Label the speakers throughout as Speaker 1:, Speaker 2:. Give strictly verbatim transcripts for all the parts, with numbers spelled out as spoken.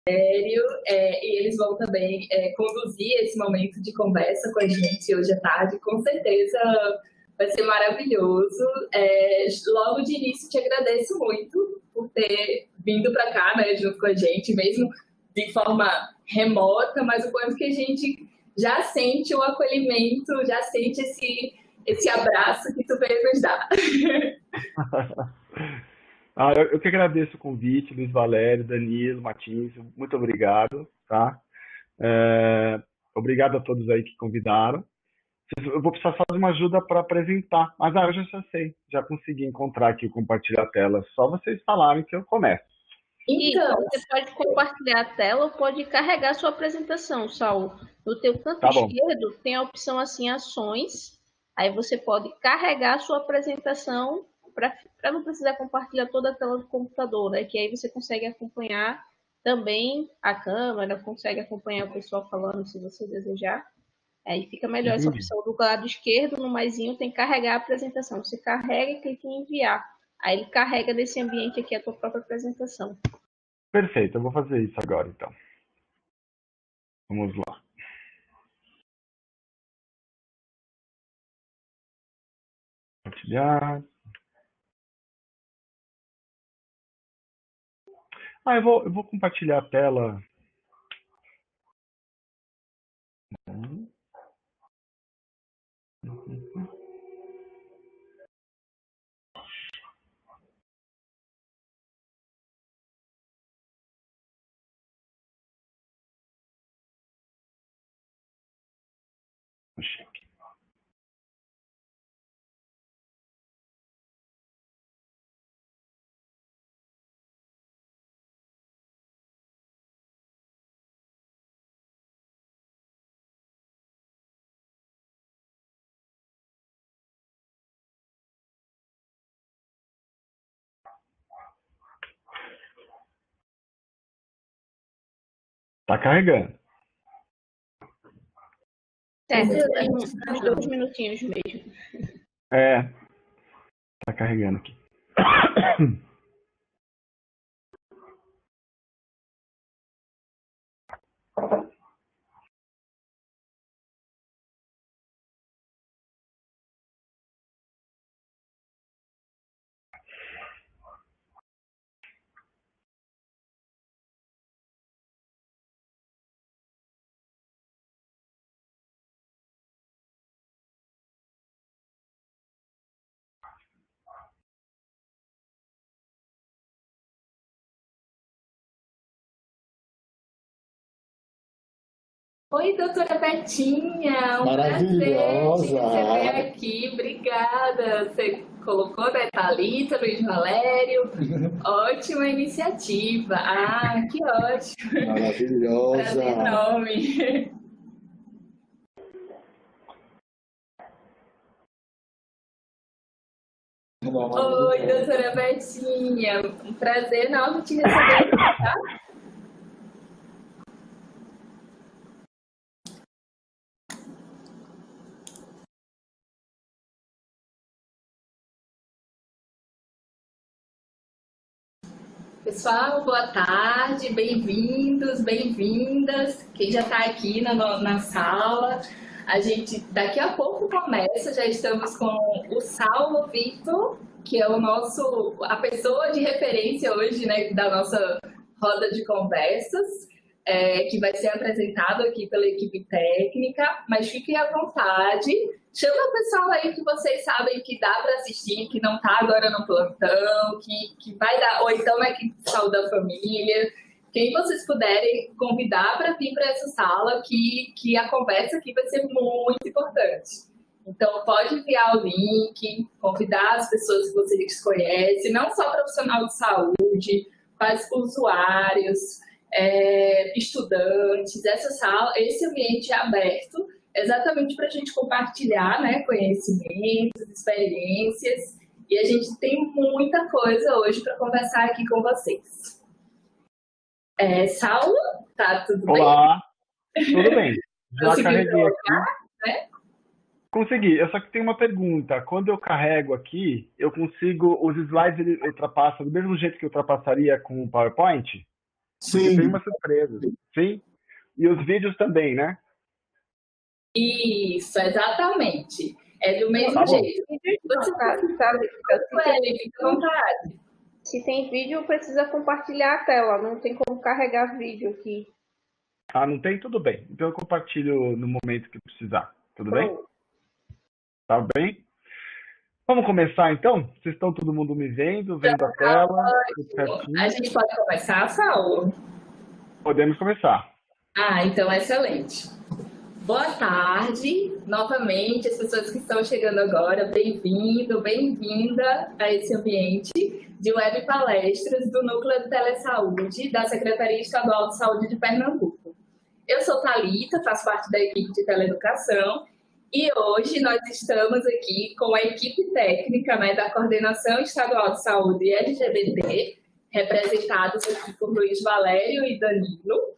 Speaker 1: É, e eles vão também é, conduzir esse momento de conversa com a gente hoje à tarde. Com certeza vai ser maravilhoso. É, logo de início, te agradeço muito por ter vindo para cá, né, junto com a gente, mesmo de forma remota, mas o quanto que a gente já sente o acolhimento, já sente esse, esse abraço que tu veio nos dar.
Speaker 2: Ah, eu, eu que agradeço o convite, Luiz Valério, Danilo, Martins, muito obrigado, tá? É, obrigado a todos aí que convidaram. Eu vou precisar só de uma ajuda para apresentar, mas ah, eu já, já sei, já consegui encontrar aqui o compartilhar a tela, só vocês falarem que eu começo.
Speaker 3: Então, você pode compartilhar a tela ou pode carregar a sua apresentação, Saul. No teu canto
Speaker 2: Tá bom.
Speaker 3: esquerdo tem a opção assim, ações, aí você pode carregar a sua apresentação para não precisar compartilhar toda a tela do computador, né? Que aí você consegue acompanhar também a câmera, consegue acompanhar o pessoal falando se você desejar. Aí fica melhor essa opção do lado esquerdo, no maisinho, tem carregar a apresentação. Você carrega e clica em enviar. Aí ele carrega nesse ambiente aqui a tua própria apresentação.
Speaker 2: Perfeito, eu vou fazer isso agora então. Vamos lá. Compartilhar. Ah, eu vou, eu vou compartilhar a tela. Tá carregando.
Speaker 3: É, uns dois minutinhos mesmo.
Speaker 2: É, tá carregando aqui.
Speaker 1: Oi, doutora Betinha, um
Speaker 4: Maravilhosa.
Speaker 1: prazer te receber aqui, obrigada. Você colocou, né, Thalita, Luiz Valério, ótima iniciativa. Ah, que ótimo.
Speaker 4: Maravilhosa.
Speaker 1: Prazer enorme. Oi, doutora Betinha, um prazer enorme te receber, tá? Pessoal, boa tarde, bem-vindos, bem-vindas. Quem já está aqui na, na sala, a gente daqui a pouco começa, já estamos com o Saulo Vitor, que é o nosso, a pessoa de referência hoje, né, da nossa roda de conversas, é, que vai ser apresentado aqui pela equipe técnica, mas fiquem à vontade. Chama o pessoal aí que vocês sabem que dá para assistir, que não está agora no plantão, que, que vai dar, ou então é que saúde da família. Quem vocês puderem convidar para vir para essa sala, que, que a conversa aqui vai ser muito importante. Então, pode enviar o link, convidar as pessoas que vocês conhecem, não só profissional de saúde, mas usuários, é, estudantes. Essa sala, esse ambiente é aberto exatamente para a gente compartilhar, né, conhecimentos, experiências, e a gente tem muita coisa hoje para conversar aqui com vocês. É, Saulo, tá tudo bem?
Speaker 2: Olá, tudo bem. Já carreguei
Speaker 1: colocar,
Speaker 2: aqui.
Speaker 1: Né?
Speaker 2: Consegui, eu só que tenho uma pergunta. Quando eu carrego aqui, eu consigo, os slides ele ultrapassa do mesmo jeito que eu ultrapassaria com o PowerPoint? Porque tem
Speaker 4: Sim,
Speaker 2: uma surpresa. Sim? E os vídeos também, né?
Speaker 1: Isso, exatamente. É do mesmo
Speaker 2: Tá bom.
Speaker 1: jeito.
Speaker 3: Não,
Speaker 1: Você
Speaker 3: cara,
Speaker 1: precisa,
Speaker 3: sabe?
Speaker 1: fica à vontade.
Speaker 3: Se tem vídeo, precisa compartilhar a tela. Não tem como carregar vídeo aqui.
Speaker 2: Ah, não tem? Tudo bem. Então eu compartilho no momento que precisar. Tudo bem?
Speaker 3: Pronto.
Speaker 2: Tá bem? Vamos começar então? Vocês estão todo mundo me vendo, vendo a tela? Tudo certinho?
Speaker 1: A gente pode começar, Saulo?
Speaker 2: Podemos começar.
Speaker 1: Ah, então excelente. Boa tarde, novamente, as pessoas que estão chegando agora, bem-vindo, bem-vinda a esse ambiente de web palestras do Núcleo de Telesaúde da Secretaria Estadual de Saúde de Pernambuco. Eu sou Thalita, faço parte da equipe de Teleeducação e hoje nós estamos aqui com a equipe técnica, né, da Coordenação Estadual de Saúde L G B T, representados aqui por Luiz Valério e Danilo,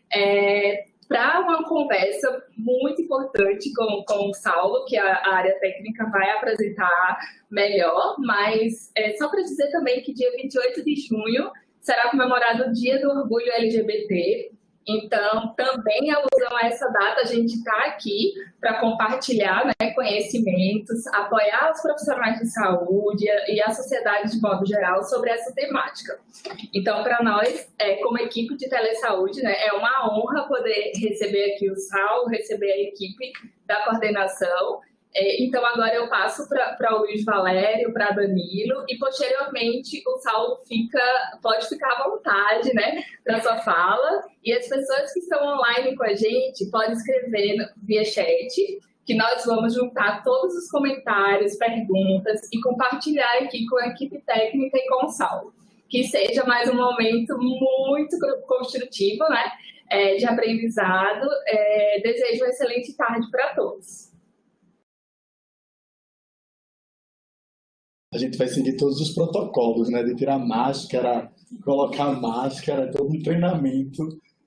Speaker 1: é, para uma conversa muito importante com, com o Saulo, que a, a área técnica vai apresentar melhor, mas é, só para dizer também que dia vinte e oito de junho será comemorado o Dia do Orgulho L G B T, então também em alusão a essa data a gente está aqui para compartilhar, né, conhecimentos, apoiar os profissionais de saúde e a sociedade de modo geral sobre essa temática. Então, para nós, é, como equipe de telesaúde, né, é uma honra poder receber aqui o Saulo, receber a equipe da coordenação. É, então, agora eu passo para o Luiz Valério, para Danilo, e posteriormente o Saulo fica, pode ficar à vontade, né, para sua fala. E as pessoas que estão online com a gente podem escrever via chat, que nós vamos juntar todos os comentários, perguntas e compartilhar aqui com a equipe técnica e com o Saulo. Que seja mais um momento muito construtivo, né, é, de aprendizado. É, desejo uma excelente tarde para todos.
Speaker 4: a gente vai seguir todos os protocolos, né? De tirar máscara, colocar máscara, todo um treinamento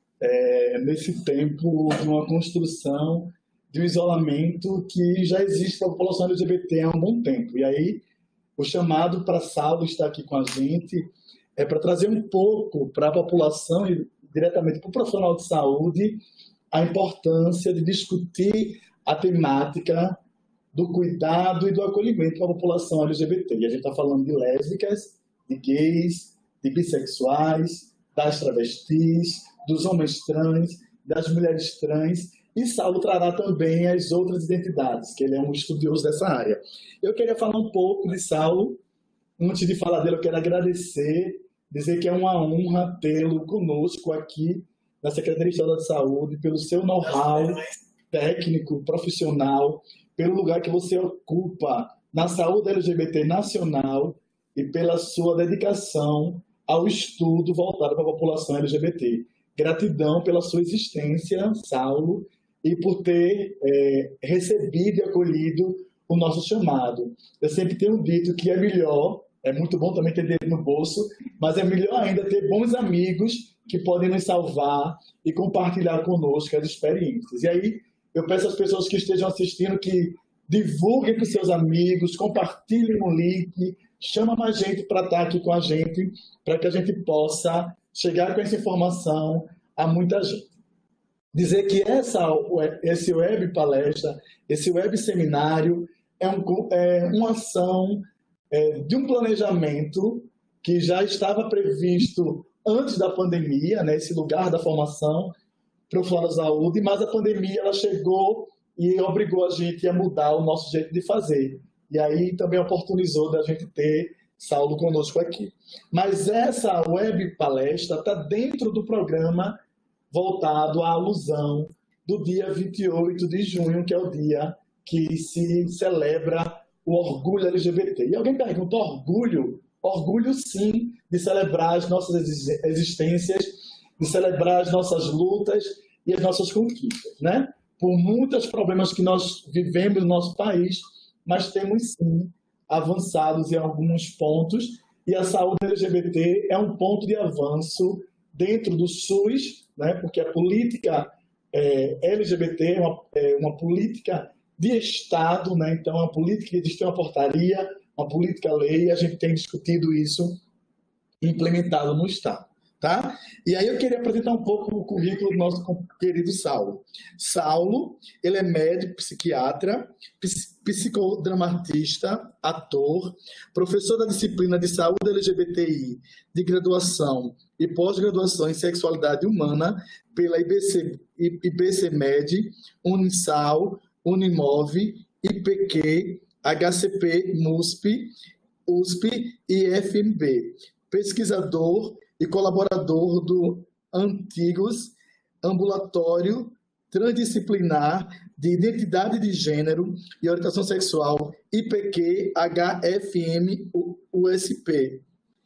Speaker 4: é, nesse tempo de uma construção de um isolamento que já existe para a população L G B T há um bom tempo. E aí, o chamado para Saulo estar aqui com a gente é para trazer um pouco para a população e diretamente para o profissional de saúde a importância de discutir a temática do cuidado e do acolhimento para a população L G B T. E a gente está falando de lésbicas, de gays, de bissexuais, das travestis, dos homens trans, das mulheres trans, e Saulo trará também as outras identidades, que ele é um estudioso dessa área. Eu queria falar um pouco de Saulo. Antes de falar dele, eu quero agradecer, dizer que é uma honra tê-lo conosco aqui na Secretaria Estadual de Saúde, pelo seu know-how técnico, profissional, pelo lugar que você ocupa na saúde L G B T nacional e pela sua dedicação ao estudo voltado para a população L G B T. Gratidão pela sua existência, Saulo, e por ter é, recebido e acolhido o nosso chamado. Eu sempre tenho dito que é melhor, é muito bom também ter dinheiro no bolso, mas é melhor ainda ter bons amigos que podem nos salvar e compartilhar conosco as experiências. E aí, eu peço às pessoas que estejam assistindo que divulguem para os seus amigos, compartilhem o link, chama mais gente para estar aqui com a gente, para que a gente possa chegar com essa informação a muita gente. Dizer que essa, esse web palestra, esse web seminário é, um, é uma ação é, de um planejamento que já estava previsto antes da pandemia, né, esse lugar da formação profissional da saúde, mas a pandemia ela chegou e obrigou a gente a mudar o nosso jeito de fazer. E aí também oportunizou da gente ter Saulo conosco aqui. Mas essa web palestra está dentro do programa voltado à alusão do dia vinte e oito de junho, que é o dia que se celebra o orgulho L G B T. E alguém pergunta, orgulho? Orgulho, sim, de celebrar as nossas existências, de celebrar as nossas lutas e as nossas conquistas, né? Por muitos problemas que nós vivemos no nosso país, mas temos, sim, avançados em alguns pontos, e a saúde L G B T é um ponto de avanço dentro do SUS, né? Porque a política é, L G B T é uma, é uma política de Estado, né? Então, é uma política que existe uma portaria, uma política lei, e a gente tem discutido isso implementado no Estado. tá? E aí eu queria apresentar um pouco o currículo do nosso querido Saulo. Saulo, ele é médico, psiquiatra, psicodramatista, ator, professor da disciplina de saúde L G B T I de graduação e pós-graduação em sexualidade humana pela I B C, I B C Med, Unisal, Unimov, I P Q, H C P, MUSP, U S P e F M B. Pesquisador e colaborador do Antigos Ambulatório Transdisciplinar de Identidade de Gênero e Orientação Sexual, I P Q H F M U S P,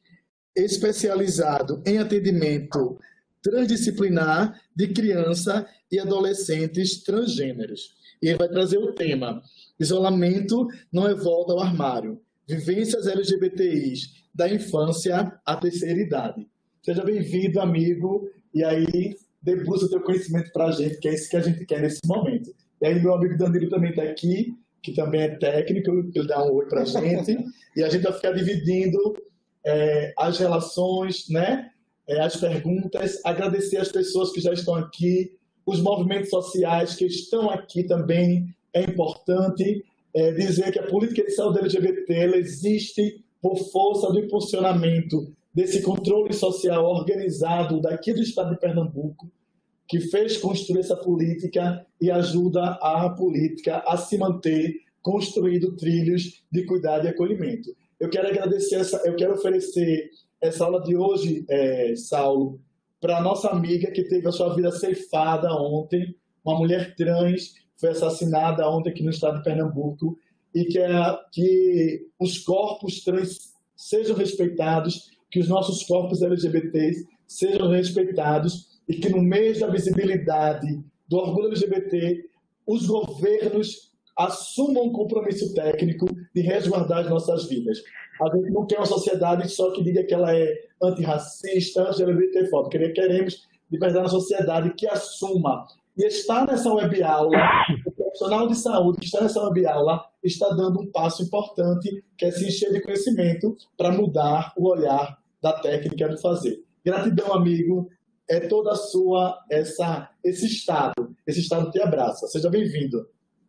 Speaker 4: especializado em atendimento transdisciplinar de criança e adolescentes transgêneros. E ele vai trazer o tema: isolamento não é volta ao armário, vivências L G B T Is da infância à terceira idade. Seja bem-vindo, amigo, e aí debruça o teu conhecimento para a gente, que é isso que a gente quer nesse momento. E aí meu amigo Danilo também está aqui, que também é técnico, ele dá um oi para a gente, e a gente vai ficar dividindo é, as relações, né? É, as perguntas, agradecer as pessoas que já estão aqui, os movimentos sociais que estão aqui também, é importante é, dizer que a política de saúde L G B T ela existe por força do impulsionamento desse controle social organizado daqui do estado de Pernambuco, que fez construir essa política e ajuda a política a se manter construindo trilhos de cuidado e acolhimento. Eu quero agradecer, essa, eu quero oferecer essa aula de hoje, é, Saulo, para a nossa amiga que teve a sua vida ceifada ontem, uma mulher trans, foi assassinada ontem aqui no estado de Pernambuco, e que, é, que os corpos trans sejam respeitados, que os nossos corpos L G B Ts sejam respeitados, e que no mês da visibilidade do orgulho L G B T, os governos assumam um compromisso técnico de resguardar as nossas vidas. A gente não quer uma sociedade só que diga que ela é antirracista, L G B T fóbica. Queremos, de verdade, uma sociedade que assuma. E estar nessa web aula, o profissional de saúde que está nessa web aula está dando um passo importante, que é se encher de conhecimento para mudar o olhar da técnica do fazer. Gratidão, amigo. É toda a sua, essa, esse estado. Esse estado te abraça. Seja bem-vindo.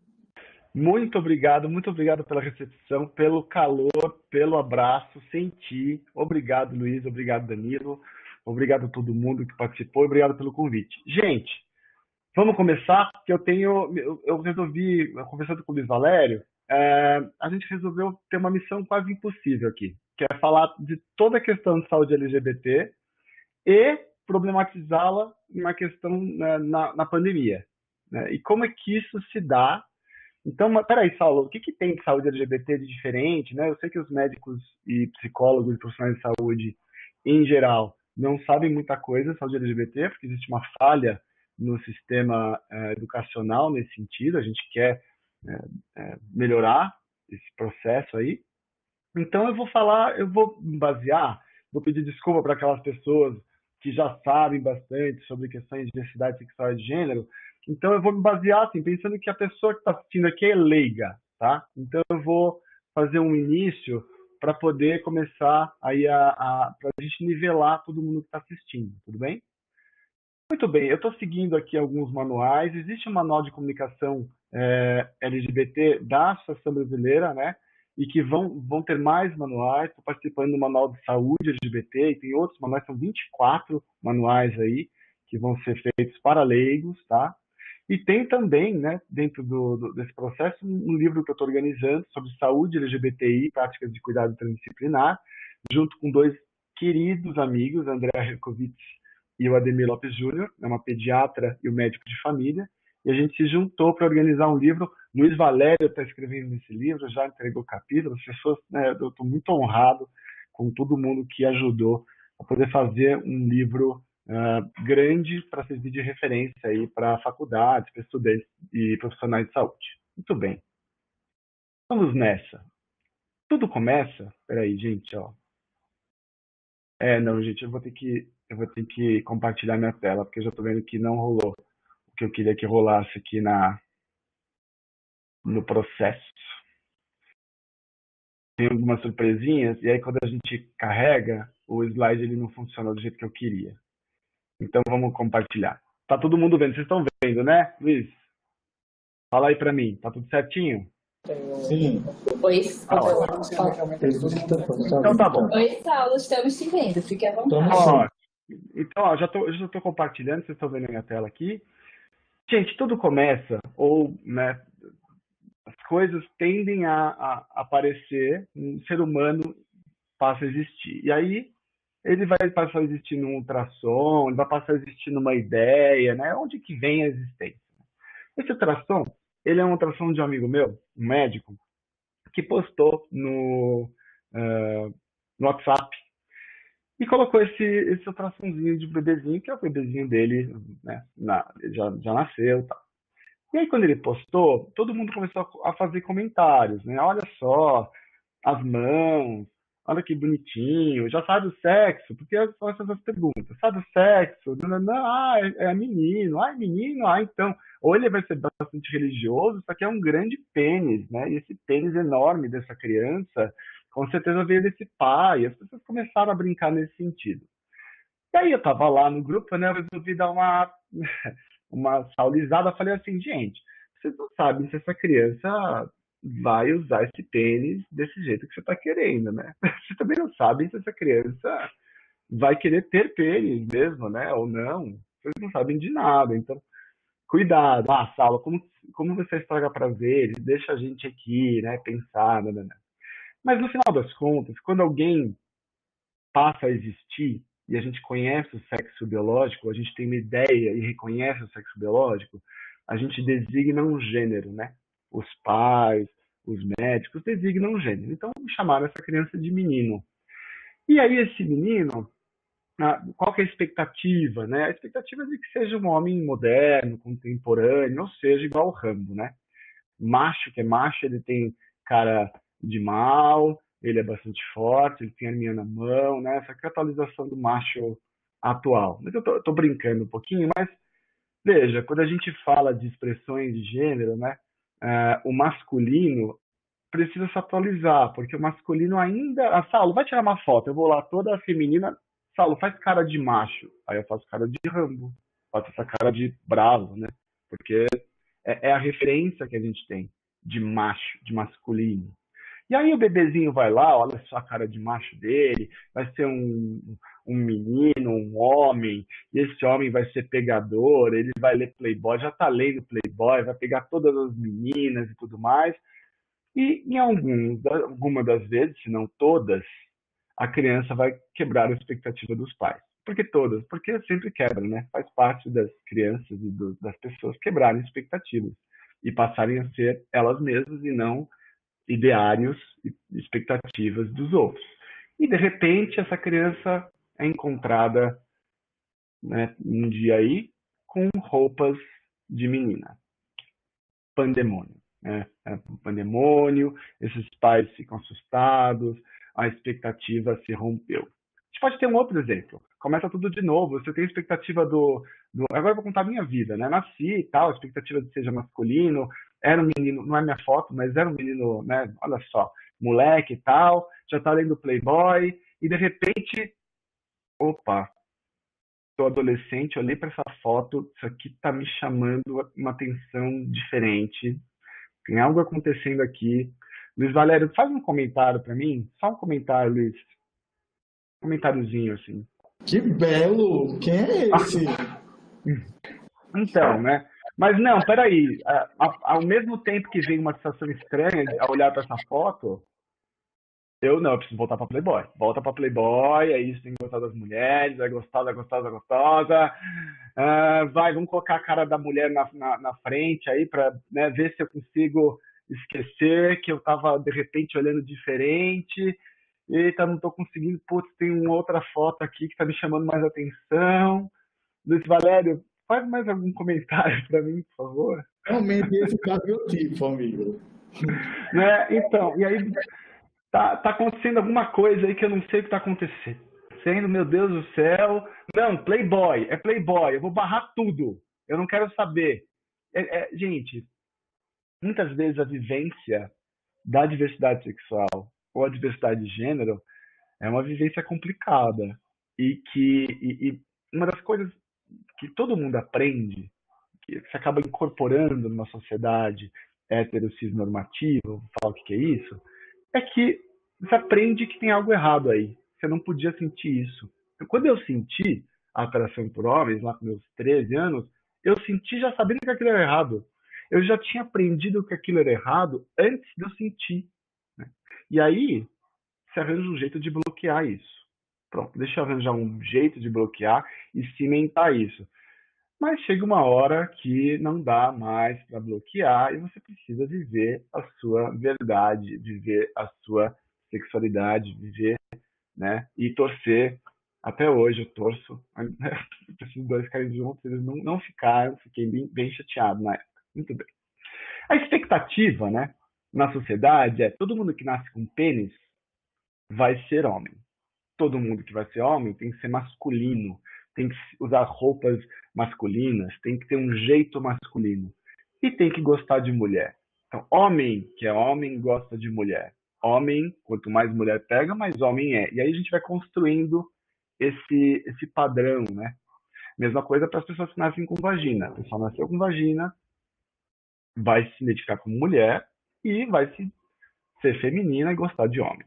Speaker 2: Muito obrigado, muito obrigado pela recepção, pelo calor, pelo abraço, senti. Obrigado, Luiz, obrigado, Danilo, obrigado a todo mundo que participou, obrigado pelo convite. Gente, vamos começar, porque eu tenho, eu, eu resolvi, conversando com o Luiz Valério, é, a gente resolveu ter uma missão quase impossível aqui, que é falar de toda a questão de saúde L G B T e problematizá-la na questão né, na, na pandemia. Né? E como é que isso se dá. Então, peraí, Saulo, o que, que tem de saúde L G B T de diferente? Né? Eu sei que os médicos e psicólogos e profissionais de saúde, em geral, não sabem muita coisa de saúde L G B T, porque existe uma falha no sistema é, educacional nesse sentido, a gente quer é, é, melhorar esse processo aí. Então, eu vou falar, eu vou me basear, vou pedir desculpa para aquelas pessoas que já sabem bastante sobre questões de diversidade sexual e de gênero. Então, eu vou me basear, assim, pensando que a pessoa que está assistindo aqui é leiga, tá? Então, eu vou fazer um início para poder começar aí a, a, para a gente nivelar todo mundo que está assistindo, tudo bem? Muito bem, eu estou seguindo aqui alguns manuais. Existe um manual de comunicação é, L G B T da Associação Brasileira, né? E que vão, vão ter mais manuais. Estou participando do manual de saúde L G B T e tem outros manuais, são vinte e quatro manuais aí que vão ser feitos para leigos, tá? E tem também, né, dentro do, do, desse processo, um livro que eu estou organizando sobre saúde L G B T I, práticas de cuidado transdisciplinar, junto com dois queridos amigos, André Herkovitz e o Ademir Lopes Júnior, é uma pediatra e um médico de família, e a gente se juntou para organizar um livro. Luiz Valério está escrevendo nesse livro, já entregou o capítulo, as pessoas, né, eu estou muito honrado com todo mundo que ajudou a poder fazer um livro uh, grande para servir de referência aí para faculdades, para estudantes e profissionais de saúde. Muito bem. Vamos nessa. Tudo começa... Peraí, gente, ó. É, não, gente, eu vou ter que, eu vou ter que compartilhar minha tela, porque eu já estou vendo que não rolou o que eu queria que rolasse aqui na, no processo. tem algumas surpresinhas, e aí quando a gente carrega, o slide ele não funciona do jeito que eu queria. Então vamos compartilhar. Tá todo mundo vendo? Vocês estão vendo, né, Luiz? Fala aí pra mim, tá tudo certinho?
Speaker 4: Sim.
Speaker 1: Oi,
Speaker 2: Ah, então tá bom.
Speaker 1: Oi, Saulo, estamos te vendo, fique à vontade.
Speaker 2: Ó, então, ó, já tô, já tô compartilhando, vocês estão vendo a minha tela aqui. Gente, tudo começa, ou, né, as coisas tendem a, a aparecer, um ser humano passa a existir. E aí, ele vai passar a existir num ultrassom, ele vai passar a existir numa ideia, né? Onde que vem a existência? Esse ultrassom, ele é um ultrassom de um amigo meu, um médico, que postou no, uh, no WhatsApp e colocou esse, esse ultrassomzinho de bebezinho, que é o bebezinho dele, né? Na, já, já nasceu e tal. E aí, quando ele postou, todo mundo começou a fazer comentários, né? Olha só, as mãos, olha que bonitinho, já sabe o sexo, porque são essas as perguntas. Sabe o sexo? Não, não, não, ah, é, é menino, ah, é menino, ah, então. Ou ele vai ser bastante religioso, só que é um grande pênis, né? E esse pênis enorme dessa criança, com certeza veio desse pai. E as pessoas começaram a brincar nesse sentido. E aí eu tava lá no grupo, né? Eu resolvi dar uma, uma saulizada. Falei assim, gente, vocês não sabem se essa criança vai usar esse pênis desse jeito que você está querendo, né? Vocês também não sabem se essa criança vai querer ter pênis mesmo, né? Ou não. Vocês não sabem de nada. Então, cuidado. Ah, Saulo, como, como você estraga prazeres? Deixa a gente aqui, né? Pensar, né, né? Mas no final das contas, quando alguém passa a existir e a gente conhece o sexo biológico, a gente tem uma ideia e reconhece o sexo biológico, a gente designa um gênero, né? Os pais, os médicos designam um gênero. Então, chamaram essa criança de menino. E aí, esse menino, qual que é a expectativa, né? A expectativa é de que seja um homem moderno, contemporâneo, não seja igual ao Rambo, né? Macho, que é macho, ele tem cara de mal, ele é bastante forte, ele tem a arminha na mão, né? Essa é a atualização do macho atual. Mas eu tô, tô brincando um pouquinho, mas veja, quando a gente fala de expressões de gênero, né? Uh, o masculino precisa se atualizar, porque o masculino ainda... Ah, Saulo, vai tirar uma foto, eu vou lá toda feminina. Saulo, faz cara de macho. Aí eu faço cara de Rambo, faço essa cara de bravo, né? Porque é, é a referência que a gente tem de macho, de masculino. E aí o bebezinho vai lá, olha só a cara de macho dele, vai ser um, um menino, um homem, e esse homem vai ser pegador, ele vai ler Playboy, já tá lendo Playboy, vai pegar todas as meninas e tudo mais. E em alguns, alguma das vezes, se não todas, a criança vai quebrar a expectativa dos pais. Por que todas? Porque sempre quebra, né? Faz parte das crianças e do, das pessoas quebrarem expectativas e passarem a ser elas mesmas e não ideários e expectativas dos outros. E, de repente, essa criança é encontrada, né, um dia aí com roupas de menina. Pandemônio. Né? É um pandemônio, esses pais ficam assustados, a expectativa se rompeu. A gente pode ter um outro exemplo. Começa tudo de novo. Você tem a expectativa do, do... Agora eu vou contar a minha vida, né? Nasci e tal, a expectativa de seja masculino, era um menino, não é minha foto, mas era um menino, né? Olha só, moleque e tal, já tá lendo Playboy, e de repente, opa, sou adolescente, olhei para essa foto, isso aqui tá me chamando uma atenção diferente, tem algo acontecendo aqui. Luiz Valério, faz um comentário para mim, só um comentário, Luiz, um comentáriozinho assim.
Speaker 4: Que belo! Quem é esse?
Speaker 2: Então, né? Mas não, peraí. Ao mesmo tempo que vem uma sensação estranha a olhar para essa foto, eu não, eu preciso voltar para Playboy. Volta para Playboy, é isso, tem que gostar das mulheres, é gostosa, é gostosa, é gostosa. Uh, vai, vamos colocar a cara da mulher na, na, na frente aí para, né, ver se eu consigo esquecer que eu estava de repente olhando diferente. Eita, não estou conseguindo, putz, tem uma outra foto aqui que está me chamando mais atenção. Luiz Valério, faz mais algum comentário para mim, por favor?
Speaker 4: Realmente esse caso é o tipo, amigo.
Speaker 2: Né? Então, e aí tá, tá acontecendo alguma coisa aí que eu não sei o que está acontecendo, meu Deus do céu. Não, Playboy, é Playboy, eu vou barrar tudo, eu não quero saber. É, é, gente, muitas vezes a vivência da diversidade sexual ou a diversidade de gênero é uma vivência complicada e que e, e uma das coisas que todo mundo aprende, que você acaba incorporando numa sociedade hétero cis-normativa, vou falar o que que é isso, é que você aprende que tem algo errado aí. Você não podia sentir isso. Então, quando eu senti a atração por homens, lá com meus treze anos, eu senti já sabendo que aquilo era errado. Eu já tinha aprendido que aquilo era errado antes de eu sentir, né? E aí, você arranja um jeito de bloquear isso. Pronto, deixa eu arranjar um jeito de bloquear e cimentar isso. Mas chega uma hora que não dá mais para bloquear e você precisa viver a sua verdade, viver a sua sexualidade, viver, né? E torcer. Até hoje eu torço. Esses dois caras juntos, eles não, não ficaram, fiquei bem, bem chateado na época. Muito bem. A expectativa, né, na sociedade é todo mundo que nasce com pênis vai ser homem. Todo mundo que vai ser homem tem que ser masculino, tem que usar roupas masculinas, tem que ter um jeito masculino e tem que gostar de mulher. Então, homem que é homem gosta de mulher. Homem, quanto mais mulher pega, mais homem é. E aí a gente vai construindo esse, esse padrão, né? Mesma coisa para as pessoas que nascem com vagina. A pessoa nasceu com vagina, vai se identificar como mulher e vai se, ser feminina e gostar de homem.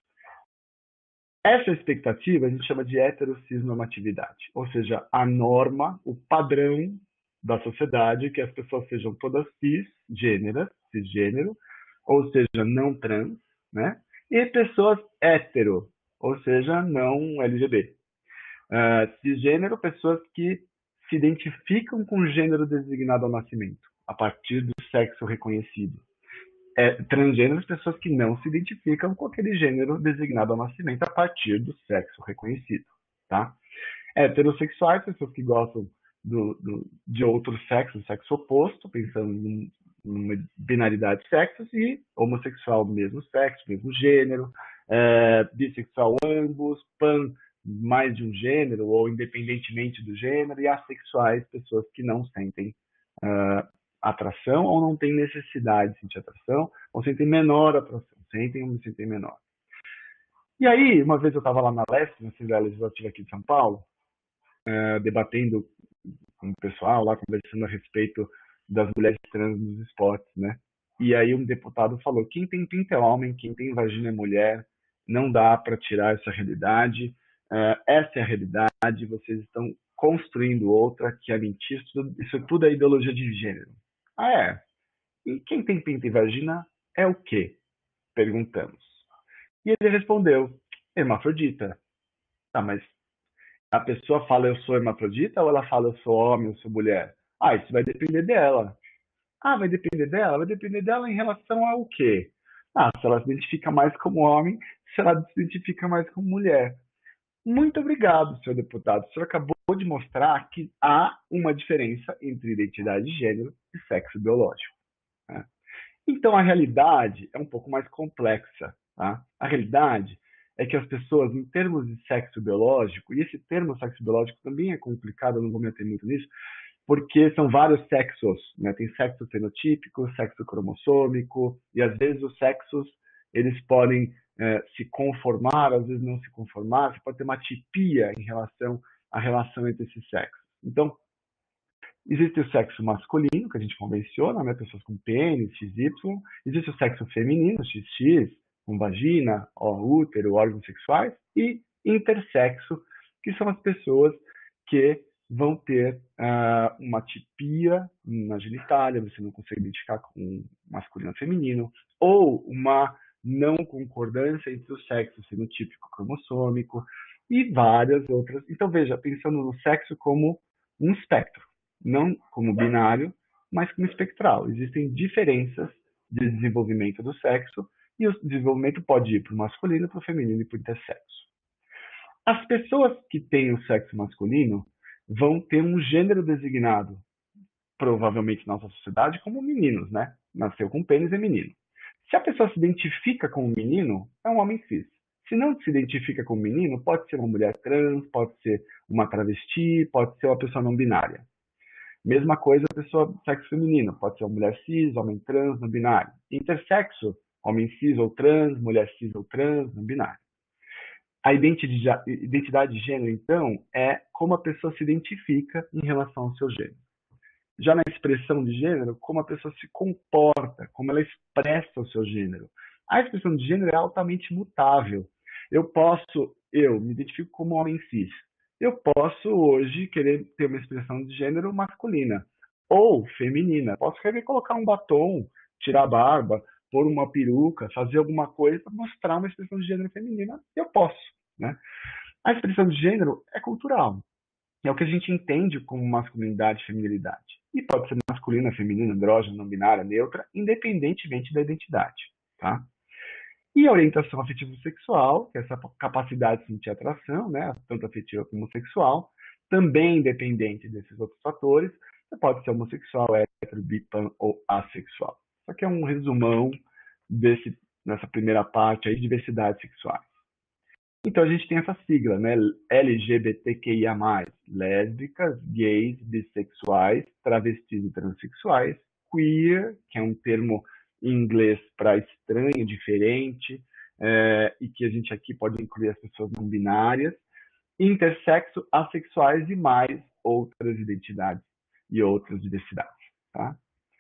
Speaker 2: Essa expectativa a gente chama de heterocisnormatividade, ou seja, a norma, o padrão da sociedade que as pessoas sejam todas cisgêneras, cisgênero, ou seja, não trans, né? E pessoas hétero, ou seja, não L G B. Uh, cisgênero, pessoas que se identificam com o gênero designado ao nascimento, a partir do sexo reconhecido. É, transgêneros, pessoas que não se identificam com aquele gênero designado ao nascimento a partir do sexo reconhecido, tá? Heterossexuais, pessoas que gostam do, do, de outro sexo, do sexo oposto, pensando em uma binaridade de sexos, e homossexual, mesmo sexo, mesmo gênero, é, bissexual ambos, pan, mais de um gênero, ou independentemente do gênero, e assexuais, pessoas que não sentem uh, atração ou não tem necessidade de sentir atração, ou sentem menor atração, sentem ou não sentem menor. E aí, uma vez eu estava lá na Leste, na Assembleia Legislativa aqui de São Paulo, uh, debatendo com o pessoal lá, conversando a respeito das mulheres trans nos esportes, né? E aí um deputado falou, quem tem pinto é homem, quem tem vagina é mulher, não dá para tirar essa realidade, uh, essa é a realidade, vocês estão construindo outra que é mentira, isso tudo é ideologia de gênero. Ah, é? E quem tem pinto e vagina é o quê? Perguntamos. E ele respondeu, hermafrodita. Tá, mas a pessoa fala eu sou hermafrodita ou ela fala eu sou homem, eu sou mulher? Ah, isso vai depender dela. Ah, vai depender dela? Vai depender dela em relação ao quê? Ah, se ela se identifica mais como homem, se ela se identifica mais como mulher. Muito obrigado, senhor deputado. O senhor acabou de mostrar que há uma diferença entre identidade de gênero e sexo biológico, né? Então, a realidade é um pouco mais complexa, tá? A realidade é que as pessoas, em termos de sexo biológico, e esse termo sexo biológico também é complicado, eu não vou me meter muito nisso, porque são vários sexos, né? Tem sexo fenotípico, sexo cromossômico, e às vezes os sexos, eles podem é, se conformar, às vezes não se conformar, você pode ter uma atipia em relação à relação entre esses sexos. Então, existe o sexo masculino, que a gente convenciona, né? Pessoas com pênis, X Y, existe o sexo feminino, X X, com vagina, ó, útero, órgãos sexuais, e intersexo, que são as pessoas que vão ter uh, uma atipia na genitália, você não consegue identificar com masculino ou feminino, ou uma não concordância entre os sexos, sendo típico cromossômico, e várias outras. Então, veja, pensando no sexo como um espectro, não como binário, mas como espectral. Existem diferenças de desenvolvimento do sexo, e o desenvolvimento pode ir para o masculino, para o feminino e para o intersexo. As pessoas que têm o sexo masculino vão ter um gênero designado, provavelmente na nossa sociedade, como meninos, né? Nasceu com pênis, é menino. Se a pessoa se identifica como menino, é um homem cis. Se não se identifica como menino, pode ser uma mulher trans, pode ser uma travesti, pode ser uma pessoa não binária. Mesma coisa a pessoa sexo feminino, pode ser uma mulher cis, homem trans, não binário. Intersexo Homem cis ou trans, mulher cis ou trans, não binário. A identidade, identidade de gênero, então, é como a pessoa se identifica em relação ao seu gênero. Já na expressão de gênero, como a pessoa se comporta, como ela expressa o seu gênero. A expressão de gênero é altamente mutável. Eu posso, eu me identifico como homem cis. Eu posso hoje querer ter uma expressão de gênero masculina ou feminina. Posso querer colocar um batom, tirar a barba, pôr uma peruca, fazer alguma coisa para mostrar uma expressão de gênero feminina. Eu posso, né? A expressão de gênero é cultural. É o que a gente entende como masculinidade e feminilidade. E pode ser masculina, feminina, andrógena, não binária, neutra, independentemente da identidade, tá? E a orientação afetivo-sexual, que é essa capacidade de sentir atração, né, tanto afetiva como sexual, também independente desses outros fatores. Você pode ser homossexual, hétero, bi, pan ou assexual. Isso aqui é um resumão desse, nessa primeira parte aí, diversidades sexuais. Então a gente tem essa sigla, né, L G B T Q I A mais, lésbicas, gays, bissexuais, travestis e transexuais, queer, que é um termo em inglês para estranho, diferente, é, e que a gente aqui pode incluir as pessoas não binárias, intersexo, assexuais e mais outras identidades e outras diversidades. Tá?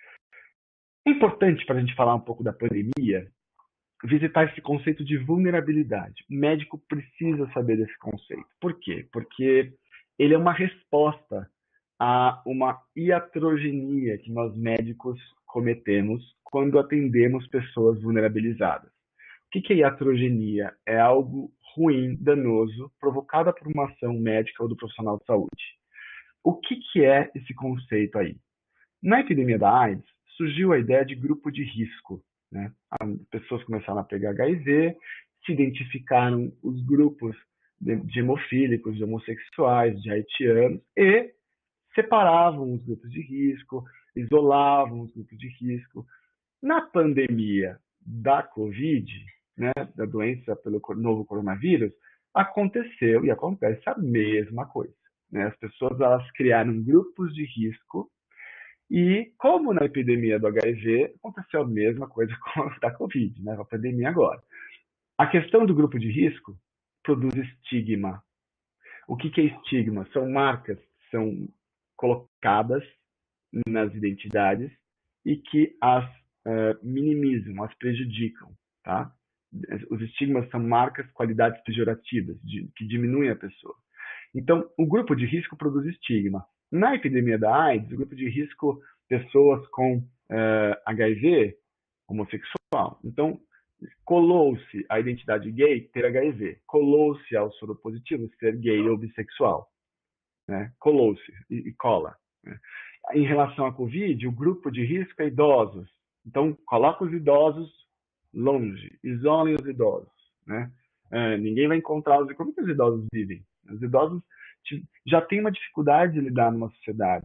Speaker 2: É importante, para a gente falar um pouco da pandemia, visitar esse conceito de vulnerabilidade. O médico precisa saber desse conceito. Por quê? Porque ele é uma resposta a uma iatrogenia que nós médicos cometemos quando atendemos pessoas vulnerabilizadas. O que é iatrogenia? É algo ruim, danoso, provocada por uma ação médica ou do profissional de saúde. O que é esse conceito aí? Na epidemia da AIDS, surgiu a ideia de grupo de risco. Né? As pessoas começaram a pegar H I V, se identificaram os grupos de hemofílicos, de homossexuais, de haitianos e separavam os grupos de risco, isolavam os grupos de risco. Na pandemia da Covid, né, da doença pelo novo coronavírus, aconteceu e acontece a mesma coisa. Né? As pessoas elas criaram grupos de risco. E, como na epidemia do H I V, aconteceu a mesma coisa com a da Covid, né? A pandemia agora. A questão do grupo de risco produz estigma. O que é estigma? São marcas que são colocadas nas identidades e que as uh, minimizam, as prejudicam, tá? Os estigmas são marcas, qualidades pejorativas, de, que diminuem a pessoa. Então, o grupo de risco produz estigma. Na epidemia da AIDS, o grupo de risco, pessoas com uh, H I V, homossexual. Então, colou-se a identidade gay ter H I V. Colou-se ao soropositivo ser gay ou bissexual. Né? Colou-se e, e cola. Né? Em relação à Covid, o grupo de risco é idosos. Então, coloca os idosos longe. Isolem os idosos. Né? Uh, ninguém vai encontrá-los. Como que os idosos vivem? Os idosos já têm uma dificuldade de lidar numa sociedade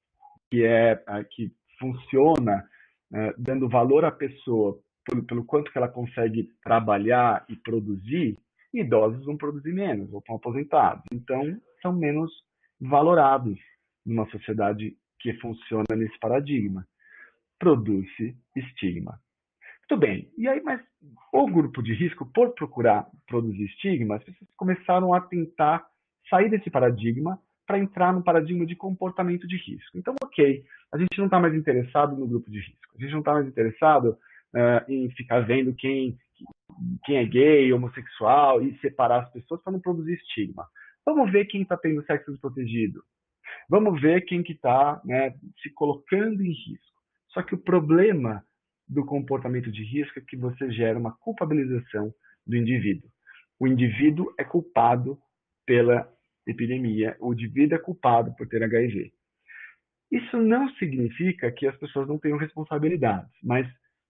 Speaker 2: que é que funciona uh, dando valor à pessoa pelo, pelo quanto que ela consegue trabalhar e produzir. Idosos vão produzir menos ou estão aposentados, então são menos valorados numa sociedade que funciona nesse paradigma. Produz-se estigma. Muito bem, e aí, mas o grupo de risco, por procurar produzir estigma, as pessoas começaram a tentar sair desse paradigma para entrar no paradigma de comportamento de risco. Então, ok, a gente não está mais interessado no grupo de risco, a gente não está mais interessado uh, em ficar vendo quem, quem é gay, homossexual e separar as pessoas para não produzir estigma. Vamos ver quem está tendo sexo desprotegido. Vamos ver quem que está, né, se colocando em risco. Só que o problema do comportamento de risco é que você gera uma culpabilização do indivíduo. O indivíduo é culpado pela epidemia, o indivíduo é culpado por ter H I V. Isso não significa que as pessoas não tenham responsabilidades, mas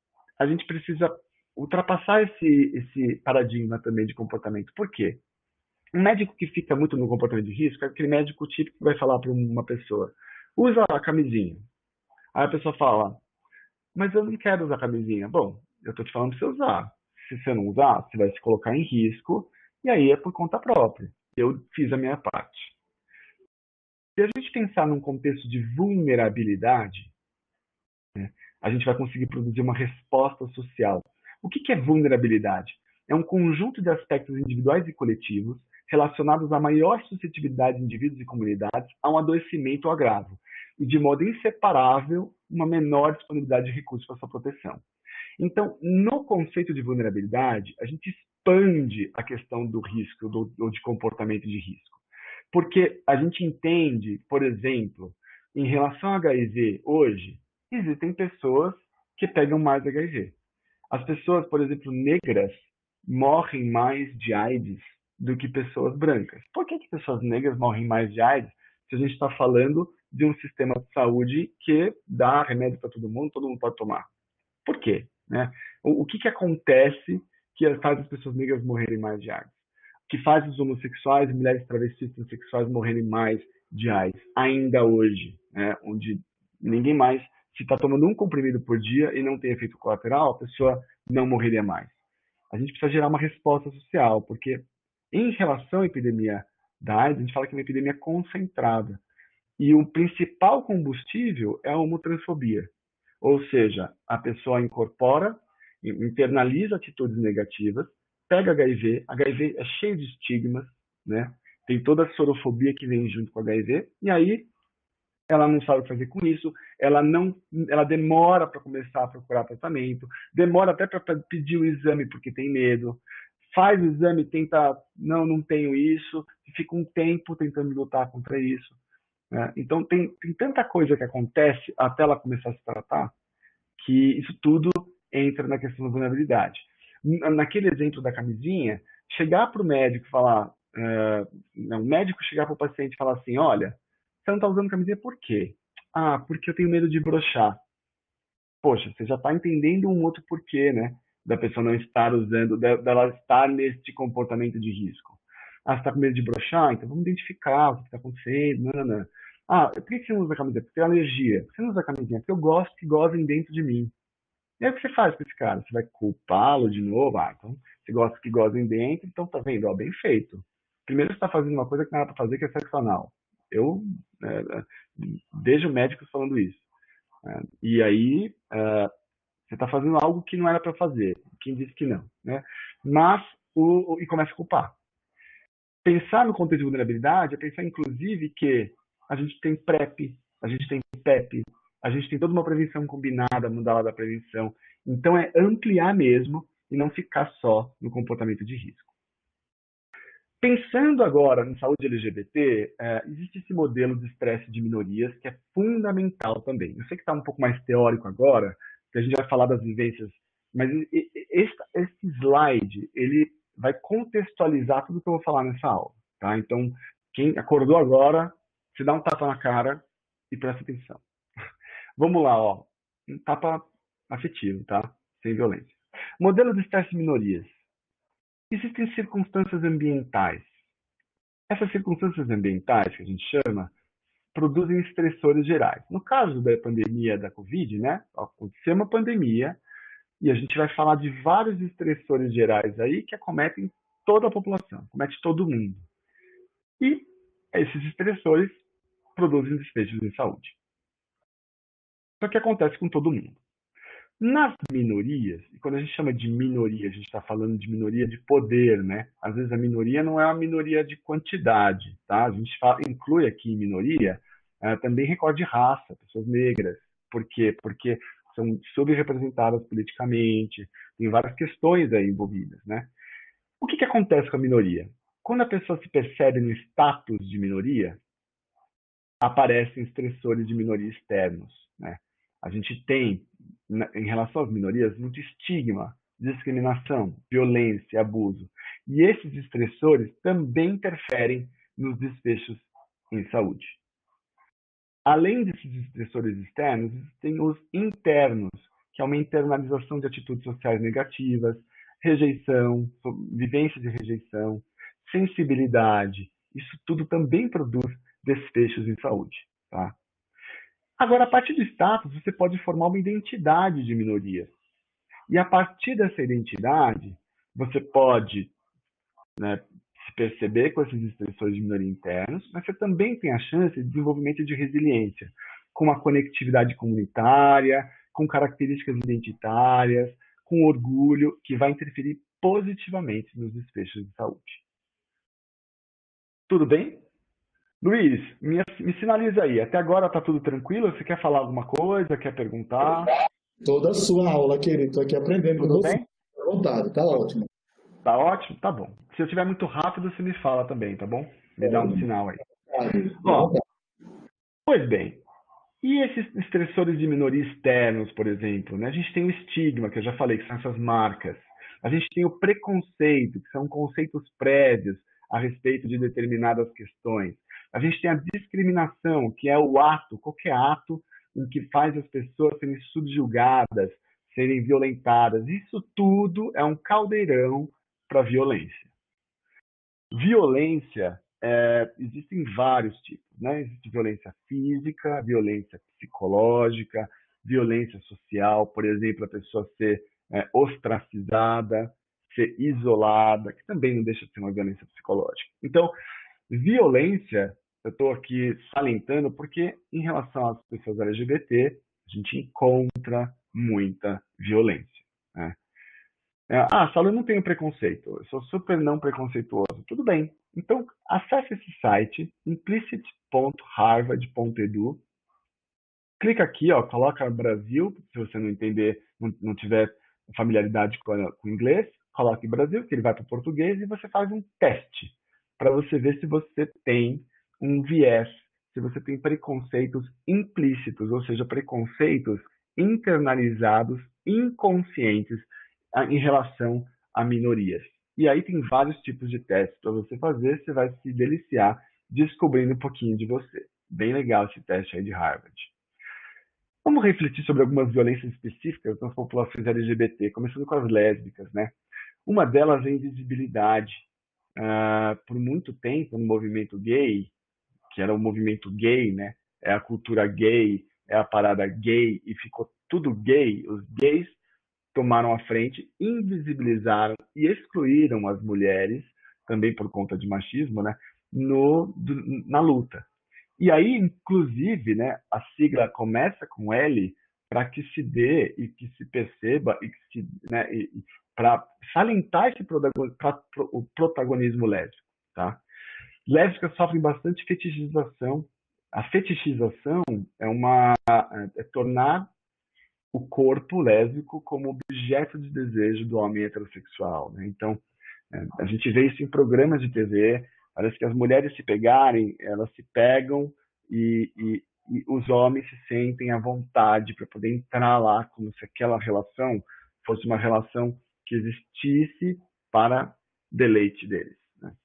Speaker 2: a gente precisa ultrapassar esse, esse paradigma também de comportamento. Por quê? Um médico que fica muito no comportamento de risco é aquele médico típico que vai falar para uma pessoa, usa a camisinha. Aí a pessoa fala, mas eu não quero usar camisinha. Bom, eu estou te falando para você usar. Se você não usar, você vai se colocar em risco e aí é por conta própria. Eu fiz a minha parte. Se a gente pensar num contexto de vulnerabilidade, né, a gente vai conseguir produzir uma resposta social. O que que é vulnerabilidade? É um conjunto de aspectos individuais e coletivos relacionados à maior suscetibilidade de indivíduos e comunidades a um adoecimento ou agravo, e de modo inseparável, uma menor disponibilidade de recursos para sua proteção. Então, no conceito de vulnerabilidade, a gente expande a questão do risco ou de comportamento de risco. Porque a gente entende, por exemplo, em relação ao H I V hoje, existem pessoas que pegam mais H I V. As pessoas, por exemplo, negras, morrem mais de AIDS do que pessoas brancas. Por que que pessoas negras morrem mais de AIDS se a gente está falando de um sistema de saúde que dá remédio para todo mundo, todo mundo pode tomar? Por quê? Né? O, o que que acontece que faz as pessoas negras morrerem mais de AIDS? O que faz os homossexuais e mulheres travestis transexuais morrerem mais de AIDS? Ainda hoje, né? Onde ninguém mais, se está tomando um comprimido por dia e não tem efeito colateral, a pessoa não morreria mais. A gente precisa gerar uma resposta social, porque em relação à epidemia da AIDS, a gente fala que é uma epidemia concentrada. E o principal combustível é a homotransfobia. Ou seja, a pessoa incorpora, internaliza atitudes negativas, pega H I V, H I V é cheio de estigmas, né? Tem toda a sorofobia que vem junto com H I V, e aí ela não sabe o que fazer com isso, ela, não, ela demora para começar a procurar tratamento, demora até para pedir o exame porque tem medo, faz o exame, tenta, não, não tenho isso, fica um tempo tentando lutar contra isso. Né? Então tem, tem tanta coisa que acontece até ela começar a se tratar, que isso tudo entra na questão da vulnerabilidade. Naquele exemplo da camisinha, chegar para o médico e falar, uh, não, o médico chegar para o paciente e falar assim, olha, você não está usando camisinha por quê? Ah, porque eu tenho medo de broxar. Poxa, você já está entendendo um outro porquê, né? Da pessoa não estar usando, dela estar nesse comportamento de risco. Ah, você está com medo de broxar? Então vamos identificar o que está acontecendo. Não, não, não. Ah, por que você não usa camisinha? Porque tem alergia. Você não usa camisinha? Porque eu gosto que gozem dentro de mim. E aí o que você faz com esse cara? Você vai culpá-lo de novo? Ah, então você gosta que gozem dentro, então tá vendo? Ó, bem feito. Primeiro você está fazendo uma coisa que não era para fazer, que é sexo anal. Eu é, vejo médicos falando isso. É, e aí é, você está fazendo algo que não era para fazer. Quem disse que não? Né? Mas, o, o, e começa a culpar. Pensar no contexto de vulnerabilidade é pensar, inclusive, que a gente tem PrEP, a gente tem PEP, a gente tem toda uma prevenção combinada, mudar lá da prevenção. Então, é ampliar mesmo e não ficar só no comportamento de risco. Pensando agora em saúde L G B T, é, existe esse modelo de estresse de minorias que é fundamental também. Eu sei que está um pouco mais teórico agora, que a gente vai falar das vivências, mas esse, esse slide, ele vai contextualizar tudo que eu vou falar nessa aula. Tá? Então, quem acordou agora, se dá um tapa na cara e presta atenção. Vamos lá, ó. Um tapa afetivo, tá? Sem violência. Modelo de estresse de minorias. Existem circunstâncias ambientais. Essas circunstâncias ambientais, que a gente chama, produzem estressores gerais. No caso da pandemia da Covid, né? Aconteceu uma pandemia e a gente vai falar de vários estressores gerais aí que acometem toda a população, acomete todo mundo. E esses estressores produzem desfechos em saúde. Só que acontece com todo mundo. Nas minorias, e quando a gente chama de minoria, a gente está falando de minoria de poder, né? Às vezes a minoria não é uma minoria de quantidade, tá? A gente fala, inclui aqui em minoria uh, também recorte de raça, pessoas negras. Por quê? Porque são subrepresentadas politicamente, tem várias questões aí envolvidas, né? O que que acontece com a minoria? Quando a pessoa se percebe no status de minoria, aparecem estressores de minoria externos, né? A gente tem, em relação às minorias, muito estigma, discriminação, violência, abuso. E esses estressores também interferem nos desfechos em saúde. Além desses estressores externos, existem os internos, que é uma internalização de atitudes sociais negativas, rejeição, vivência de rejeição, sensibilidade. Isso tudo também produz desfechos em saúde, tá? Agora, a partir do status, você pode formar uma identidade de minoria. E a partir dessa identidade, você pode, né, se perceber com esses estressores de minoria internos, mas você também tem a chance de desenvolvimento de resiliência, com uma conectividade comunitária, com características identitárias, com orgulho, que vai interferir positivamente nos desfechos de saúde. Tudo bem? Luiz, me, me sinaliza aí. Até agora está tudo tranquilo? Você quer falar alguma coisa? Quer perguntar?
Speaker 4: Toda a sua aula, querido. Estou aqui aprendendo com
Speaker 2: Tudo
Speaker 4: você.
Speaker 2: bem?
Speaker 4: À vontade, tá ótimo.
Speaker 2: Tá ótimo? Tá bom. Se eu estiver muito rápido, você me fala também, tá bom? Me dá um sinal aí. Ó, pois bem, e esses estressores de minoria externos, por exemplo, né? A gente tem o estigma, que eu já falei, que são essas marcas. A gente tem o preconceito, que são conceitos prévios a respeito de determinadas questões. A gente tem a discriminação, que é o ato, qualquer ato em que faz as pessoas serem subjugadas, serem violentadas. Isso tudo é um caldeirão para violência. Violência, é, existem vários tipos, né? Existe violência física, violência psicológica, violência social, por exemplo, a pessoa ser é, ostracizada, ser isolada, que também não deixa de ser uma violência psicológica. Então, violência, eu estou aqui salientando porque, em relação às pessoas L G B T, a gente encontra muita violência, né? Ah, Saulo, eu não tenho preconceito, eu sou super não preconceituoso. Tudo bem. Então, acesse esse site, implicit ponto harvard ponto edu. Clica aqui, ó, coloca Brasil, se você não entender, não, não tiver familiaridade com, com inglês, coloque Brasil, que ele vai para o português, e você faz um teste para você ver se você tem um viés, se você tem preconceitos implícitos, ou seja, preconceitos internalizados, inconscientes, em relação a minorias. E aí tem vários tipos de testes para você fazer, você vai se deliciar descobrindo um pouquinho de você. Bem legal esse teste aí de Harvard. Vamos refletir sobre algumas violências específicas nas populações L G B T, começando com as lésbicas, né? Uma delas é a invisibilidade. Uh, por muito tempo, no movimento gay, que era o movimento gay, né? É a cultura gay, é a parada gay, e ficou tudo gay. Os gays tomaram a frente, invisibilizaram e excluíram as mulheres, também por conta de machismo, né, no, do, na luta. E aí, inclusive, né, a sigla começa com L para que se dê e que se perceba e que se, né, para salientar esse protagonismo, pra, pro, o protagonismo lésbico, tá? Lésbicas sofrem bastante fetichização. A fetichização é uma é, é tornar o corpo lésbico como objeto de desejo do homem heterossexual, né? Então, a gente vê isso em programas de T V, parece que as mulheres se pegarem, elas se pegam e, e, e os homens se sentem à vontade para poder entrar lá, como se aquela relação fosse uma relação que existisse para deleite deles, né?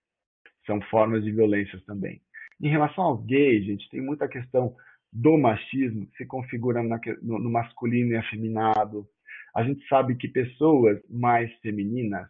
Speaker 2: São formas de violência também. Em relação aos gays, gente, tem muita questão do machismo que se configura na, no, no masculino e afeminado. A gente sabe que pessoas mais femininas,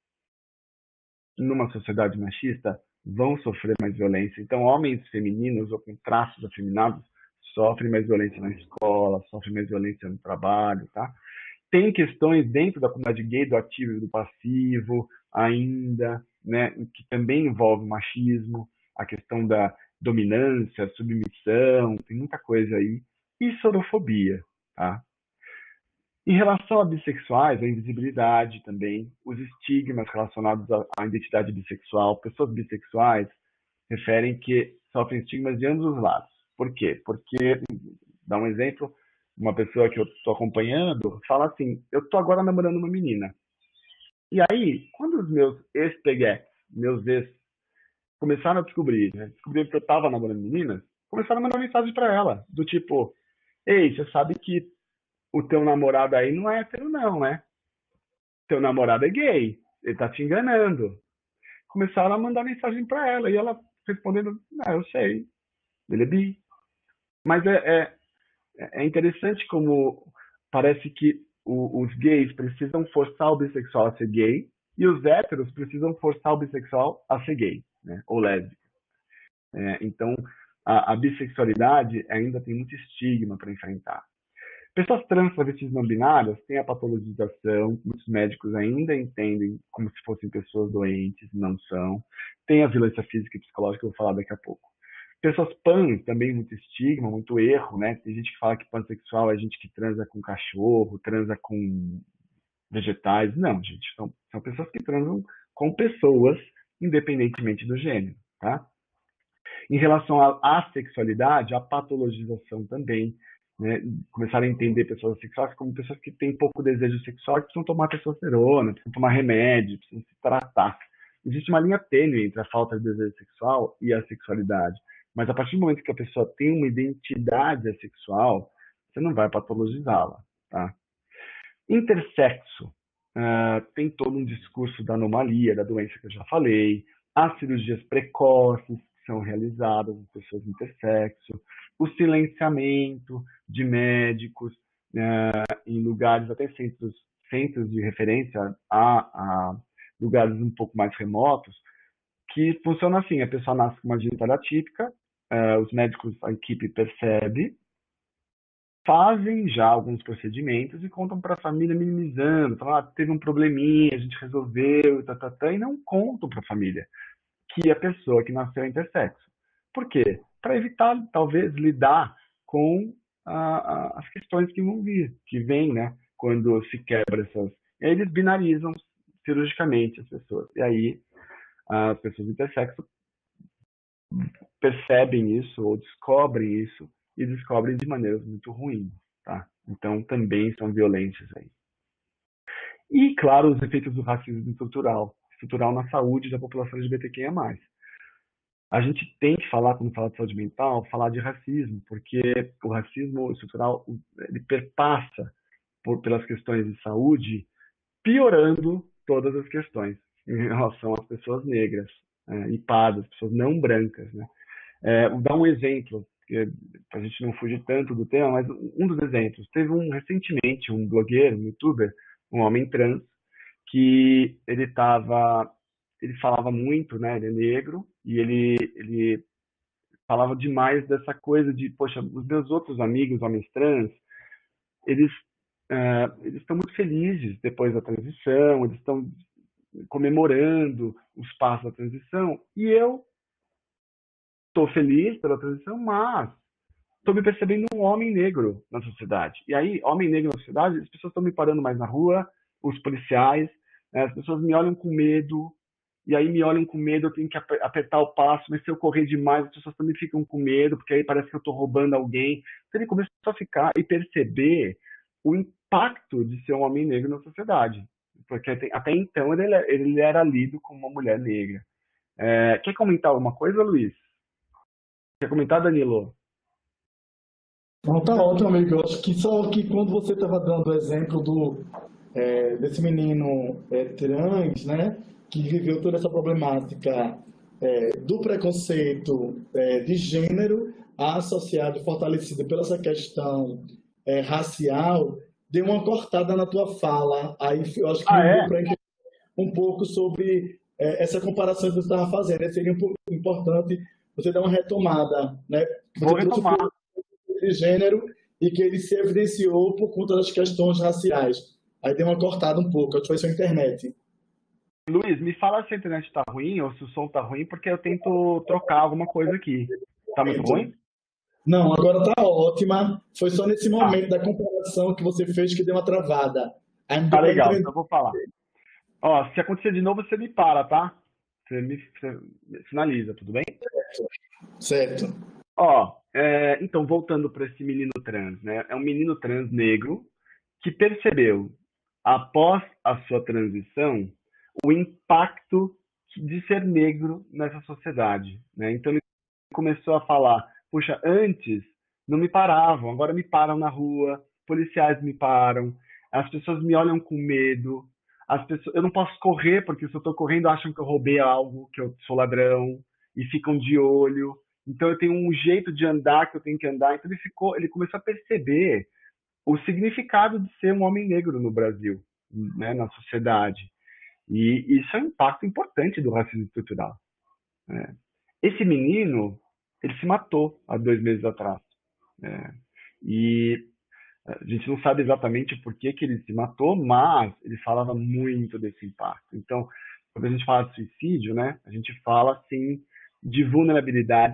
Speaker 2: numa sociedade machista, vão sofrer mais violência. Então, homens femininos ou com traços afeminados sofrem mais violência na escola, sofrem mais violência no trabalho, tá? Tem questões dentro da comunidade gay, do ativo e do passivo, ainda, né, que também envolve machismo, a questão da dominância, submissão, tem muita coisa aí, e sorofobia, tá? Em relação a bissexuais, a invisibilidade também, os estigmas relacionados à identidade bissexual, pessoas bissexuais referem que sofrem estigmas de ambos os lados. Por quê? Porque, dá um exemplo, uma pessoa que eu estou acompanhando fala assim, eu estou agora namorando uma menina. E aí, quando os meus ex-peguetes, meus ex, começaram a descobrir, né? Descobriram que eu estava namorando meninas, começaram a mandar mensagem para ela, do tipo, ei, você sabe que o teu namorado aí não é hétero não, né? Teu namorado é gay, ele tá te enganando. Começaram a mandar mensagem para ela, e ela respondendo, ah, eu sei, ele é bi. Mas é, é, é interessante como parece que o, os gays precisam forçar o bissexual a ser gay, e os héteros precisam forçar o bissexual a ser gay, né? Ou lésbico. É, então, a, a bissexualidade ainda tem muito estigma para enfrentar. Pessoas trans, travestis não binárias têm a patologização, muitos médicos ainda entendem como se fossem pessoas doentes, não são. Tem a violência física e psicológica, que eu vou falar daqui a pouco. Pessoas pan, também muito estigma, muito erro, né? Tem gente que fala que pansexual é gente que transa com cachorro, transa com vegetais. Não, gente, são, são pessoas que transam com pessoas, independentemente do gênero, tá? Em relação à assexualidade, a patologização também, né? Começaram a entender pessoas assexuais como pessoas que têm pouco desejo sexual e precisam tomar testosterona, precisam tomar remédio, precisam se tratar. Existe uma linha tênue entre a falta de desejo sexual e a sexualidade. Mas a partir do momento que a pessoa tem uma identidade assexual, você não vai patologizá-la, tá? Intersexo, uh, tem todo um discurso da anomalia, da doença que eu já falei, as cirurgias precoces que são realizadas em pessoas intersexo, o silenciamento de médicos uh, em lugares, até centros, centros de referência a, a lugares um pouco mais remotos, que funciona assim: a pessoa nasce com uma genitália atípica, uh, os médicos, a equipe percebe, fazem já alguns procedimentos e contam para a família minimizando, falam, ah, teve um probleminha, a gente resolveu, tá, tá, tá, e não contam para a família que a pessoa que nasceu é intersexo. Por quê? Para evitar, talvez, lidar com a, a, as questões que vão vir, que vêm, né, quando se quebra essas... E aí eles binarizam cirurgicamente as pessoas. E aí as pessoas intersexo percebem isso ou descobrem isso e descobrem de maneiras muito ruins, tá? Então também são violências aí. E, claro, os efeitos do racismo estrutural, estrutural na saúde da população L G B T Q I A mais. A gente tem que falar, quando fala de saúde mental, falar de racismo, porque o racismo estrutural, ele perpassa por, pelas questões de saúde, piorando todas as questões em relação às pessoas negras, é, e pardas, pessoas não brancas, né? É, vou dar um exemplo, para a gente não fugir tanto do tema, mas um dos exemplos. Teve um, recentemente, um blogueiro, um youtuber, um homem trans, que ele tava, ele falava muito, né, ele é negro, e ele, ele falava demais dessa coisa de, poxa, os meus outros amigos, homens trans, eles uh, eles estão muito felizes depois da transição, eles estão comemorando os passos da transição, e eu estou feliz pela transição, mas estou me percebendo um homem negro na sociedade. E aí, homem negro na sociedade, as pessoas estão me parando mais na rua, os policiais, né, as pessoas me olham com medo, e aí me olham com medo, eu tenho que apertar o passo, mas se eu correr demais, as pessoas também ficam com medo, porque aí parece que eu estou roubando alguém. Então ele começou a ficar e perceber o impacto de ser um homem negro na sociedade. Porque até então ele, ele era lido como uma mulher negra. É, quer comentar alguma coisa, Luiz? Quer comentar, Danilo?
Speaker 4: Não, tá ótimo, amigo. Eu acho que só que quando você estava dando o exemplo do, é, desse menino é, trans, né, que viveu toda essa problemática é, do preconceito é, de gênero, associado e fortalecido pela essa questão é, racial, deu uma cortada na tua fala. Aí eu acho que
Speaker 2: ah,
Speaker 4: me
Speaker 2: é?
Speaker 4: deu para entender um pouco sobre é, essa comparação que você estava fazendo. Seria um pouco importante você dar uma retomada, né? Você
Speaker 2: Vou retomar.
Speaker 4: De gênero e que ele se evidenciou por conta das questões raciais. Aí deu uma cortada um pouco, acho que foi sua internet.
Speaker 2: Luiz, me fala se a internet está ruim ou se o som está ruim, porque eu tento trocar alguma coisa aqui. Tá muito ruim?
Speaker 4: Não, agora tá ótima. Foi só nesse momento ah. da comparação que você fez que deu uma travada.
Speaker 2: Aí tá legal, então eu vou falar. Ó, se acontecer de novo, você me para, tá? Você me, você me sinaliza, tudo bem?
Speaker 4: Certo. Certo.
Speaker 2: Ó, é, então, voltando para esse menino trans, né? É um menino trans negro que percebeu, após a sua transição, o impacto de ser negro nessa sociedade, né? Então, ele começou a falar, puxa, antes não me paravam, agora me param na rua, policiais me param, as pessoas me olham com medo, as pessoas, eu não posso correr, porque se eu estou correndo acham que eu roubei algo, que eu sou ladrão, e ficam de olho. Então eu tenho um jeito de andar que eu tenho que andar. Então ele ficou, ele começou a perceber o significado de ser um homem negro no Brasil, né, na sociedade. E isso é um impacto importante do racismo estrutural. Né? Esse menino, ele se matou há dois meses atrás. Né? E a gente não sabe exatamente por que, que ele se matou, mas ele falava muito desse impacto. Então, quando a gente fala de suicídio, né, a gente fala, sim, de vulnerabilidades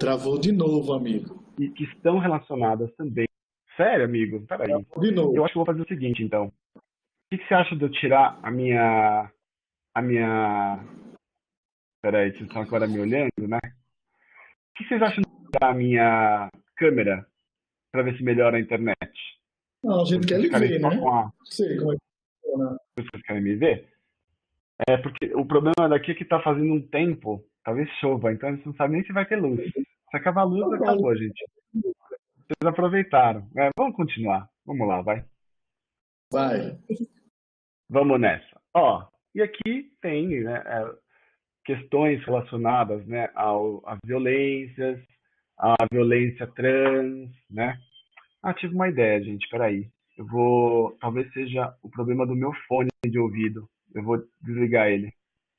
Speaker 4: Travou de novo, amigo.
Speaker 2: e que estão relacionadas também. Sério, amigo? Peraí.
Speaker 4: Travou de novo.
Speaker 2: Eu acho que eu vou fazer o seguinte, então. O que que você acha de eu tirar a minha... A minha... Peraí, vocês estão agora me olhando, né? O que vocês acham de eu tirar a minha câmera para ver se melhora a internet?
Speaker 4: Não, a gente quer
Speaker 2: Vocês
Speaker 4: lhe
Speaker 2: ficarem
Speaker 4: ver,
Speaker 2: só
Speaker 4: né?
Speaker 2: com a...
Speaker 4: Não sei como é que funciona.
Speaker 2: Vocês querem me ver? É porque o problema daqui é que tá fazendo um tempo, talvez chova, então a gente não sabe nem se vai ter luz. Se acabar a luz,
Speaker 4: Tá bom.
Speaker 2: acabou, gente. Vocês aproveitaram. É, vamos continuar. Vamos lá, vai.
Speaker 4: Vai.
Speaker 2: Vamos nessa. Ó, e aqui tem, né, é, questões relacionadas, né, ao, às violências, à violência trans, né? Ah, tive uma ideia, gente. Peraí. Eu vou. Talvez seja o problema do meu fone de ouvido. Eu vou desligar ele.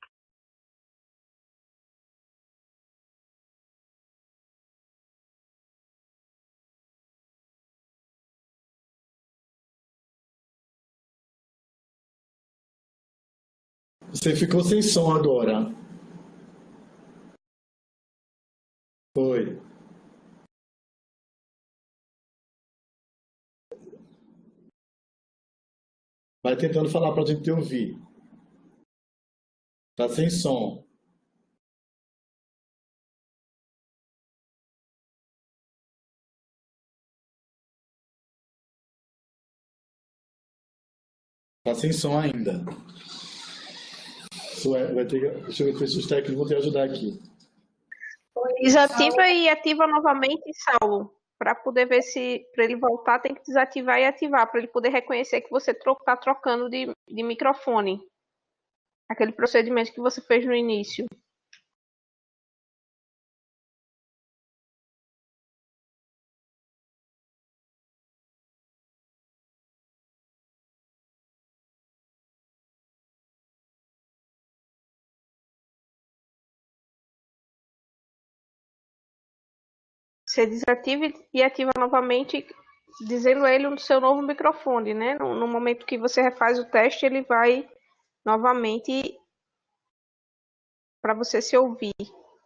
Speaker 4: Você ficou sem som agora. Foi. Vai tentando falar pra gente te ouvir. Tá sem som. Tá sem som ainda. Isso é- vai ter que- Deixa eu ver se os técnicos vão te ajudar aqui.
Speaker 3: Desativa e ativa novamente, Saulo, para poder ver se, para ele voltar, tem que desativar e ativar, para ele poder reconhecer que você está trocando de, de microfone. Aquele procedimento que você fez no início. Você desativa e ativa novamente, dizendo a ele o seu novo microfone, né? No, no momento que você refaz o teste, ele vai novamente para você se ouvir.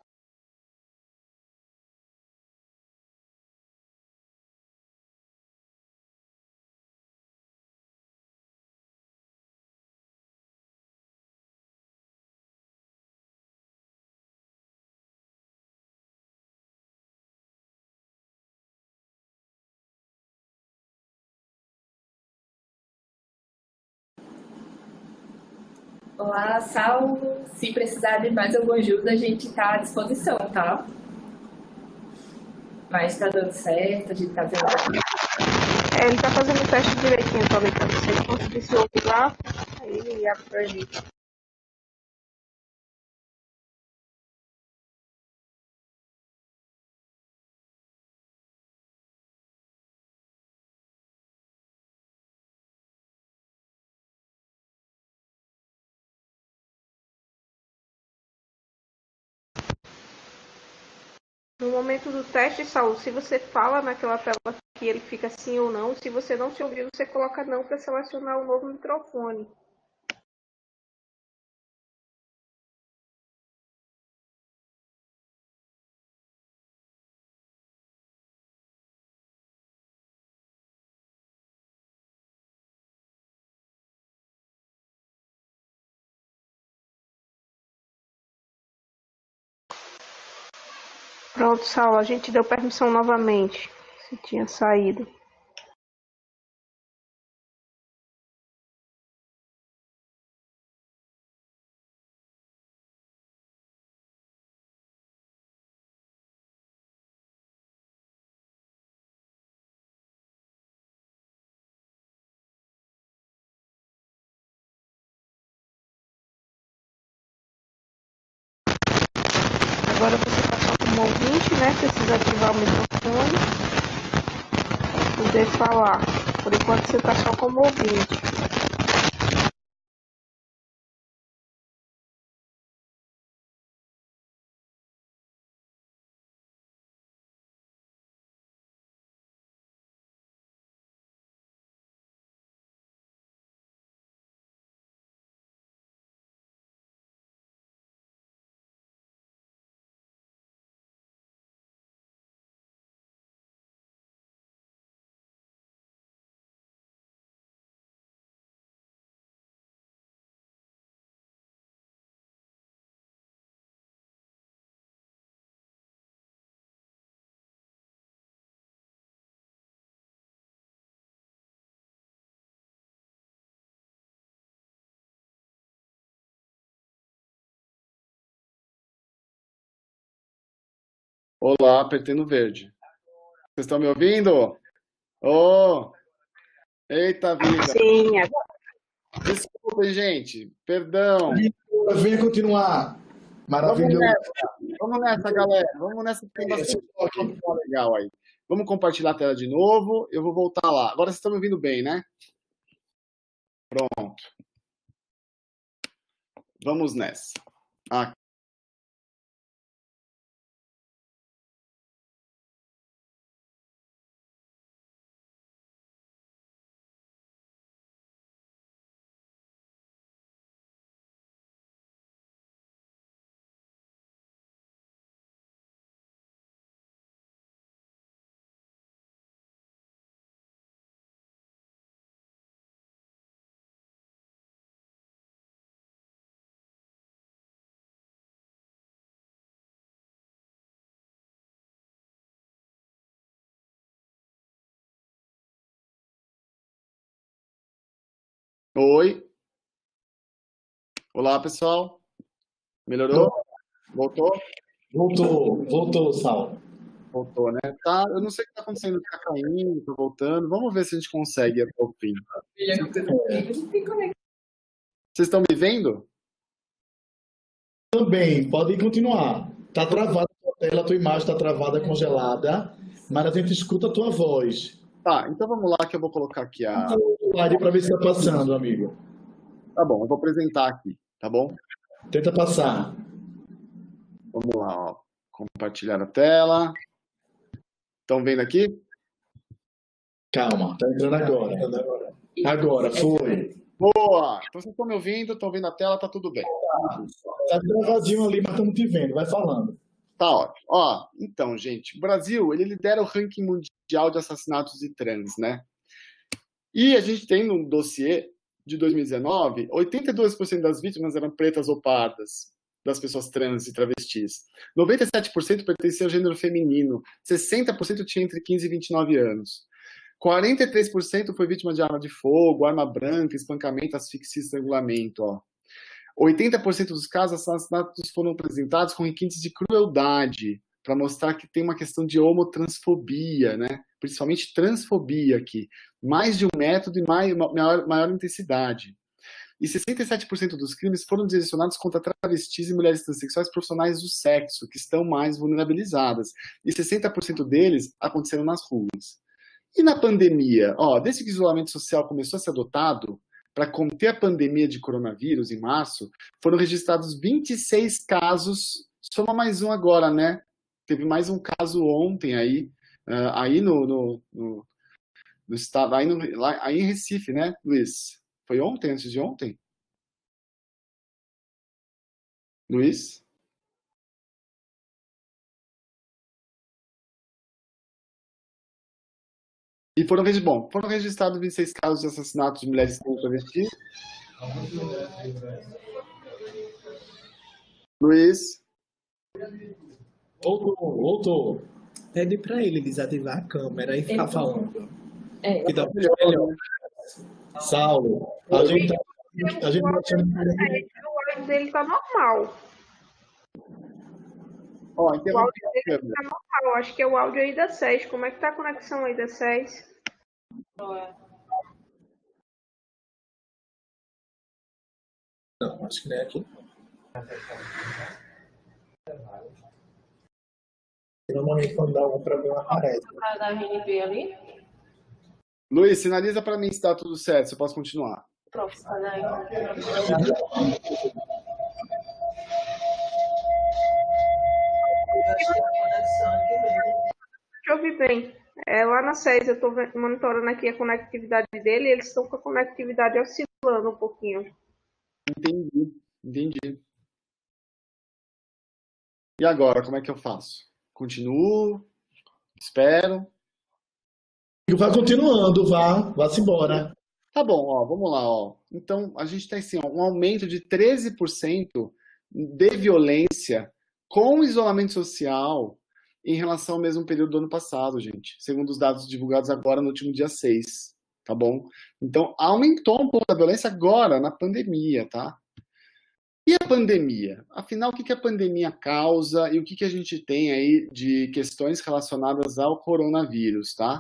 Speaker 1: Olá, Saulo. Se precisar de mais alguma ajuda, a gente está à disposição, tá? Mas está dando certo, a gente está vendo.
Speaker 3: É, ele está fazendo o teste direitinho também, para você ele conseguir se ouvir lá, aí ele abre para a gente. No momento do teste, Saulo, se você fala naquela tela que ele fica sim ou não, se você não se ouvir, você coloca não para selecionar o novo microfone. Pronto, Saulo, a gente deu permissão novamente. Você tinha saído. Agora você está só como ouvinte, né? Precisa ativar o microfone para poder falar. Por enquanto você está só como ouvinte.
Speaker 5: Olá, apertei no verde. Vocês estão me ouvindo? Oh, eita vida.
Speaker 3: Sim, agora.
Speaker 5: Desculpem, gente. Perdão.
Speaker 4: Venha continuar. Maravilhoso.
Speaker 5: Vamos nessa, vamos nessa, galera. Vamos nessa que tem bastante coisa legal aí. Vamos compartilhar a tela de novo. Eu vou voltar lá. Agora vocês estão me ouvindo bem, né? Pronto. Vamos nessa. Aqui. Oi. Olá, pessoal. Melhorou? Voltou?
Speaker 4: Voltou, voltou, Sal.
Speaker 5: Voltou, né? Tá, eu não sei o que tá acontecendo, tá caindo, tá voltando. Vamos ver se a gente consegue até o fim. Vocês estão me vendo?
Speaker 4: Também, pode continuar. Tá travada a tua tela, a tua imagem está travada, congelada, mas a gente escuta a tua voz.
Speaker 5: Tá, então vamos lá que eu vou colocar aqui a...
Speaker 4: Slide para ver se está passando, amigo.
Speaker 5: Tá bom, eu vou apresentar aqui, tá bom?
Speaker 4: Tenta passar.
Speaker 5: Vamos lá, ó. Compartilhar a tela. Estão vendo aqui?
Speaker 4: Calma, tá entrando agora. Agora, foi.
Speaker 5: Boa! Então vocês estão me ouvindo, estão vendo a tela, tá tudo bem.
Speaker 4: Tá travadinho ali, mas estamos te vendo. Vai falando.
Speaker 5: Tá ótimo. Ó, então, gente, o Brasil, ele lidera o ranking mundial de assassinatos de trans, né? E a gente tem no dossiê de dois mil e dezenove, oitenta e dois por cento das vítimas eram pretas ou pardas, das pessoas trans e travestis. noventa e sete por cento pertencia ao gênero feminino, sessenta por cento tinha entre quinze e vinte e nove anos. quarenta e três por cento foi vítima de arma de fogo, arma branca, espancamento, asfixia e estrangulamento, ó. oitenta por cento dos casos, assassinatos foram apresentados com requintes de crueldade, para mostrar que tem uma questão de homotransfobia, né? Principalmente transfobia aqui. Mais de um método e maior, maior intensidade. E sessenta e sete por cento dos crimes foram direcionados contra travestis e mulheres transexuais profissionais do sexo, que estão mais vulnerabilizadas. E sessenta por cento deles aconteceram nas ruas. E na pandemia? Ó, desde que o isolamento social começou a ser adotado, para conter a pandemia de coronavírus, em março, foram registrados vinte e seis casos, soma mais um agora, né? Teve mais um caso ontem aí, uh, aí no, no, no, no estado, aí, no, lá, aí em Recife, né, Luiz? Foi ontem, antes de ontem? Luiz? E foram, bom, foram registrados vinte e seis casos de assassinatos de mulheres trans travestis. Luiz?
Speaker 4: Voltou, voltou.
Speaker 6: Pede para ele desativar a câmera e ficar
Speaker 1: Ele-
Speaker 6: falando.
Speaker 1: É,
Speaker 6: Que dá melhor.
Speaker 4: Saulo, a gente tá, a gente tá achando que
Speaker 3: O áudio dele tá normal.
Speaker 5: Ó,
Speaker 3: O
Speaker 5: interrompi
Speaker 3: áudio
Speaker 5: a
Speaker 3: dele
Speaker 5: câmera.
Speaker 3: tá normal. Acho que é o áudio aí da SES. Como é que tá a conexão aí da SES?
Speaker 6: Não, acho que não é aqui. Normalmente quando dá algum problema aparece.
Speaker 1: da R N B ali.
Speaker 5: Luiz, sinaliza para mim se está tudo certo, se eu posso continuar.
Speaker 1: Profissional.
Speaker 3: Deixa eu ouvir bem. É, lá na SES eu tô ve- monitorando aqui a conectividade dele e eles estão com a conectividade oscilando um pouquinho.
Speaker 5: Entendi, entendi. E agora, como é que eu faço? Continuo? Espero?
Speaker 4: vai continuando, vá, vá-se embora.
Speaker 5: Tá bom, ó, vamos lá, ó. Então, a gente tem assim, ó, um aumento de treze por cento de violência com isolamento social em relação ao mesmo período do ano passado, gente. Segundo os dados divulgados agora no último dia seis, tá bom? Então, aumentou um pouco a violência agora, na pandemia, tá? E a pandemia? Afinal, o que a pandemia causa e o que a gente tem aí de questões relacionadas ao coronavírus, tá?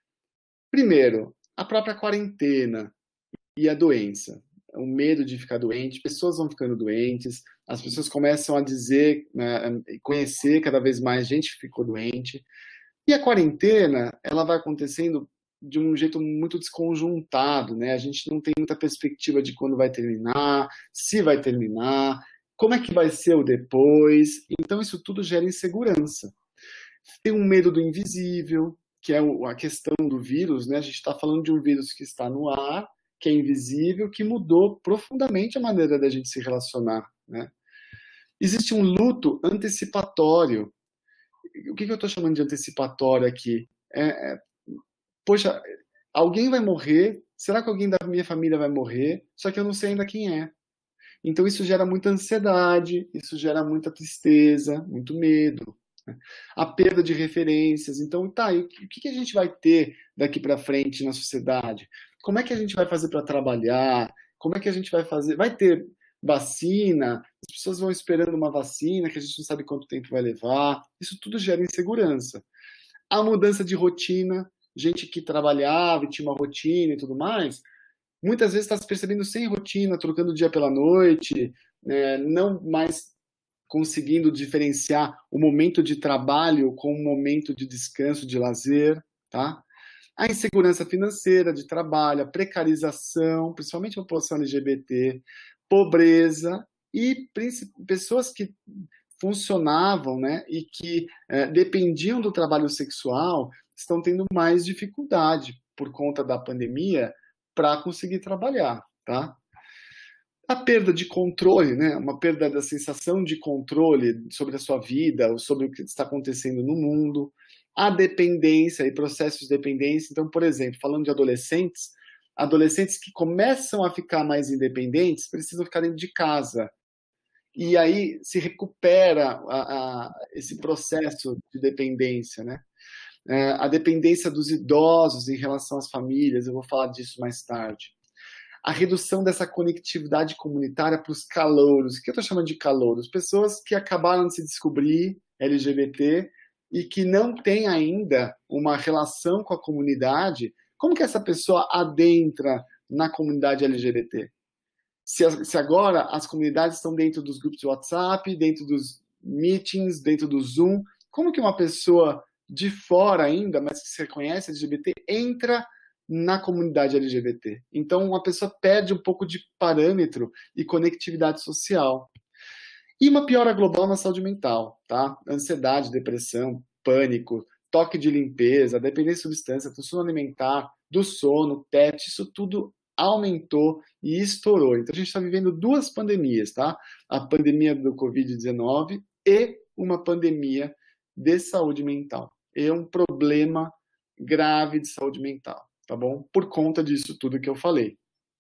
Speaker 5: Primeiro, a própria quarentena e a doença. O medo de ficar doente, pessoas vão ficando doentes, as pessoas começam a dizer, né, conhecer cada vez mais gente que ficou doente. E a quarentena, ela vai acontecendo de um jeito muito desconjuntado, né? A gente não tem muita perspectiva de quando vai terminar, se vai terminar, como é que vai ser o depois. Então, isso tudo gera insegurança. Tem um medo do invisível, que é a questão do vírus, né? A gente está falando de um vírus que está no ar, que é invisível, que mudou profundamente a maneira da gente se relacionar, né? Existe um luto antecipatório. O que eu estou chamando de antecipatório aqui? É, é, poxa, alguém vai morrer, será que alguém da minha família vai morrer? Só que eu não sei ainda quem é. Então isso gera muita ansiedade, isso gera muita tristeza, muito medo, né? A perda de referências. Então, tá, e o que a gente vai ter daqui para frente na sociedade? Como é que a gente vai fazer para trabalhar? Como é que a gente vai fazer? Vai ter vacina? As pessoas vão esperando uma vacina que a gente não sabe quanto tempo vai levar. Isso tudo gera insegurança. A mudança de rotina, gente que trabalhava e tinha uma rotina e tudo mais, muitas vezes está se percebendo sem rotina, trocando o dia pela noite, né, não mais conseguindo diferenciar o momento de trabalho com o momento de descanso, de lazer, tá? A insegurança financeira de trabalho, a precarização, principalmente a população L G B T, pobreza e pessoas que funcionavam, né, e que é, dependiam do trabalho sexual, estão tendo mais dificuldade por conta da pandemia para conseguir trabalhar, tá? A perda de controle, né, uma perda da sensação de controle sobre a sua vida, sobre o que está acontecendo no mundo, a dependência e processos de dependência. Então, por exemplo, falando de adolescentes, adolescentes que começam a ficar mais independentes precisam ficar dentro de casa. E aí se recupera a, a, esse processo de dependência, né? É, a dependência dos idosos em relação às famílias, eu vou falar disso mais tarde. A redução dessa conectividade comunitária para os calouros. O que eu estou chamando de calouros? Pessoas que acabaram de se descobrir L G B T e que não têm ainda uma relação com a comunidade. Como que essa pessoa adentra na comunidade L G B T? Se, se agora as comunidades estão dentro dos grupos de WhatsApp, dentro dos meetings, dentro do Zoom, como que uma pessoa de fora ainda, mas que se reconhece L G B T, entra na comunidade L G B T? Então, uma pessoa perde um pouco de parâmetro e conectividade social. E uma piora global na saúde mental, tá? Ansiedade, depressão, pânico, toque de limpeza, dependência de substância, transtorno alimentar, do sono, T E T, isso tudo aumentou e estourou. Então, a gente está vivendo duas pandemias, tá? A pandemia do covid dezenove e uma pandemia de saúde mental. É um problema grave de saúde mental, tá bom? Por conta disso tudo que eu falei.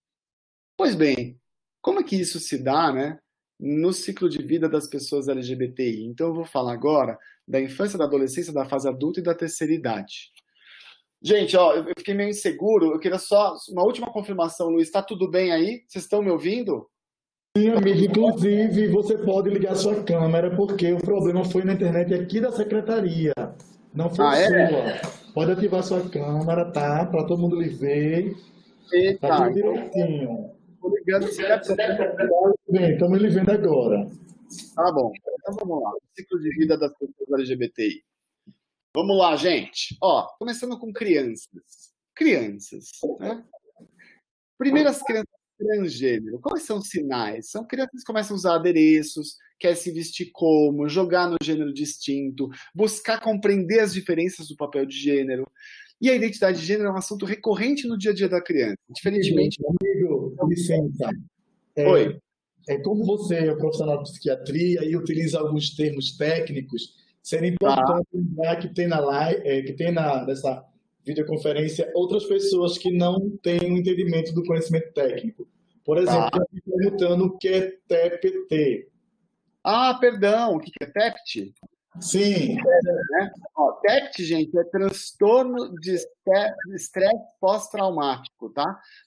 Speaker 5: Pois bem, como é que isso se dá, né, no ciclo de vida das pessoas L G B T I? Então eu vou falar agora da infância, da adolescência, da fase adulta e da terceira idade. Gente, ó, eu fiquei meio inseguro, eu queria só uma última confirmação, Luiz, tá tudo bem aí? Vocês estão me ouvindo?
Speaker 4: Sim, amigo, inclusive você pode ligar sua câmera, porque o problema foi na internet aqui da secretaria, não foi
Speaker 5: ah,
Speaker 4: sua.
Speaker 5: É?
Speaker 4: Pode ativar sua câmera, tá? Para todo mundo lhe ver.
Speaker 5: Eita,
Speaker 4: Tá tudo direitinho.
Speaker 5: Tô ligando se quer...
Speaker 4: Bem, estamos lhe vendo agora.
Speaker 5: Tá bom, então vamos lá. Ciclo de vida das pessoas L G B T I. Vamos lá, gente. Ó, começando com crianças. Crianças, né? Primeiro as crianças transgênero. Quais são os sinais? São crianças que começam a usar adereços, quer se vestir como, jogar no gênero distinto, buscar compreender as diferenças do papel de gênero. E a identidade de gênero é um assunto recorrente no dia a dia da criança. Diferentemente...
Speaker 4: Amigo, licença. É,
Speaker 5: Oi.
Speaker 4: É, como você é profissional de psiquiatria e utiliza alguns termos técnicos, seria importante lembrar que tem na live, é, que tem na, nessa videoconferência outras pessoas que não têm um entendimento do conhecimento técnico. Por exemplo,
Speaker 5: Tá.
Speaker 4: eu estou perguntando o que é T P T.
Speaker 5: Ah, perdão, o que é T E P T?
Speaker 4: Sim.
Speaker 5: Né? Ó, T E P T, gente, é transtorno de estresse pós-traumático, tá?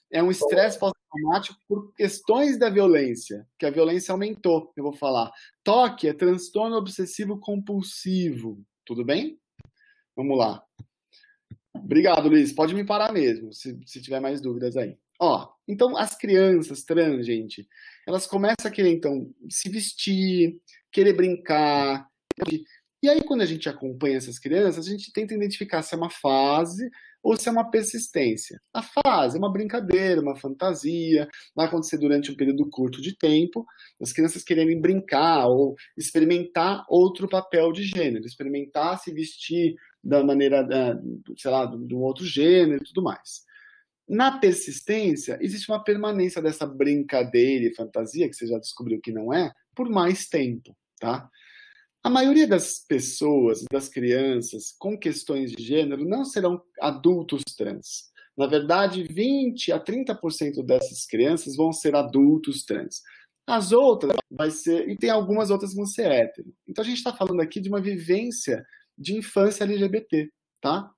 Speaker 5: é um estresse pós-traumático por questões da violência, que a violência aumentou, eu vou falar. Toque é transtorno obsessivo compulsivo, tudo bem? Vamos lá. Obrigado, Luiz. Pode me parar mesmo, se, se tiver mais dúvidas aí. Ó, então, as crianças trans, gente, elas começam a querer, então, se vestir, querer brincar. E aí, quando a gente acompanha essas crianças, a gente tenta identificar se é uma fase ou se é uma persistência. A fase é uma brincadeira, uma fantasia, vai acontecer durante um período curto de tempo, as crianças querendo brincar ou experimentar outro papel de gênero, experimentar se vestir da maneira, sei lá, de um outro gênero e tudo mais. Na persistência, existe uma permanência dessa brincadeira e fantasia, que você já descobriu que não é, por mais tempo, tá? A maioria das pessoas, das crianças com questões de gênero não serão adultos trans. Na verdade, vinte a trinta por cento dessas crianças vão ser adultos trans. As outras vai ser, e tem algumas outras que vão ser hétero. Então a gente está falando aqui de uma vivência de infância L G B T, tá?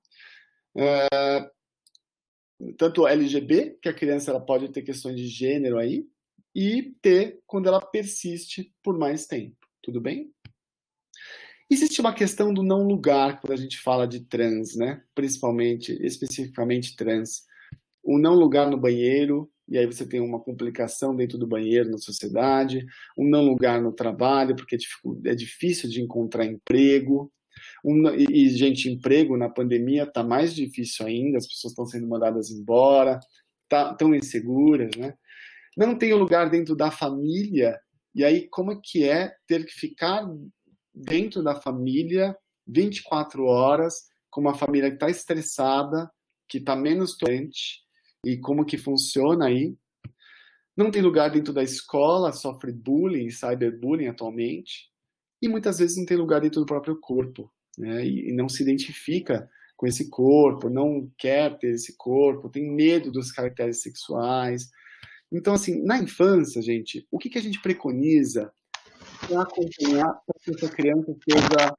Speaker 5: É, tanto L G B, que a criança ela pode ter questões de gênero aí, e T, quando ela persiste por mais tempo. Tudo bem? Existe uma questão do não lugar quando a gente fala de trans, né? Principalmente, especificamente trans. O não lugar no banheiro, e aí você tem uma complicação dentro do banheiro na sociedade. O não lugar no trabalho, porque é difícil de encontrar emprego. Um, e, e, gente, emprego na pandemia está mais difícil ainda, as pessoas estão sendo mandadas embora, tá, tão inseguras, né? Não tem lugar dentro da família, e aí como é que é ter que ficar dentro da família vinte e quatro horas, com uma família que está estressada, que está menos tolerante, e como que funciona aí. Não tem lugar dentro da escola, sofre bullying, cyberbullying atualmente, e muitas vezes não tem lugar dentro do próprio corpo, né? E, e não se identifica com esse corpo, não quer ter esse corpo, tem medo dos caracteres sexuais. Então, assim, na infância, gente, o que, que a gente preconiza para acompanhar para que essa criança seja...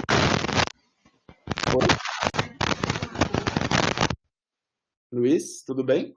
Speaker 5: Luiz, tudo bem?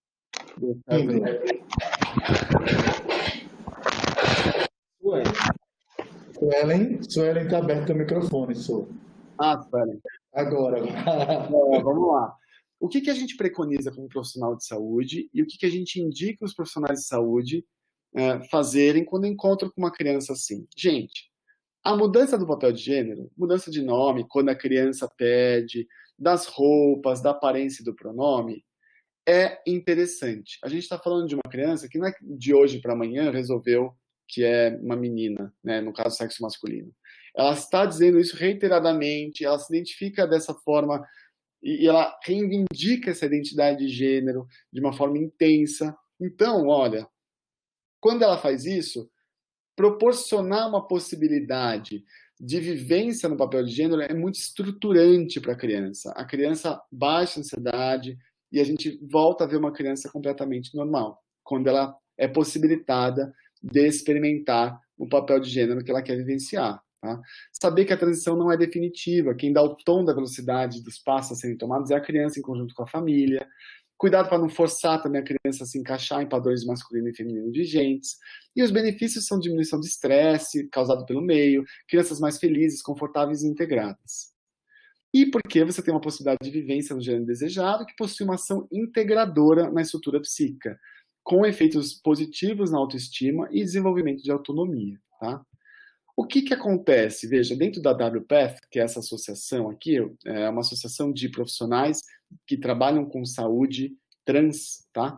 Speaker 4: Suelen, Suelen está aberto o microfone, Su.
Speaker 5: Ah, Suelen.
Speaker 4: Agora.
Speaker 5: É, vamos lá. O que, que a gente preconiza como profissional de saúde e o que, que a gente indica os profissionais de saúde é, fazerem quando encontram com uma criança assim? Gente, a mudança do papel de gênero, mudança de nome, quando a criança pede, das roupas, da aparência e do pronome, é interessante. A gente está falando de uma criança que não é de hoje para amanhã resolveu que é uma menina, né, no caso sexo masculino. Ela está dizendo isso reiteradamente, ela se identifica dessa forma e ela reivindica essa identidade de gênero de uma forma intensa. Então, olha, quando ela faz isso, proporcionar uma possibilidade de vivência no papel de gênero é muito estruturante para a criança. A criança baixa a ansiedade e a gente volta a ver uma criança completamente normal, quando ela é possibilitada de experimentar o papel de gênero que ela quer vivenciar. Tá? Saber que a transição não é definitiva, quem dá o tom da velocidade dos passos a serem tomados é a criança em conjunto com a família. Cuidado para não forçar também a criança a se encaixar em padrões masculino e feminino vigentes. E os benefícios são diminuição de estresse causado pelo meio, crianças mais felizes, confortáveis e integradas. E porque você tem uma possibilidade de vivência no gênero desejado que possui uma ação integradora na estrutura psíquica, com efeitos positivos na autoestima e desenvolvimento de autonomia. Tá? O que, que acontece? Veja, dentro da W P A T H, que é essa associação aqui, é uma associação de profissionais que trabalham com saúde trans, tá?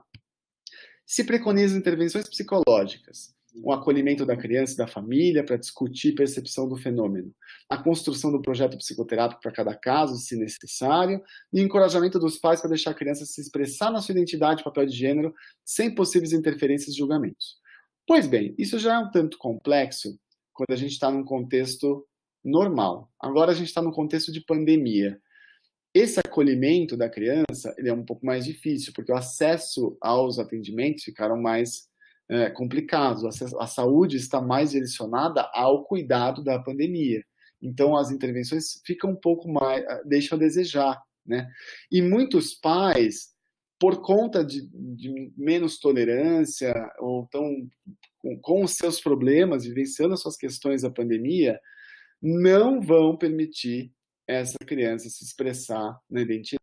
Speaker 5: Se preconizam intervenções psicológicas, o acolhimento da criança e da família para discutir percepção do fenômeno, a construção do projeto psicoterápico para cada caso, se necessário, e o encorajamento dos pais para deixar a criança se expressar na sua identidade e papel de gênero sem possíveis interferências e julgamentos. Pois bem, isso já é um tanto complexo quando a gente está num contexto normal. Agora a gente está num contexto de pandemia. Esse acolhimento da criança ele é um pouco mais difícil, porque o acesso aos atendimentos ficaram mais é, complicados. A saúde está mais direcionada ao cuidado da pandemia. Então, as intervenções ficam um pouco mais... deixam a desejar, né? E muitos pais, por conta de, de menos tolerância, ou tão com, com os seus problemas, vivenciando as suas questões da pandemia, não vão permitir essa criança se expressar na identidade.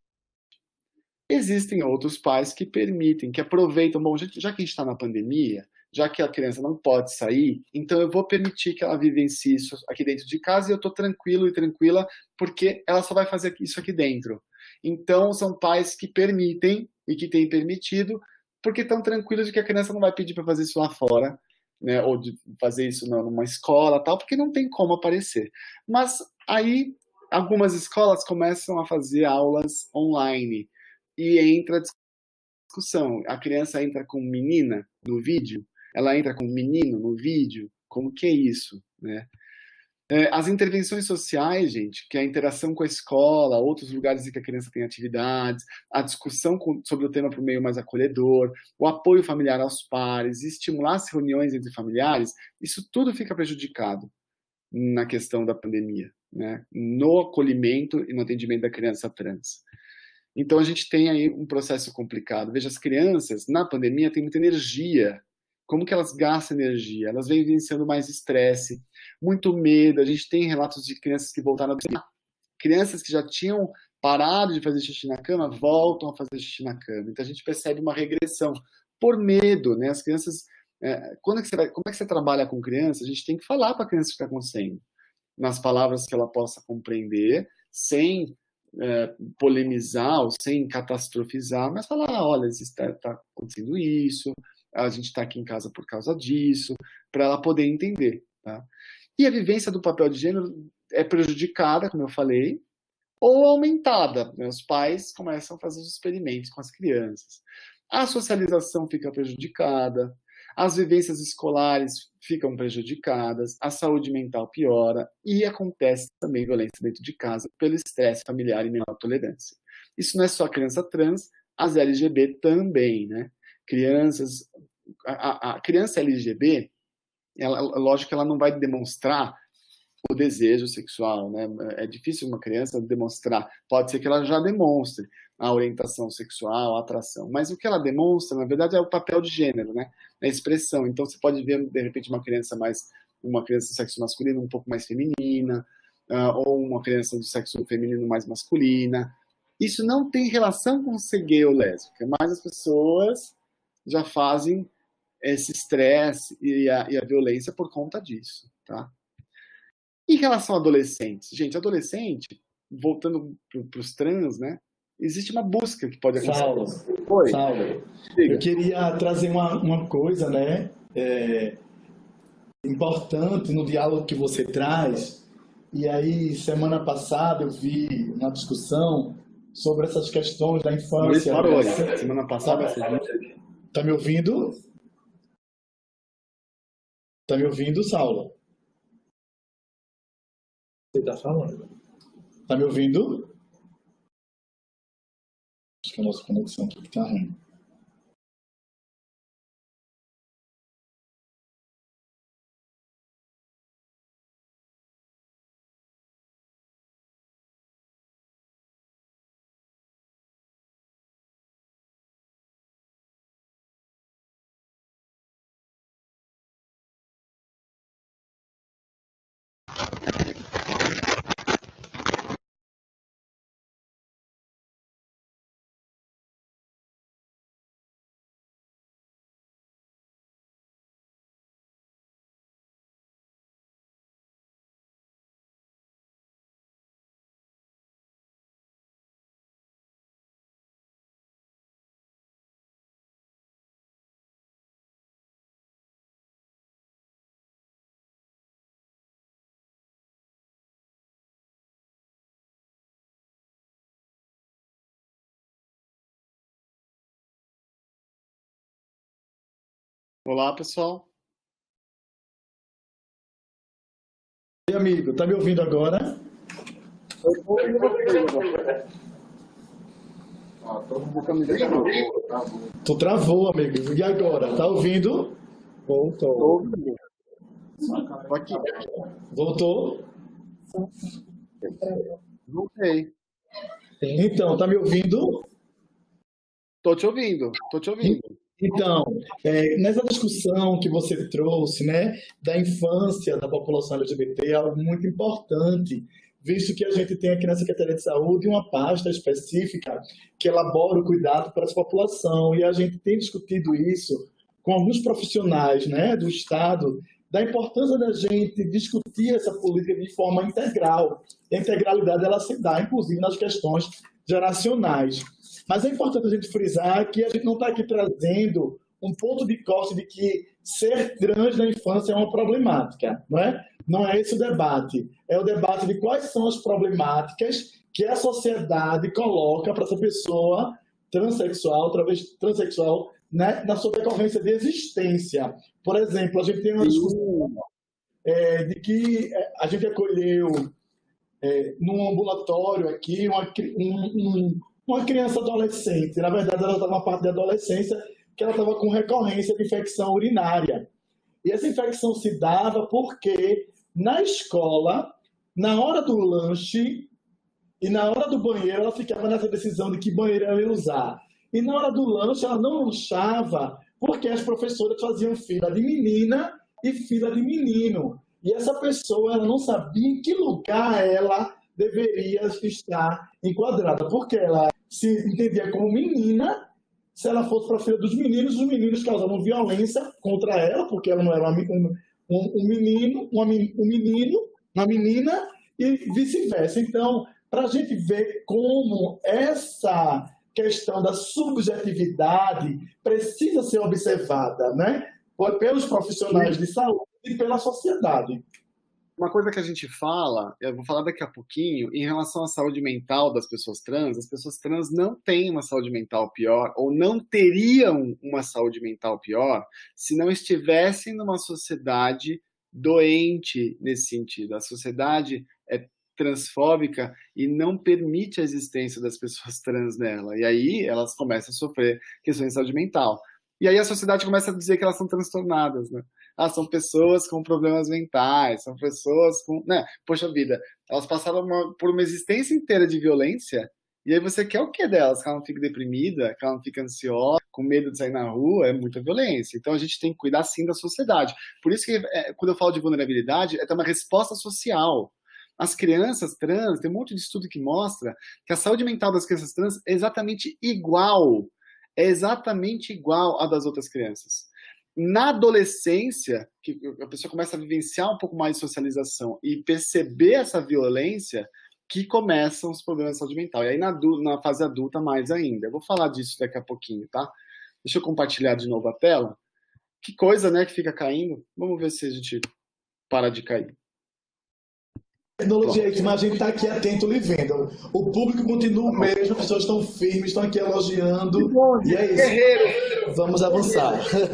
Speaker 5: Existem outros pais que permitem, que aproveitam, bom, já, já que a gente está na pandemia, já que a criança não pode sair, então eu vou permitir que ela vivencie isso aqui dentro de casa e eu estou tranquilo e tranquila porque ela só vai fazer isso aqui dentro. Então, são pais que permitem e que têm permitido porque estão tranquilos de que a criança não vai pedir para fazer isso lá fora, né, ou de fazer isso numa escola, tal, porque não tem como aparecer. Mas aí, algumas escolas começam a fazer aulas online e entra a discussão. A criança entra com menina no vídeo, ela entra com menino no vídeo, como que é isso, né? As intervenções sociais, gente, que é a interação com a escola, outros lugares em que a criança tem atividades, a discussão com, sobre o tema para o meio mais acolhedor, o apoio familiar aos pares, estimular as reuniões entre familiares, isso tudo fica prejudicado na questão da pandemia, né? No acolhimento e no atendimento da criança trans. Então, a gente tem aí um processo complicado. Veja, as crianças, na pandemia, têm muita energia. Como que elas gastam energia? Elas vêm vivenciando mais estresse, muito medo. A gente tem relatos de crianças que voltaram a... Crianças que já tinham parado de fazer xixi na cama, voltam a fazer xixi na cama. Então, a gente percebe uma regressão por medo, né? As crianças... É, quando é que você vai, como é que você trabalha com criança? A gente tem que falar para a criança o que está acontecendo, nas palavras que ela possa compreender, sem é, polemizar ou sem catastrofizar, mas falar, ah, olha, está tá acontecendo isso, a gente está aqui em casa por causa disso, para ela poder entender. Tá? E a vivência do papel de gênero é prejudicada, como eu falei, ou aumentada. Né? Os pais começam a fazer os experimentos com as crianças. A socialização fica prejudicada, as vivências escolares ficam prejudicadas, a saúde mental piora e acontece também violência dentro de casa pelo estresse familiar e menor tolerância. Isso não é só a criança trans, as L G B também, né? Crianças, a, a criança L G B, ela, lógico que ela não vai demonstrar o desejo sexual, né? É difícil uma criança demonstrar, pode ser que ela já demonstre a orientação sexual, a atração, mas o que ela demonstra, na verdade, é o papel de gênero, né? A expressão. Então, você pode ver, de repente, uma criança mais, uma criança do sexo masculino um pouco mais feminina, uh, ou uma criança do sexo feminino mais masculina. Isso não tem relação com ser gay ou lésbica, mas as pessoas já fazem esse estresse e a, e a violência por conta disso, tá? Em relação a adolescentes, gente, adolescente, voltando para os trans, né? Existe uma busca que pode acontecer.
Speaker 4: Saulo,
Speaker 5: Oi.
Speaker 4: Saulo, eu queria trazer uma, uma coisa, né? É, importante no diálogo que você traz. E aí, semana passada, eu vi uma discussão sobre essas questões da infância.
Speaker 5: Parou, né? Semana passada,
Speaker 4: tá, tá me ouvindo? Tá me ouvindo, Saulo?
Speaker 6: Você tá falando?
Speaker 4: Tá me ouvindo? Acho que a nossa conexão aqui tá ruim.
Speaker 5: Olá, pessoal.
Speaker 4: E amigo, tá me ouvindo agora? Tu travou, amigo. E agora? Tá ouvindo?
Speaker 6: Voltou.
Speaker 5: Aqui.
Speaker 4: Voltou?
Speaker 5: Voltei.
Speaker 4: Então, tá me ouvindo?
Speaker 5: Tô te ouvindo, tô te ouvindo.
Speaker 4: Então, é, nessa discussão que você trouxe, né, da infância da população L G B T, é algo muito importante, visto que a gente tem aqui na Secretaria de Saúde uma pasta específica que elabora o cuidado para essa população, e a gente tem discutido isso com alguns profissionais, né, do Estado, da importância da gente discutir essa política de forma integral. A integralidade ela se dá, inclusive, nas questões geracionais. Mas é importante a gente frisar que a gente não está aqui trazendo um ponto de corte de que ser trans na infância é uma problemática, não é? Não é esse o debate. É o debate de quais são as problemáticas que a sociedade coloca para essa pessoa transexual, talvez transexual, né, na sua decorrência de existência. Por exemplo, a gente tem uma discussão é, de que a gente acolheu é, num ambulatório aqui uma, um, um, uma criança adolescente. Na verdade, ela estava na parte de adolescência, que ela estava com recorrência de infecção urinária. E essa infecção se dava porque na escola, na hora do lanche e na hora do banheiro, ela ficava nessa decisão de que banheiro ela ia usar. E na hora do lanche, ela não lanchava porque as professoras faziam fila de menina e fila de menino. E essa pessoa ela não sabia em que lugar ela deveria estar enquadrada, porque ela se entendia como menina. Se ela fosse para a fila dos meninos, os meninos causavam violência contra ela, porque ela não era uma, um, um menino, uma, um menino, uma menina, e vice-versa. Então, para a gente ver como essa questão da subjetividade precisa ser observada, né? Pelos profissionais de saúde e pela sociedade.
Speaker 5: Uma coisa que a gente fala, eu vou falar daqui a pouquinho, em relação à saúde mental das pessoas trans, as pessoas trans não têm uma saúde mental pior, ou não teriam uma saúde mental pior, se não estivessem numa sociedade doente nesse sentido. A sociedade é transfóbica e não permite a existência das pessoas trans nela. E aí elas começam a sofrer questões de saúde mental. E aí a sociedade começa a dizer que elas são transtornadas, né? Ah, são pessoas com problemas mentais, são pessoas com... Né? Poxa vida, elas passaram uma, por uma existência inteira de violência, e aí você quer o que delas? Que ela não fique deprimida, que ela não fique ansiosa, com medo de sair na rua, é muita violência. Então a gente tem que cuidar sim da sociedade. Por isso que é, quando eu falo de vulnerabilidade, é uma resposta social. As crianças trans, tem um monte de estudo que mostra que a saúde mental das crianças trans é exatamente igual, é exatamente igual à das outras crianças. Na adolescência, que a pessoa começa a vivenciar um pouco mais de socialização e perceber essa violência, que começam os problemas de saúde mental. E aí na, na fase adulta, mais ainda. Eu vou falar disso daqui a pouquinho, tá? Deixa eu compartilhar de novo a tela. Que coisa, né, que fica caindo. Vamos ver se a gente para de cair.
Speaker 4: Tecnologia, mas a gente está aqui atento e vendo. O público continua o mesmo, as pessoas estão firmes, estão aqui elogiando. E é isso.
Speaker 5: Guerreiro.
Speaker 4: Vamos avançar.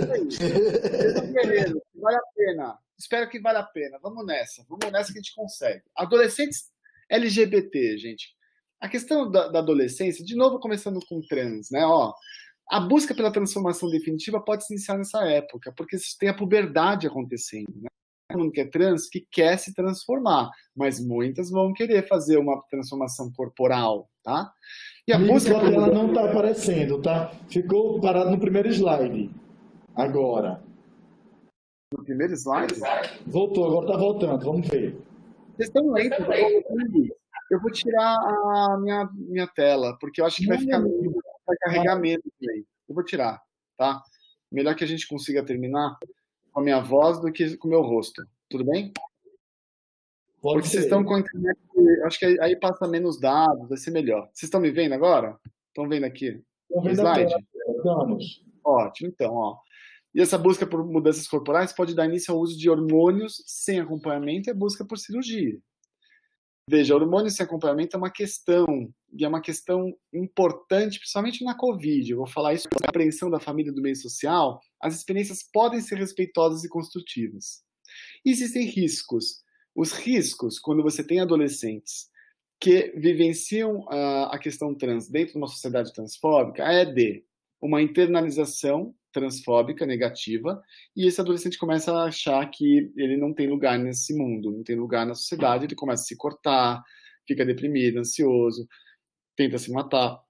Speaker 5: Guerreiro, vale a pena. Espero que vale a pena. Vamos nessa. Vamos nessa que a gente consegue. Adolescentes L G B T, gente. A questão da, da adolescência, de novo começando com trans, né? Ó, a busca pela transformação definitiva pode se iniciar nessa época, porque tem a puberdade acontecendo, né? Todo mundo que é trans que quer se transformar, mas muitas vão querer fazer uma transformação corporal, tá? E a
Speaker 4: Amigo,
Speaker 5: busca
Speaker 4: a tela não está aparecendo, tá? Ficou parado no primeiro slide. Agora.
Speaker 5: No primeiro slide?
Speaker 4: Voltou, agora está voltando, vamos ver.
Speaker 5: Vocês estão lentos, eu vou tirar a minha, minha tela, porque eu acho que vai ficar vai carregar menos aí. Eu vou tirar, tá? Melhor que a gente consiga terminar com a minha voz do que com o meu rosto. Tudo bem?
Speaker 4: Pode
Speaker 5: Porque
Speaker 4: ser.
Speaker 5: vocês estão com a internet, acho que aí passa menos dados, vai ser melhor. Vocês estão me vendo agora? Estão vendo aqui?
Speaker 4: Estão vendo
Speaker 5: slide?
Speaker 4: Vamos.
Speaker 5: Ótimo, então, ó. E essa busca por mudanças corporais pode dar início ao uso de hormônios sem acompanhamento e a busca por cirurgia. Veja, hormônios sem acompanhamento é uma questão, e é uma questão importante, principalmente na Covid. Eu vou falar isso pela apreensão da família do meio social. As experiências podem ser respeitosas e construtivas. Existem riscos. Os riscos, quando você tem adolescentes que vivenciam uh, a questão trans dentro de uma sociedade transfóbica, é de uma internalização transfóbica negativa, e esse adolescente começa a achar que ele não tem lugar nesse mundo, não tem lugar na sociedade, ele começa a se cortar, fica deprimido, ansioso, tenta se matar.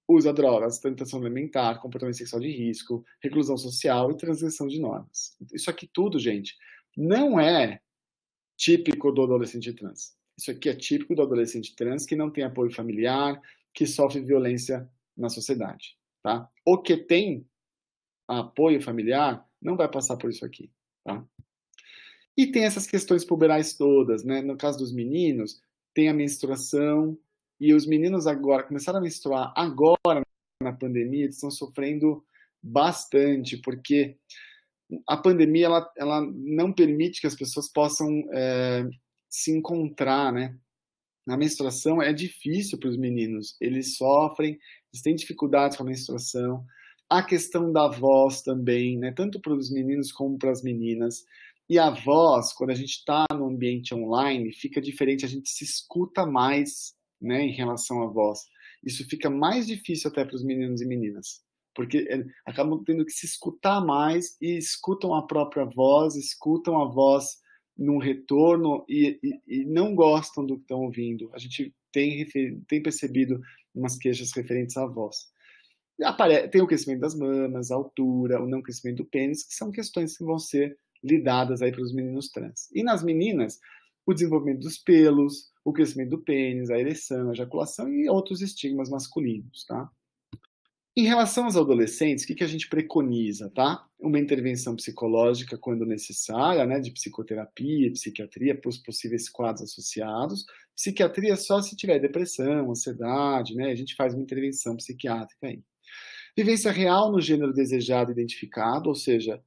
Speaker 5: usa drogas, tentação alimentar, comportamento sexual de risco, reclusão social e transgressão de normas. Isso aqui tudo, gente, não é típico do adolescente trans. Isso aqui é típico do adolescente trans que não tem apoio familiar, que sofre violência na sociedade, tá? O que tem apoio familiar não vai passar por isso aqui, tá? E tem essas questões puberais todas, né? No caso dos meninos, tem a menstruação, e os meninos agora começaram a menstruar agora na pandemia, eles estão sofrendo bastante, porque a pandemia ela, ela não permite que as pessoas possam é, se encontrar, né? Na menstruação é difícil para os meninos, eles sofrem, eles têm dificuldades com a menstruação. A questão da voz também, né? Tanto para os meninos como para as meninas. E a voz, quando a gente está no ambiente online, fica diferente, a gente se escuta mais, né, em relação à voz. Isso fica mais difícil até para os meninos e meninas, porque acabam tendo que se escutar mais e escutam a própria voz, escutam a voz num retorno e, e, e não gostam do que estão ouvindo. A gente tem, tem percebido umas queixas referentes à voz. Tem o crescimento das mamas, a altura, o não crescimento do pênis, que são questões que vão ser lidadas aí para os meninos trans. E nas meninas, o desenvolvimento dos pelos, o crescimento do pênis, a ereção, a ejaculação e outros estigmas masculinos, tá? Em relação aos adolescentes, o que, que a gente preconiza, tá? Uma intervenção psicológica quando necessária, né, de psicoterapia, psiquiatria, para os possíveis quadros associados. Psiquiatria só se tiver depressão, ansiedade, né? A gente faz uma intervenção psiquiátrica aí. Vivência real no gênero desejado e identificado, ou seja,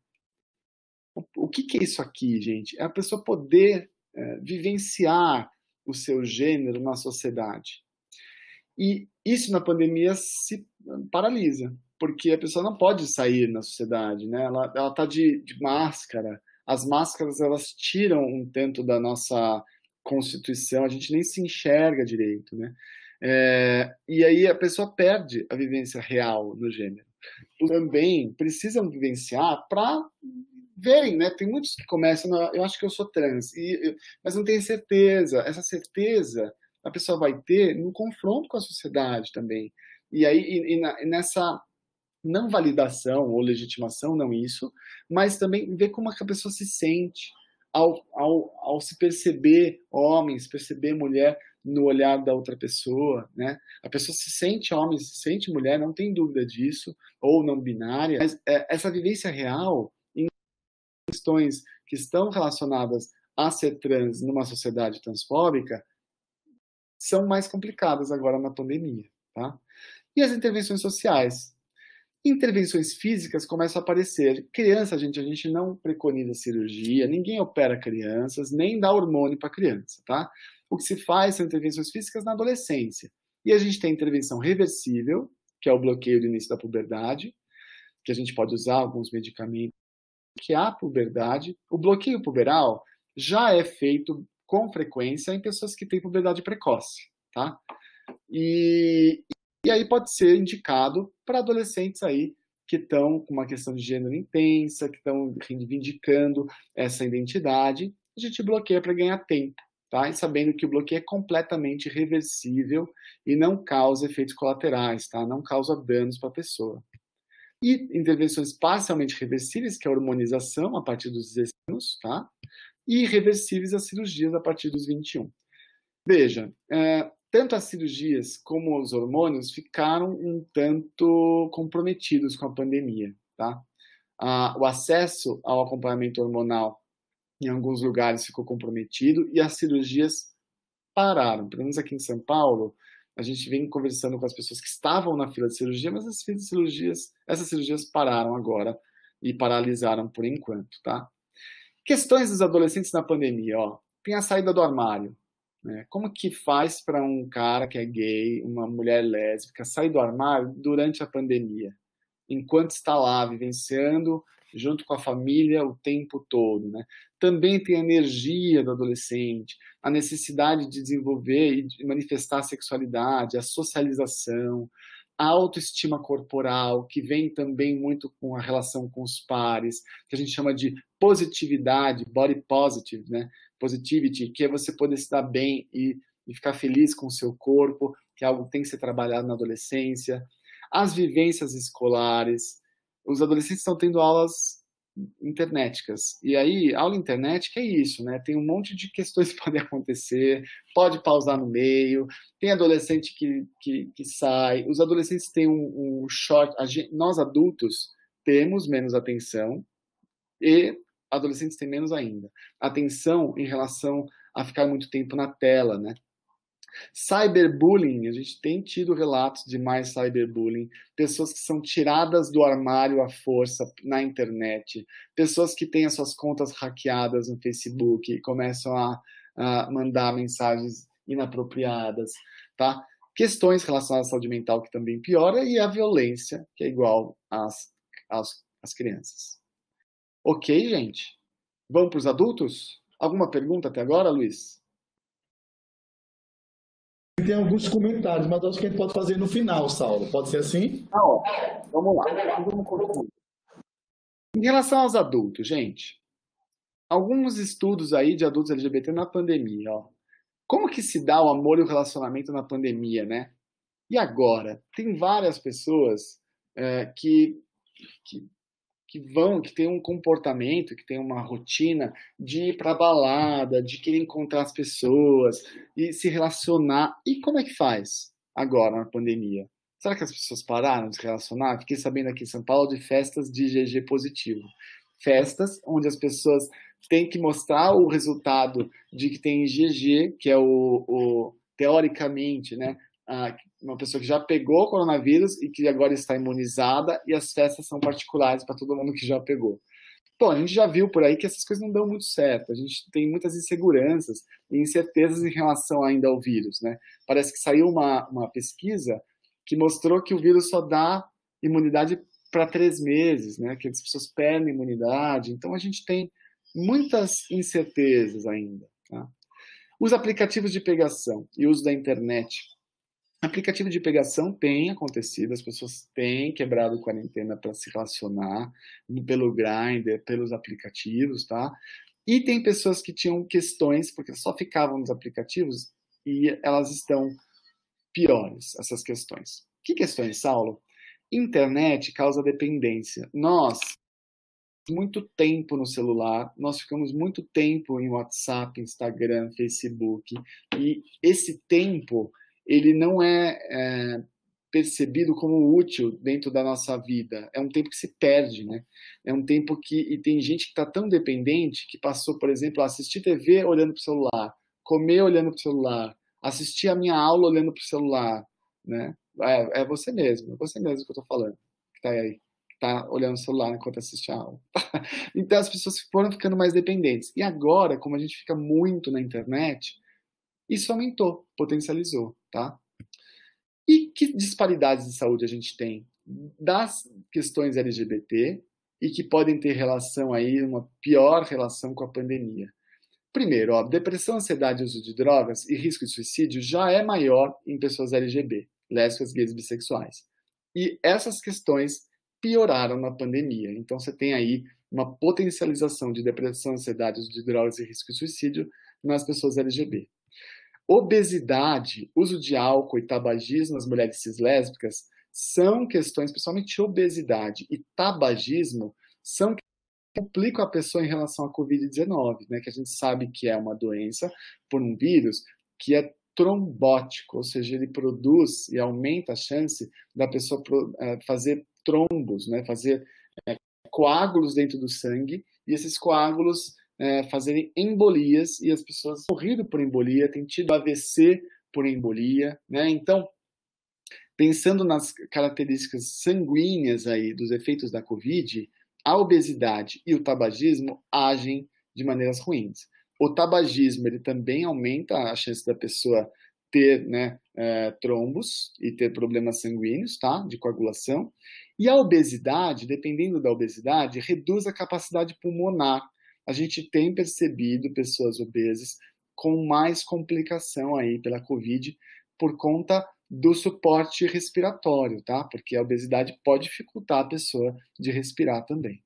Speaker 5: o que, que é isso aqui, gente? É a pessoa poder é, vivenciar o seu gênero na sociedade. E isso na pandemia se paralisa, porque a pessoa não pode sair na sociedade, né? Ela ela está de, de máscara. As máscaras, elas tiram um tanto da nossa constituição, a gente nem se enxerga direito, né? É, e aí a pessoa perde a vivência real no gênero. Também precisam vivenciar para verem, né? Tem muitos que começam, na, eu acho que eu sou trans, e, mas não tem certeza. Essa certeza a pessoa vai ter no confronto com a sociedade também. E aí, e, e, na, e nessa não validação ou legitimação, não isso, mas também ver como é que a pessoa se sente ao, ao, ao se perceber homem, se perceber mulher no olhar da outra pessoa, né? A pessoa se sente homem, se sente mulher, não tem dúvida disso, ou não binária, mas é, essa vivência real em questões que estão relacionadas a ser trans numa sociedade transfóbica são mais complicadas agora na pandemia, tá? E as intervenções sociais? Intervenções físicas começam a aparecer. Criança, gente, a gente não preconiza cirurgia, ninguém opera crianças, nem dá hormônio para criança, tá? O que se faz são intervenções físicas na adolescência. E a gente tem intervenção reversível, que é o bloqueio do início da puberdade, que a gente pode usar alguns medicamentos, que é a puberdade. O bloqueio puberal já é feito com frequência em pessoas que têm puberdade precoce, tá? E, e aí pode ser indicado para adolescentes aí que estão com uma questão de gênero intensa, que estão reivindicando essa identidade. A gente bloqueia para ganhar tempo, tá? E sabendo que o bloqueio é completamente reversível e não causa efeitos colaterais, tá? Não causa danos para a pessoa. E intervenções parcialmente reversíveis, que é a hormonização a partir dos dezesseis anos, tá? E reversíveis as cirurgias a partir dos vinte e um. Veja, é, tanto as cirurgias como os hormônios ficaram um tanto comprometidos com a pandemia, tá? Ah, o acesso ao acompanhamento hormonal em alguns lugares ficou comprometido e as cirurgias pararam. Pelo menos aqui em São Paulo, a gente vem conversando com as pessoas que estavam na fila de cirurgia, mas as filas de cirurgias, essas cirurgias pararam agora e paralisaram por enquanto, tá? Questões dos adolescentes na pandemia, ó. Tem a saída do armário, né? Como que faz para um cara que é gay, uma mulher lésbica, sair do armário durante a pandemia? Enquanto está lá, vivenciando junto com a família o tempo todo, né? Também tem a energia do adolescente, a necessidade de desenvolver e de manifestar a sexualidade, a socialização, a autoestima corporal, que vem também muito com a relação com os pares, que a gente chama de positividade, body positive, né? Positivity, que é você poder se dar bem e, e ficar feliz com o seu corpo, que é algo que tem que ser trabalhado na adolescência. as vivências escolares. Os adolescentes estão tendo aulas internéticas. E aí, aula internet, que é isso, né? Tem um monte de questões que podem acontecer, pode pausar no meio, tem adolescente que, que, que sai, os adolescentes têm um, um short, a gente, nós adultos temos menos atenção e adolescentes têm menos ainda. Atenção em relação a ficar muito tempo na tela, né? Cyberbullying, a gente tem tido relatos de mais cyberbullying, pessoas que são tiradas do armário à força na internet, pessoas que têm as suas contas hackeadas no Facebook e começam a, a mandar mensagens inapropriadas, tá? Questões relacionadas à saúde mental que também piora e a violência, que é igual às, às, às crianças. Ok, gente? Vamos para os adultos? Alguma pergunta até agora, Luiz?
Speaker 4: Tem alguns comentários, mas acho que a gente pode fazer no final, Saulo. Pode ser assim?
Speaker 5: Ah, ó, vamos lá. Vamos concluir. Em relação aos adultos, gente, alguns estudos aí de adultos L G B T na pandemia, ó. Como que se dá o amor e o relacionamento na pandemia, né? E agora? Tem várias pessoas é, que, que, que vão, que têm um comportamento, que têm uma rotina de ir para balada, de querer encontrar as pessoas e se relacionar. E como é que faz agora na pandemia? Será que as pessoas pararam de se relacionar? Fiquei sabendo aqui em São Paulo de festas de I G G positivo. Festas onde as pessoas têm que mostrar o resultado de que tem I G G, que é o, o teoricamente, né, uma pessoa que já pegou o coronavírus e que agora está imunizada, e as festas são particulares para todo mundo que já pegou. Bom, a gente já viu por aí que essas coisas não dão muito certo. A gente tem muitas inseguranças e incertezas em relação ainda ao vírus, né? Parece que saiu uma, uma pesquisa que mostrou que o vírus só dá imunidade para três meses, né? Que as pessoas perdem imunidade. Então a gente tem muitas incertezas ainda, tá? Os aplicativos de pegação e uso da internet. Aplicativo de pegação tem acontecido, as pessoas têm quebrado quarentena para se relacionar pelo Grindr, pelos aplicativos, tá? E tem pessoas que tinham questões, porque só ficavam nos aplicativos e elas estão piores, essas questões. Que questões, Saulo? Internet causa dependência. Nós, muito tempo no celular, nós ficamos muito tempo em WhatsApp, Instagram, Facebook, e esse tempo ele não é, é percebido como útil dentro da nossa vida. É um tempo que se perde, né? É um tempo que... E tem gente que está tão dependente que passou, por exemplo, a assistir T V olhando para o celular, comer olhando para o celular, assistir a minha aula olhando para o celular, né? É, é você mesmo, é você mesmo que eu estou falando, que está aí, que está olhando o celular enquanto assiste a aula. Então as pessoas foram ficando mais dependentes. E agora, como a gente fica muito na internet, isso aumentou, potencializou, tá? E que disparidades de saúde a gente tem das questões L G B T e que podem ter relação aí, uma pior relação com a pandemia? Primeiro, ó, depressão, ansiedade, uso de drogas e risco de suicídio já é maior em pessoas L G B, lésbicas, gays e bissexuais. E essas questões pioraram na pandemia. Então você tem aí uma potencialização de depressão, ansiedade, uso de drogas e risco de suicídio nas pessoas L G B. Obesidade, uso de álcool e tabagismo nas mulheres cislésbicas são questões, principalmente obesidade e tabagismo, são que complicam a pessoa em relação à covid dezenove, né? Que a gente sabe que é uma doença por um vírus que é trombótico, ou seja, ele produz e aumenta a chance da pessoa fazer trombos, né? Fazer é, coágulos dentro do sangue, e esses coágulos É, fazerem embolias, e as pessoas têm morrido por embolia, têm tido A V C por embolia, né? Então, pensando nas características sanguíneas aí dos efeitos da Covid, a obesidade e o tabagismo agem de maneiras ruins. O tabagismo, ele também aumenta a chance da pessoa ter, né, é, trombos e ter problemas sanguíneos, tá? De coagulação. E a obesidade, dependendo da obesidade, reduz a capacidade pulmonar. A gente tem percebido pessoas obesas com mais complicação aí pela Covid por conta do suporte respiratório, tá? Porque a obesidade pode dificultar a pessoa de respirar também.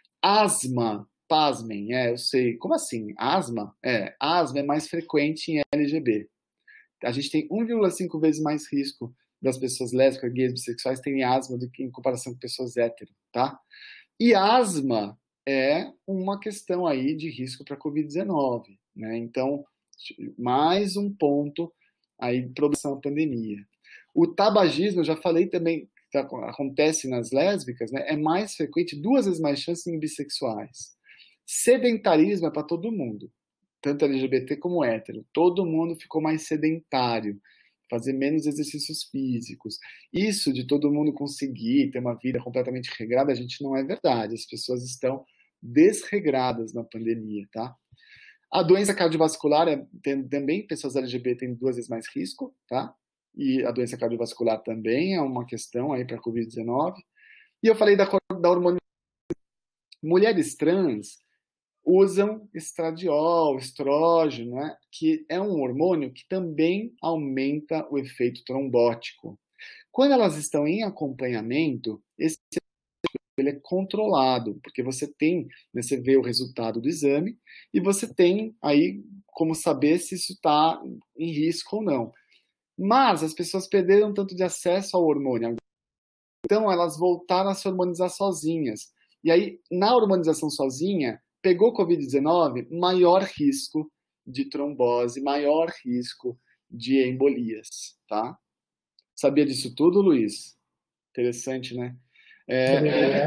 Speaker 5: Asma, pasmem, é, eu sei. Como assim? Asma? É, asma é mais frequente em L G B. A gente tem um vírgula cinco vezes mais risco das pessoas lésbicas, gays, bissexuais têm asma do que em comparação com pessoas hétero, tá? E asma é uma questão aí de risco para a covid dezenove, né? Então, mais um ponto aí de produção da pandemia. O tabagismo, eu já falei também, que acontece nas lésbicas, né? É mais frequente, duas vezes mais chance em bissexuais. Sedentarismo é para todo mundo, tanto L G B T como hétero. Todo mundo ficou mais sedentário, fazer menos exercícios físicos. Isso de todo mundo conseguir ter uma vida completamente regrada, a gente não é verdade. As pessoas estão desregradas na pandemia, tá? A doença cardiovascular, é, tem, também pessoas L G B T têm duas vezes mais risco, tá? E a doença cardiovascular também é uma questão aí para a covid dezenove. E eu falei da, da hormônio. Mulheres trans usam estradiol, estrógeno, né? Que é um hormônio que também aumenta o efeito trombótico. Quando elas estão em acompanhamento, esse ele é controlado, porque você tem, né, você vê o resultado do exame e você tem aí como saber se isso está em risco ou não. Mas as pessoas perderam tanto de acesso ao hormônio, então elas voltaram a se hormonizar sozinhas. E aí, na hormonização sozinha, pegou covid dezenove, maior risco de trombose, maior risco de embolias, tá? Sabia disso tudo, Luiz? Interessante, né? É,
Speaker 4: é.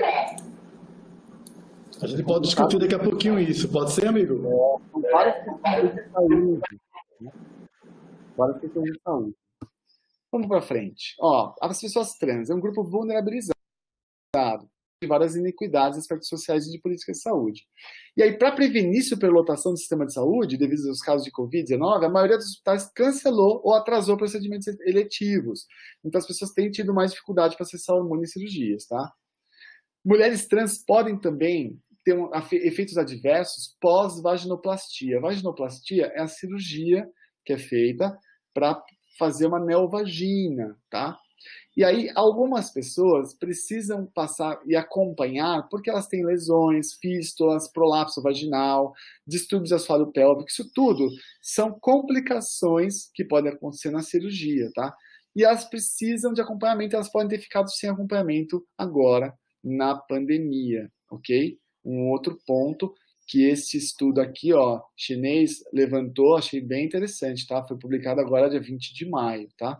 Speaker 4: A gente pode discutir daqui a pouquinho isso, pode ser, amigo?
Speaker 5: É, várias questões de saúde. Várias questões de saúde. Vamos para frente. Ó, as pessoas trans é um grupo vulnerabilizado de várias iniquidades, aspectos sociais e de política de saúde. E aí, para prevenir superlotação do sistema de saúde, devido aos casos de covid dezenove, a maioria dos hospitais cancelou ou atrasou procedimentos eletivos. Então, as pessoas têm tido mais dificuldade para acessar hormônio e cirurgias, tá? Mulheres trans podem também ter um, efeitos adversos pós-vaginoplastia. Vaginoplastia é a cirurgia que é feita para fazer uma neovagina, tá? E aí, algumas pessoas precisam passar e acompanhar porque elas têm lesões, fístulas, prolapso vaginal, distúrbios do assoalho pélvico. Isso tudo são complicações que podem acontecer na cirurgia, tá? E elas precisam de acompanhamento, elas podem ter ficado sem acompanhamento agora na pandemia, ok? Um outro ponto que esse estudo aqui, ó, chinês, levantou, achei bem interessante, tá? Foi publicado agora dia vinte de maio, tá?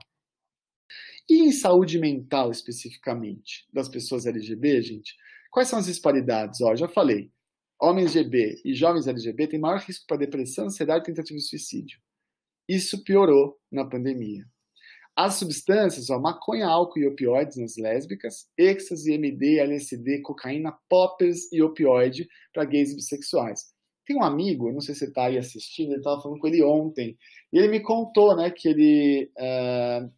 Speaker 5: E em saúde mental, especificamente, das pessoas L G B, gente, quais são as disparidades? Ó, já falei, homens G B e jovens L G B têm maior risco para depressão, ansiedade e tentativa de suicídio. Isso piorou na pandemia. As substâncias, ó, maconha, álcool e opioides nas lésbicas, êxtase, M D, L S D, cocaína, poppers e opioide para gays e bissexuais. Tem um amigo, não sei se você está aí assistindo, ele estava falando com ele ontem, e ele me contou, né, que ele... Uh,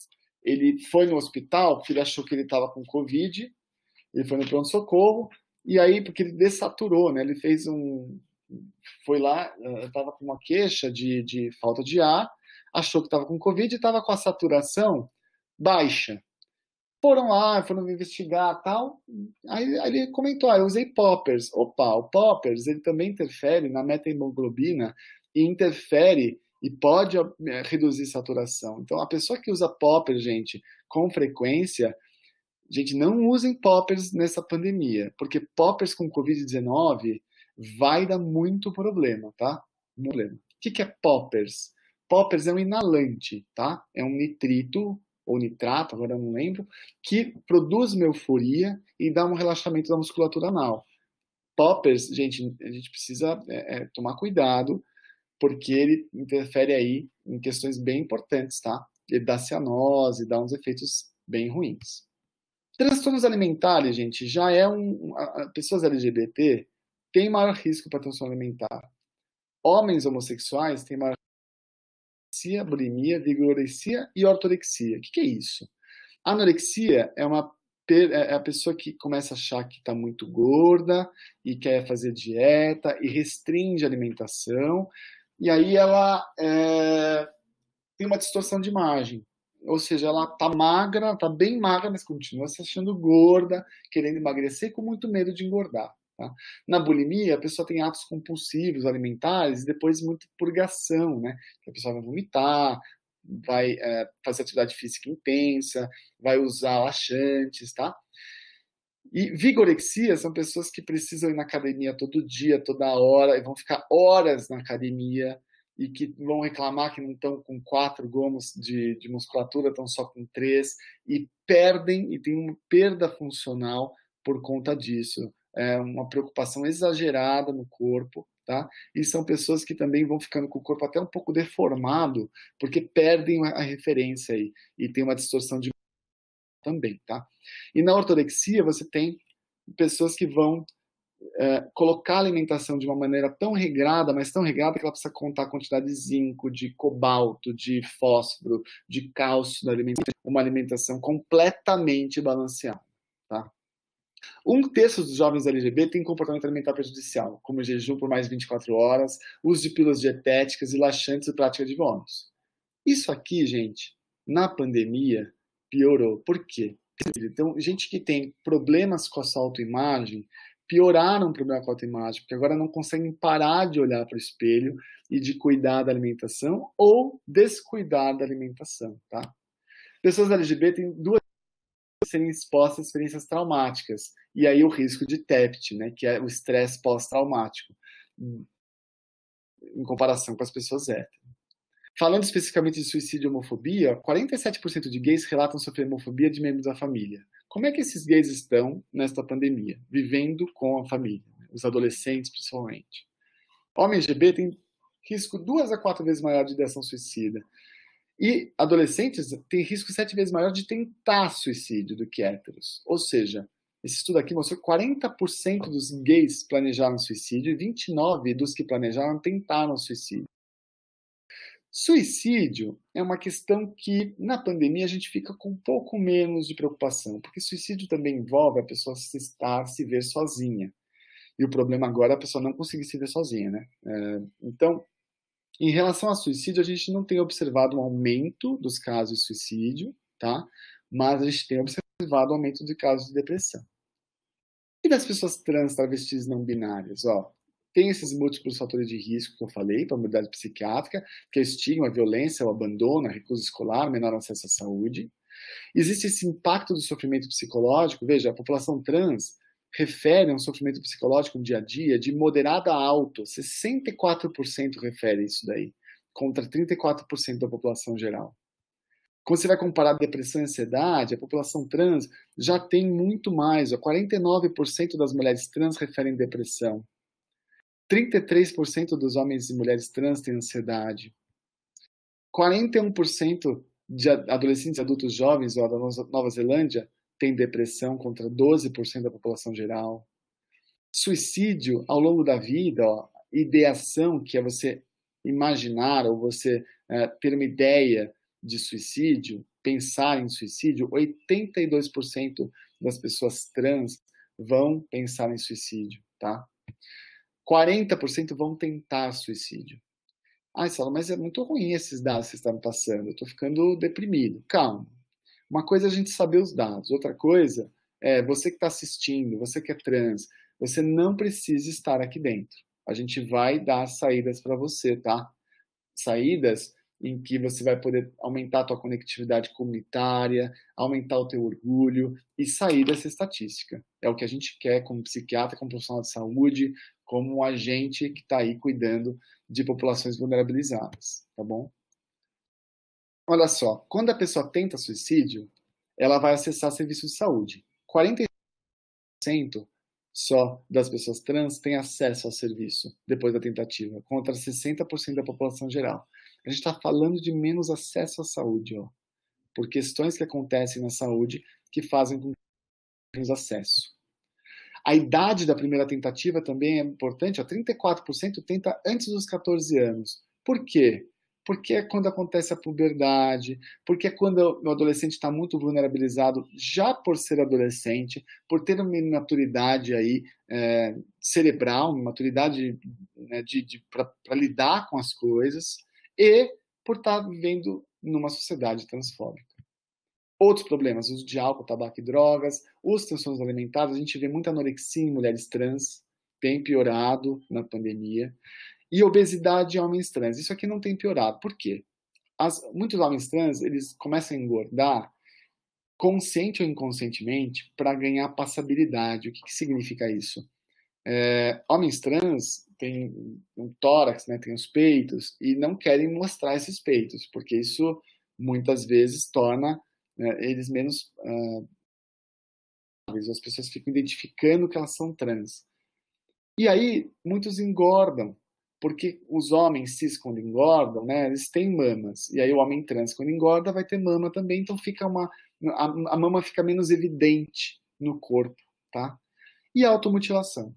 Speaker 5: Ele foi no hospital porque ele achou que ele estava com Covid, ele foi no pronto-socorro, e aí, porque ele dessaturou, né? Ele fez um... Foi lá, estava com uma queixa de, de falta de ar, achou que estava com Covid e estava com a saturação baixa. Foram lá, foram investigar e tal, aí, aí ele comentou, ah, eu usei poppers. Opa, o poppers, ele também interfere na metahemoglobina e interfere e pode reduzir saturação. Então, a pessoa que usa poppers, gente, com frequência, gente, não usem poppers nessa pandemia, porque poppers com covid dezenove vai dar muito problema, tá? Problema. O que é poppers? Poppers é um inalante, tá? É um nitrito, ou nitrato, agora eu não lembro, que produz uma euforia e dá um relaxamento da musculatura anal. Poppers, gente, a gente precisa é, é, tomar cuidado, porque ele interfere aí em questões bem importantes, tá? Ele dá cianose, dá uns efeitos bem ruins. Transtornos alimentares, gente, já é um... A, a, pessoas L G B T têm maior risco para transtorno alimentar. Homens homossexuais têm maior anorexia, bulimia, vigorexia e ortorexia. O que, que é isso? A anorexia é uma é a pessoa que começa a achar que está muito gorda e quer fazer dieta e restringe a alimentação. E aí ela é, tem uma distorção de imagem. Ou seja, ela está magra, está bem magra, mas continua se achando gorda, querendo emagrecer com muito medo de engordar. Tá? Na bulimia, a pessoa tem atos compulsivos alimentares e depois muita purgação, né? Que a pessoa vai vomitar, vai é, fazer atividade física intensa, vai usar laxantes, tá? E vigorexia são pessoas que precisam ir na academia todo dia, toda hora, e vão ficar horas na academia, e que vão reclamar que não estão com quatro gomos de, de musculatura, estão só com três, e perdem, e tem uma perda funcional por conta disso. É uma preocupação exagerada no corpo, tá? E são pessoas que também vão ficando com o corpo até um pouco deformado, porque perdem a referência aí, e tem uma distorção de também, tá? E na ortorexia você tem pessoas que vão é, colocar a alimentação de uma maneira tão regrada, mas tão regrada que ela precisa contar a quantidade de zinco, de cobalto, de fósforo, de cálcio da alimentação, uma alimentação completamente balanceada, tá? Um terço dos jovens L G B T tem comportamento alimentar prejudicial, como jejum por mais de vinte e quatro horas, uso de pílulas dietéticas e laxantes e prática de vômitos. Isso aqui, gente, na pandemia, piorou. Por quê? Então, gente que tem problemas com a sua autoimagem, pioraram o problema com a autoimagem, porque agora não conseguem parar de olhar para o espelho e de cuidar da alimentação ou descuidar da alimentação, tá? Pessoas L G B T têm duas serem expostas a experiências traumáticas, e aí o risco de T E P T, né, que é o estresse pós-traumático, em comparação com as pessoas héteras. Falando especificamente de suicídio e homofobia, quarenta e sete por cento de gays relatam sofrer homofobia de membros da família. Como é que esses gays estão nesta pandemia, vivendo com a família, os adolescentes principalmente? Homens L G B têm risco duas a quatro vezes maior de ideação suicida. E adolescentes têm risco sete vezes maior de tentar suicídio do que héteros. Ou seja, esse estudo aqui mostrou que quarenta por cento dos gays planejaram suicídio e vinte e nove por cento dos que planejaram tentaram suicídio. Suicídio é uma questão que, na pandemia, a gente fica com um pouco menos de preocupação, porque suicídio também envolve a pessoa se estar, se ver sozinha. E o problema agora é a pessoa não conseguir se ver sozinha, né? É, então, em relação ao suicídio, a gente não tem observado um aumento dos casos de suicídio, tá? Mas a gente tem observado um aumento de casos de depressão. E das pessoas trans, travestis, não binárias, ó? Tem esses múltiplos fatores de risco que eu falei, para a mobilidade psiquiátrica, que é o estigma, a violência, o abandono, a recusa escolar, menor acesso à saúde. Existe esse impacto do sofrimento psicológico. Veja, a população trans refere a um sofrimento psicológico no dia a dia de moderado a alto. sessenta e quatro por cento refere isso daí, contra trinta e quatro por cento da população geral. Quando você vai comparar depressão e ansiedade, a população trans já tem muito mais. Ó, quarenta e nove por cento das mulheres trans referem depressão. trinta e três por cento dos homens e mulheres trans têm ansiedade. quarenta e um por cento de adolescentes e adultos jovens ó, da Nova Zelândia têm depressão, contra doze por cento da população geral. Suicídio ao longo da vida, ó, ideação, que é você imaginar ou você é, ter uma ideia de suicídio, pensar em suicídio, oitenta e dois por cento das pessoas trans vão pensar em suicídio, tá? quarenta por cento vão tentar suicídio. Ah, Saulo, mas é muito ruim esses dados que vocês estão passando. Eu estou ficando deprimido. Calma. Uma coisa é a gente saber os dados. Outra coisa é você que está assistindo, você que é trans, você não precisa estar aqui dentro. A gente vai dar saídas para você, tá? Saídas em que você vai poder aumentar a tua conectividade comunitária, aumentar o teu orgulho e sair dessa estatística. É o que a gente quer como psiquiatra, como profissional de saúde, como um agente que está aí cuidando de populações vulnerabilizadas, tá bom? Olha só, quando a pessoa tenta suicídio, ela vai acessar serviços de saúde. quarenta e cinco por cento só das pessoas trans têm acesso ao serviço depois da tentativa, contra sessenta por cento da população geral. A gente está falando de menos acesso à saúde, ó, por questões que acontecem na saúde que fazem com que tenhamos acesso. A idade da primeira tentativa também é importante, ó, trinta e quatro por cento tenta antes dos catorze anos. Por quê? Porque é quando acontece a puberdade, porque é quando o adolescente está muito vulnerabilizado já por ser adolescente, por ter uma imaturidade aí, é, cerebral, uma maturidade, né, de, de, para lidar com as coisas, e por estar vivendo numa sociedade transfóbica. Outros problemas, uso de álcool, tabaco e drogas, os transtornos alimentares, a gente vê muita anorexia em mulheres trans, tem piorado na pandemia, e obesidade em homens trans. Isso aqui não tem piorado. Por quê? as, muitos homens trans, eles começam a engordar consciente ou inconscientemente para ganhar passabilidade. O que, que significa isso? É, homens trans têm um tórax, né, têm os peitos, e não querem mostrar esses peitos, porque isso muitas vezes torna, né, eles menos... Uh, as pessoas ficam identificando que elas são trans. E aí, muitos engordam, porque os homens cis, quando engordam, né, eles têm mamas. E aí o homem trans, quando engorda, vai ter mama também, então fica uma, a, a mama fica menos evidente no corpo, tá? E a automutilação.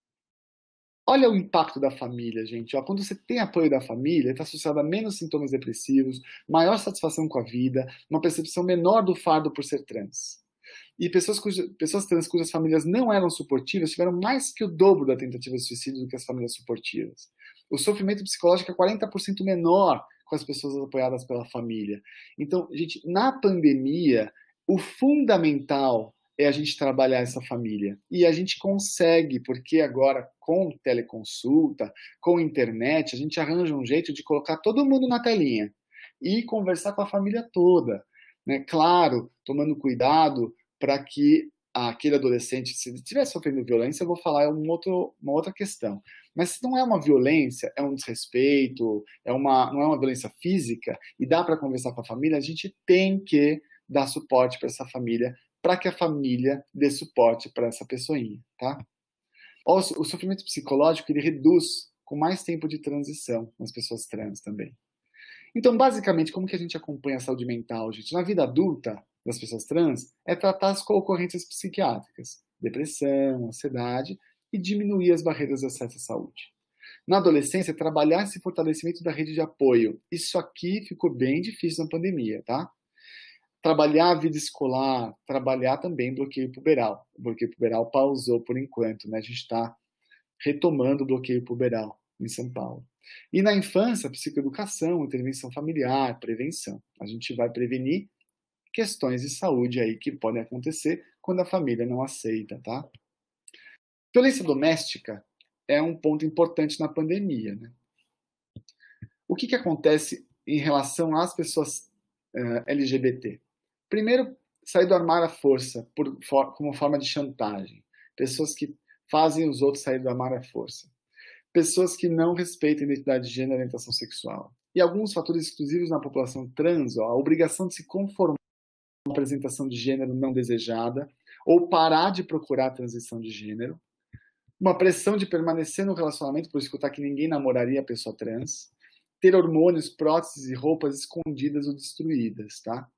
Speaker 5: Olha o impacto da família, gente. Ó, quando você tem apoio da família, está associado a menos sintomas depressivos, maior satisfação com a vida, uma percepção menor do fardo por ser trans. E pessoas, cuja, pessoas trans cujas famílias não eram suportivas tiveram mais que o dobro da tentativa de suicídio do que as famílias suportivas. O sofrimento psicológico é quarenta por cento menor com as pessoas apoiadas pela família. Então, gente, na pandemia, o fundamental é a gente trabalhar essa família. E a gente consegue, porque agora, com teleconsulta, com internet, a gente arranja um jeito de colocar todo mundo na telinha e conversar com a família toda. Né? Claro, tomando cuidado para que aquele adolescente, se ele estiver sofrendo violência, eu vou falar um outro, uma outra questão. Mas se não é uma violência, é um desrespeito, é uma, não é uma violência física, e dá para conversar com a família, a gente tem que dar suporte para essa família, para que a família dê suporte para essa pessoinha, tá? O, o sofrimento psicológico, ele reduz com mais tempo de transição nas pessoas trans também. Então, basicamente, como que a gente acompanha a saúde mental, gente? Na vida adulta das pessoas trans, é tratar as ocorrências psiquiátricas, depressão, ansiedade, e diminuir as barreiras de acesso à saúde. Na adolescência, trabalhar esse fortalecimento da rede de apoio. Isso aqui ficou bem difícil na pandemia, tá? Trabalhar a vida escolar, trabalhar também bloqueio puberal. O bloqueio puberal pausou por enquanto, né? A gente está retomando o bloqueio puberal em São Paulo. E na infância, psicoeducação, intervenção familiar, prevenção. A gente vai prevenir questões de saúde aí que podem acontecer quando a família não aceita, tá? Violência doméstica é um ponto importante na pandemia, né? O que que acontece em relação às pessoas uh, L G B T? Primeiro, sair do armário à força, por, for, como forma de chantagem. Pessoas que fazem os outros sair do armário à força. Pessoas que não respeitam a identidade de gênero e orientação sexual. E alguns fatores exclusivos na população trans, ó, a obrigação de se conformar com a apresentação de gênero não desejada, ou parar de procurar a transição de gênero. Uma pressão de permanecer no relacionamento por escutar que ninguém namoraria a pessoa trans. Ter hormônios, próteses e roupas escondidas ou destruídas, tá?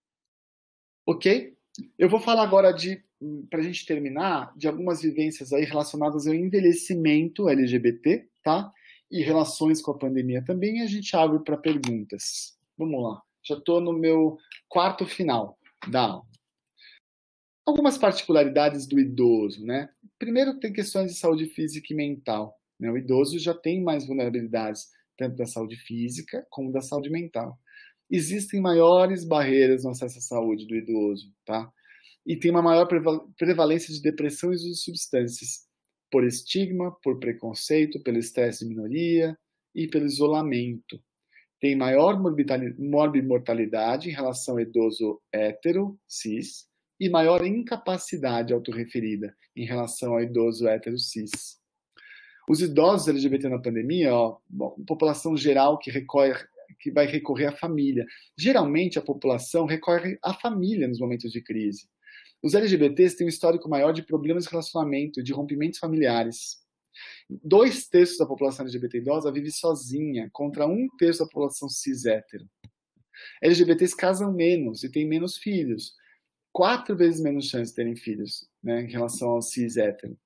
Speaker 5: Ok? Eu vou falar agora, de, pra gente terminar, de algumas vivências aí relacionadas ao envelhecimento L G B T, tá? E relações com a pandemia também, e a gente abre para perguntas. Vamos lá. Já estou no meu quarto final da aula. Algumas particularidades do idoso, né? Primeiro, tem questões de saúde física e mental, né? O idoso já tem mais vulnerabilidades, tanto da saúde física como da saúde mental. Existem maiores barreiras no acesso à saúde do idoso, tá? E tem uma maior prevalência de depressão e uso de substâncias, por estigma, por preconceito, pelo estresse de minoria e pelo isolamento. Tem maior morbimortalidade em relação ao idoso hétero, cis, e maior incapacidade autorreferida em relação ao idoso hétero cis. Os idosos L G B T na pandemia, ó, bom, população geral que, recorre, que vai recorrer à família. Geralmente a população recorre à família nos momentos de crise. Os L G B Ts têm um histórico maior de problemas de relacionamento, de rompimentos familiares. Dois terços da população L G B T idosa vive sozinha, contra um terço da população cis hétero. L G B Ts casam menos e têm menos filhos. Quatro vezes menos chance de terem filhos, né, em relação ao cis hétero.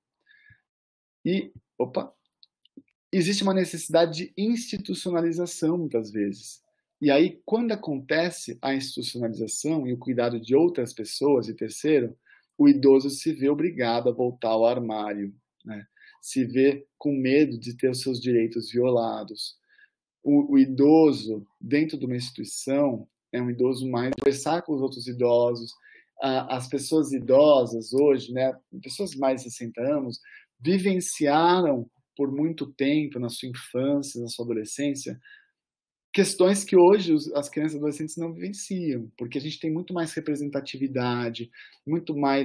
Speaker 5: E, opa, existe uma necessidade de institucionalização, muitas vezes. E aí, quando acontece a institucionalização e o cuidado de outras pessoas, e terceiro, o idoso se vê obrigado a voltar ao armário, né? Se vê com medo de ter os seus direitos violados. O, o idoso, dentro de uma instituição, é um idoso mais conversar com os outros idosos. As pessoas idosas hoje, né, pessoas de mais de sessenta anos, vivenciaram por muito tempo, na sua infância, na sua adolescência, questões que hoje os, as crianças e adolescentes não vivenciam, porque a gente tem muito mais representatividade, muito mais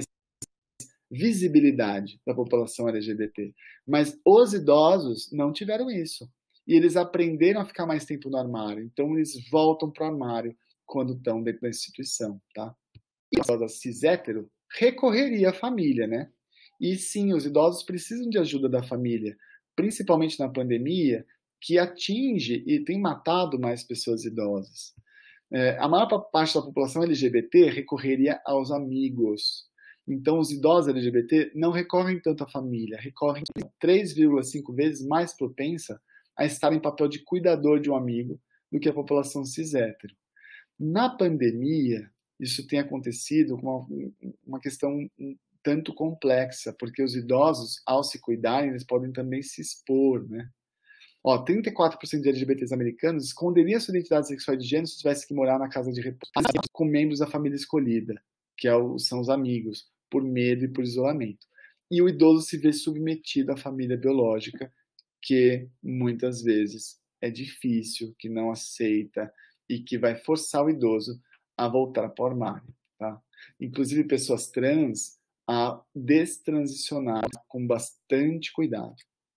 Speaker 5: visibilidade da população L G B T. Mas os idosos não tiveram isso. E eles aprenderam a ficar mais tempo no armário. Então, eles voltam para o armário quando estão dentro da instituição, tá? E os idosos cis-hétero recorreria à família, né? E sim, os idosos precisam de ajuda da família, principalmente na pandemia, que atinge e tem matado mais pessoas idosas. É, a maior parte da população L G B T recorreria aos amigos. Então, os idosos L G B T não recorrem tanto à família, recorrem três vírgula cinco vezes mais propensa a estar em papel de cuidador de um amigo do que a população cis-hétero. Na pandemia, isso tem acontecido com uma, uma questão um tanto complexa, porque os idosos, ao se cuidarem, eles podem também se expor, né? Ó, trinta e quatro por cento de L G B Ts americanos esconderiam sua identidade sexual e de gênero se tivesse que morar na casa de repouso com membros da família escolhida, que é o, são os amigos, por medo e por isolamento. E o idoso se vê submetido à família biológica, que muitas vezes é difícil, que não aceita e que vai forçar o idoso a voltar para o armário, tá? Inclusive pessoas trans a destransicionar com bastante cuidado.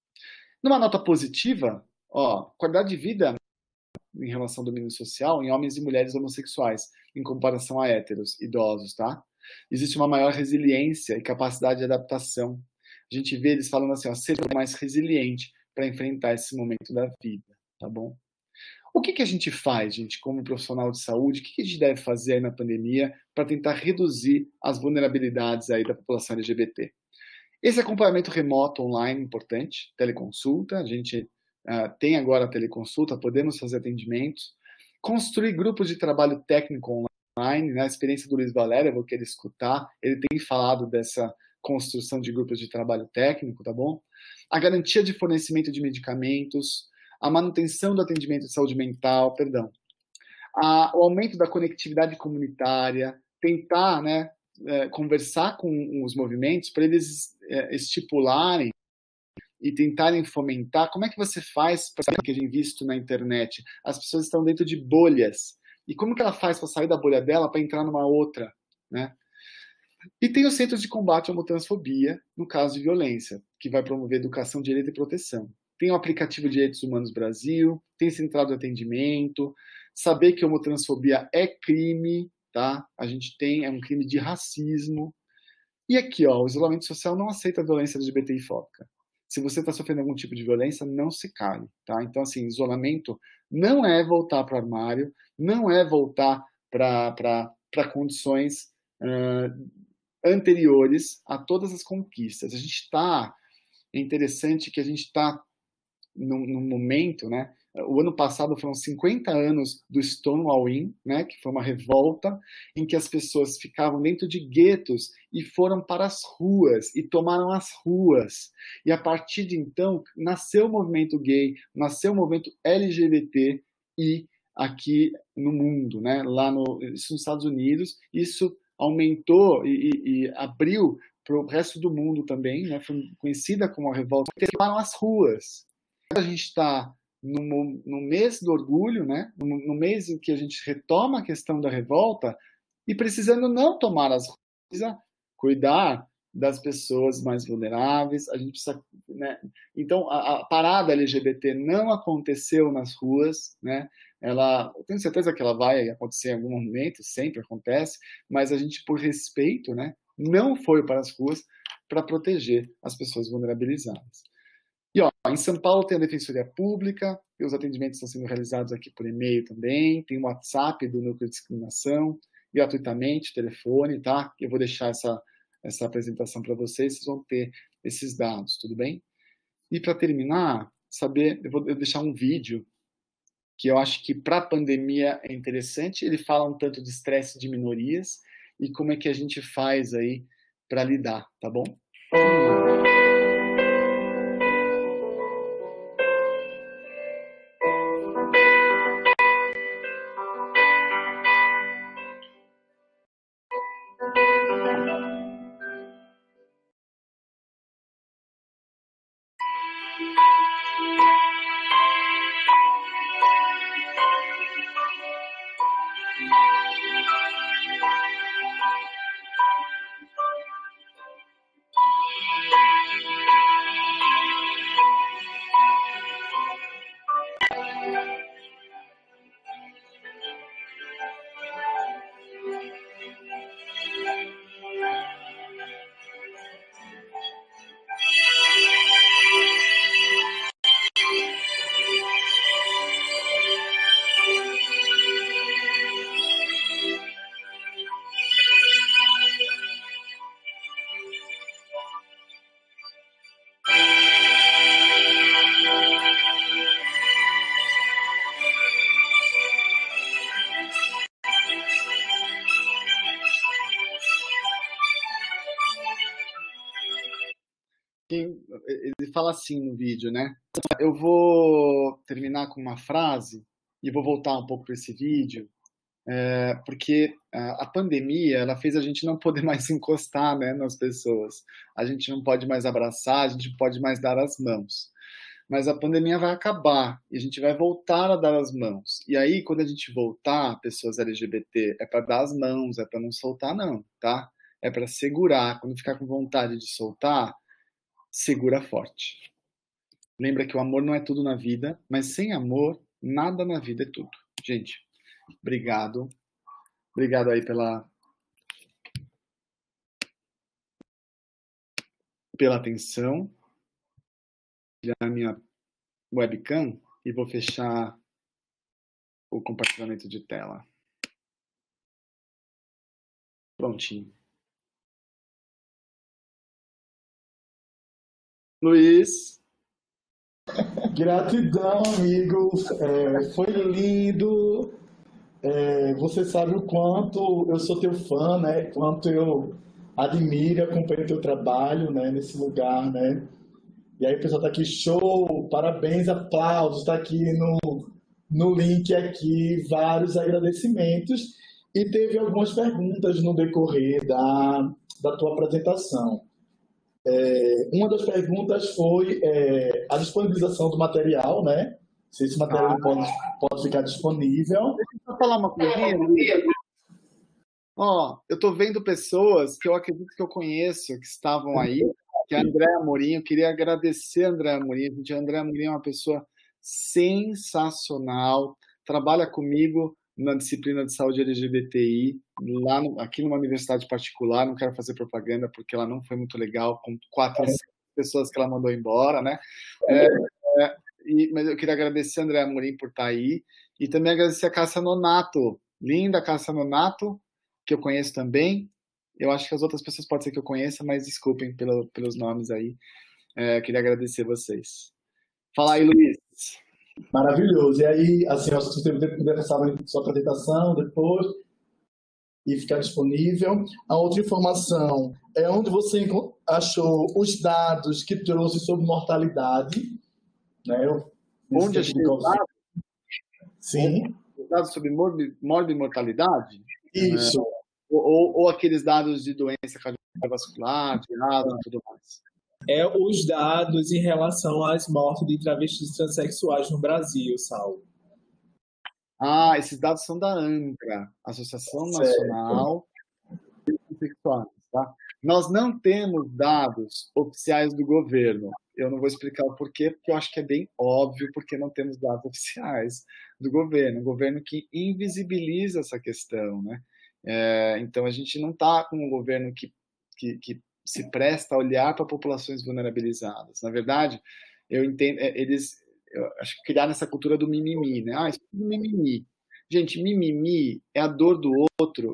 Speaker 5: Numa nota positiva, ó, qualidade de vida em relação ao domínio social em homens e mulheres homossexuais, em comparação a héteros, idosos, tá? Existe uma maior resiliência e capacidade de adaptação. A gente vê eles falando assim, ó, ser mais resiliente para enfrentar esse momento da vida, tá bom? O que, que a gente faz, gente, como profissional de saúde? O que, que a gente deve fazer aí na pandemia para tentar reduzir as vulnerabilidades aí da população L G B T? Esse acompanhamento remoto online importante, teleconsulta, a gente uh, tem agora a teleconsulta, podemos fazer atendimentos, construir grupos de trabalho técnico online, né? A experiência do Luiz Valério, eu vou querer escutar, ele tem falado dessa construção de grupos de trabalho técnico, tá bom? A garantia de fornecimento de medicamentos, a manutenção do atendimento de saúde mental, perdão, a, o aumento da conectividade comunitária, tentar, né, é, conversar com os movimentos para eles é, estipularem e tentarem fomentar. Como é que você faz para que a gente visto na internet? As pessoas estão dentro de bolhas. E como que ela faz para sair da bolha dela para entrar numa outra, né? E tem os centros de combate à homotransfobia, no caso de violência, que vai promover educação, direito e proteção. Tem o aplicativo de Direitos Humanos Brasil, tem central de atendimento, saber que a homotransfobia é crime, tá? A gente tem, é um crime de racismo. E aqui, ó, o isolamento social não aceita a violência L G B T I-fóbica. Se você está sofrendo algum tipo de violência, não se cale, tá? Então, assim, isolamento não é voltar para o armário, não é voltar para condições uh, anteriores a todas as conquistas. A gente está, é interessante que a gente está num, num momento, né? O ano passado foram cinquenta anos do Stonewall Inn, né? Que foi uma revolta em que as pessoas ficavam dentro de guetos e foram para as ruas e tomaram as ruas. E a partir de então nasceu o movimento gay, nasceu o movimento L G B T e aqui no mundo, né? Lá no, isso nos Estados Unidos, isso aumentou e, e, e abriu para o resto do mundo também, né? Foi conhecida como a revolta, porque tomaram as ruas. A gente está no, no mês do orgulho, né? No, no mês em que a gente retoma a questão da revolta e precisando não tomar as ruas, precisa cuidar das pessoas mais vulneráveis, a gente precisa, né? Então, a, a parada L G B T não aconteceu nas ruas, né? Ela, eu tenho certeza que ela vai acontecer em algum momento, sempre acontece, mas a gente, por respeito, né, não foi para as ruas para proteger as pessoas vulnerabilizadas. E, ó, em São Paulo tem a Defensoria Pública, e os atendimentos estão sendo realizados aqui por e-mail também, tem o WhatsApp do Núcleo de Discriminação, gratuitamente, telefone, tá? Eu vou deixar essa, essa apresentação para vocês, vocês vão ter esses dados, tudo bem? E para terminar, saber, eu vou deixar um vídeo que eu acho que para a pandemia é interessante, ele fala um tanto de estresse de minorias e como é que a gente faz aí para lidar, tá bom? ele fala assim no vídeo, né? Eu vou terminar com uma frase e vou voltar um pouco para esse vídeo, é, porque a pandemia ela fez a gente não poder mais encostar, né, nas pessoas. A gente não pode mais abraçar, a gente não pode mais dar as mãos. Mas a pandemia vai acabar e a gente vai voltar a dar as mãos. E aí, quando a gente voltar, pessoas L G B T, é para dar as mãos, é para não soltar, não, tá? É para segurar. Quando ficar com vontade de soltar, segura forte. Lembra que o amor não é tudo na vida, mas sem amor, nada na vida é tudo. Gente, obrigado. Obrigado aí pela, pela atenção. Já a minha webcam e vou fechar o compartilhamento de tela. Prontinho. Luiz.
Speaker 4: Gratidão, amigo. É, foi lindo. É, você sabe o quanto eu sou teu fã, né? Quanto eu admiro, acompanho teu trabalho, né? Nesse lugar, né? E aí o pessoal tá aqui, show, parabéns, aplausos, tá aqui no, no link aqui, vários agradecimentos. E teve algumas perguntas no decorrer da, da tua apresentação. É, uma das perguntas foi é, a disponibilização do material, né? Se esse material ah, pode, pode ficar disponível.
Speaker 5: Deixa eu só falar uma coisinha. Ó, eu tô vendo pessoas que eu acredito que eu conheço, que estavam aí, que é a Andréa Amorim. Eu queria agradecer a Andréa Amorim. Gente, a Andréa Amorim é uma pessoa sensacional, trabalha comigo na disciplina de saúde L G B T I, lá no, aqui numa universidade particular. Não quero fazer propaganda porque ela não foi muito legal, com quatrocentas pessoas que ela mandou embora, né? É, é, e, mas eu queria agradecer a Andréa Amorim por estar aí, e também agradecer a Cássia Nonato, linda Cássia Nonato, que eu conheço também. Eu acho que as outras pessoas pode ser que eu conheça, mas desculpem pelo, pelos nomes aí. É, queria agradecer vocês. Fala aí, Luiz.
Speaker 4: Maravilhoso. E aí, assim, acho que você puder passar a sua apresentação depois e ficar disponível. A outra informação é onde você achou os dados que trouxe sobre mortalidade. Né? Eu,
Speaker 5: onde achei os dados?
Speaker 4: Sim.
Speaker 5: Os dados sobre morbimortalidade?
Speaker 4: Isso.
Speaker 5: Né? Ou, ou aqueles dados de doença cardiovascular, de asma e tudo mais?
Speaker 6: É os dados em relação às mortes de travestis transexuais no Brasil, Saulo.
Speaker 5: Ah, esses dados são da ANCRA, Associação Nacional de Transexuais, tá? Nós não temos dados oficiais do governo. Eu não vou explicar o porquê, porque eu acho que é bem óbvio porque não temos dados oficiais do governo. O governo que invisibiliza essa questão, né? É, então, a gente não está com um governo que, que, que se presta a olhar para populações vulnerabilizadas. Na verdade, eu entendo, eles eu acho que criaram essa cultura do mimimi, né? Ah, isso é tudo mimimi. Gente, mimimi é a dor do outro.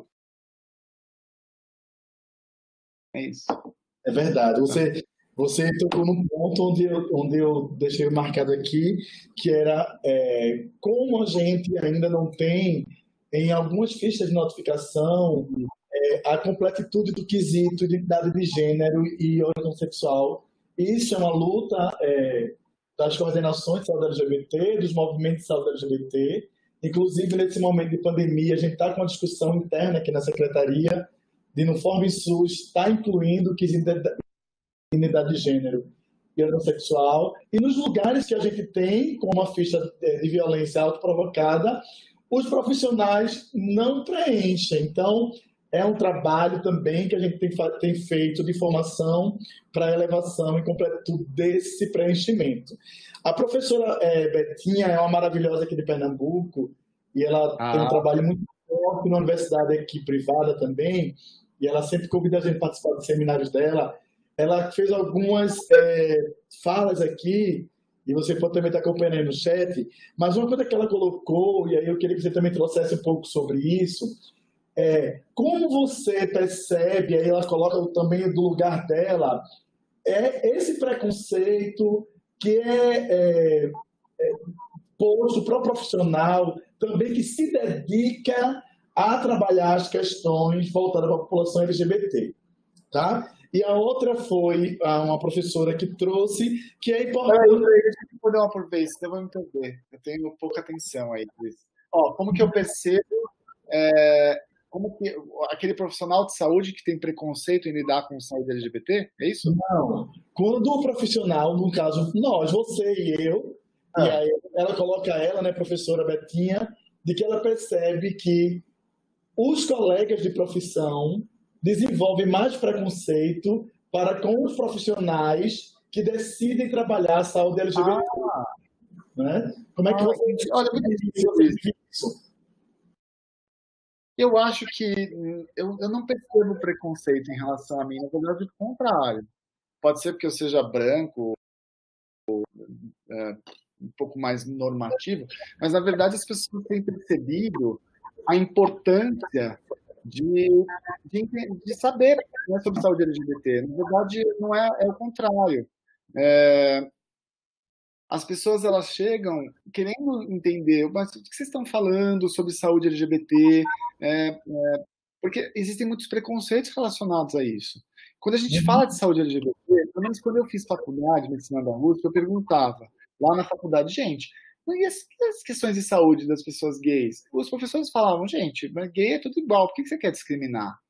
Speaker 5: É isso.
Speaker 4: É verdade. Você, você tocou num ponto onde eu, onde eu deixei marcado aqui, que era é, como a gente ainda não tem, em algumas fichas de notificação, é, a completitude do quesito identidade de gênero e orientação sexual. Isso é uma luta é, das coordenações de saúde L G B T, dos movimentos de saúde L G B T. Inclusive, nesse momento de pandemia, a gente está com uma discussão interna aqui na Secretaria de, no FormSUS, estar incluindo o quesito de identidade de gênero e orientação sexual. E nos lugares que a gente tem, como a ficha de violência autoprovocada, os profissionais não preenchem. Então, é um trabalho também que a gente tem, tem feito de formação para elevação e completude desse preenchimento. A professora é, Betinha é uma maravilhosa aqui de Pernambuco e ela ah. tem um trabalho muito forte na universidade aqui privada também, e ela sempre convida a gente a participar dos seminários dela. Ela fez algumas é, falas aqui, e você pode também estar acompanhando aí no chat, mas uma coisa que ela colocou, e aí eu queria que você também trouxesse um pouco sobre isso, é como você percebe, aí ela coloca também do lugar dela, é esse preconceito que é, é, é posto para o profissional também que se dedica a trabalhar as questões voltadas para a população L G B T. Tá? E a outra foi ah, uma professora que trouxe, que é
Speaker 5: Peraí,
Speaker 4: importante.
Speaker 5: peraí, deixa eu responder uma por vez, senão eu vou me perder. Eu tenho pouca atenção aí, Luiz. Ó, como que eu percebo é, como que aquele profissional de saúde que tem preconceito em lidar com saúde L G B T, é isso?
Speaker 4: Não. Quando o profissional, no caso, nós, você e eu,
Speaker 5: Ah.
Speaker 4: e aí ela coloca ela, né, professora Betinha, de que ela percebe que os colegas de profissão desenvolvem mais preconceito para com os profissionais que decidem trabalhar a saúde L G B T.
Speaker 5: Ah.
Speaker 4: Né? Como é que
Speaker 5: Ah,
Speaker 4: você
Speaker 5: entendi. Olha,
Speaker 4: você
Speaker 5: eu-
Speaker 4: vive isso?
Speaker 5: Eu acho que hum, eu, eu não percebo preconceito em relação a mim, na verdade, o contrário. Pode ser porque eu seja branco, é, um pouco mais normativo, mas na verdade as pessoas têm percebido a importância de, de, ente- de saber, né, sobre saúde L G B T. Na verdade, não é, é o contrário. É, as pessoas elas chegam querendo entender, mas o que vocês estão falando sobre saúde L G B T? É, é, porque existem muitos preconceitos relacionados a isso. Quando a gente fala de saúde L G B T, pelo menos quando eu fiz faculdade de medicina da U S P, eu perguntava lá na faculdade, gente, e as, as questões de saúde das pessoas gays? Os professores falavam, gente, mas gay é tudo igual, por que que você quer discriminar?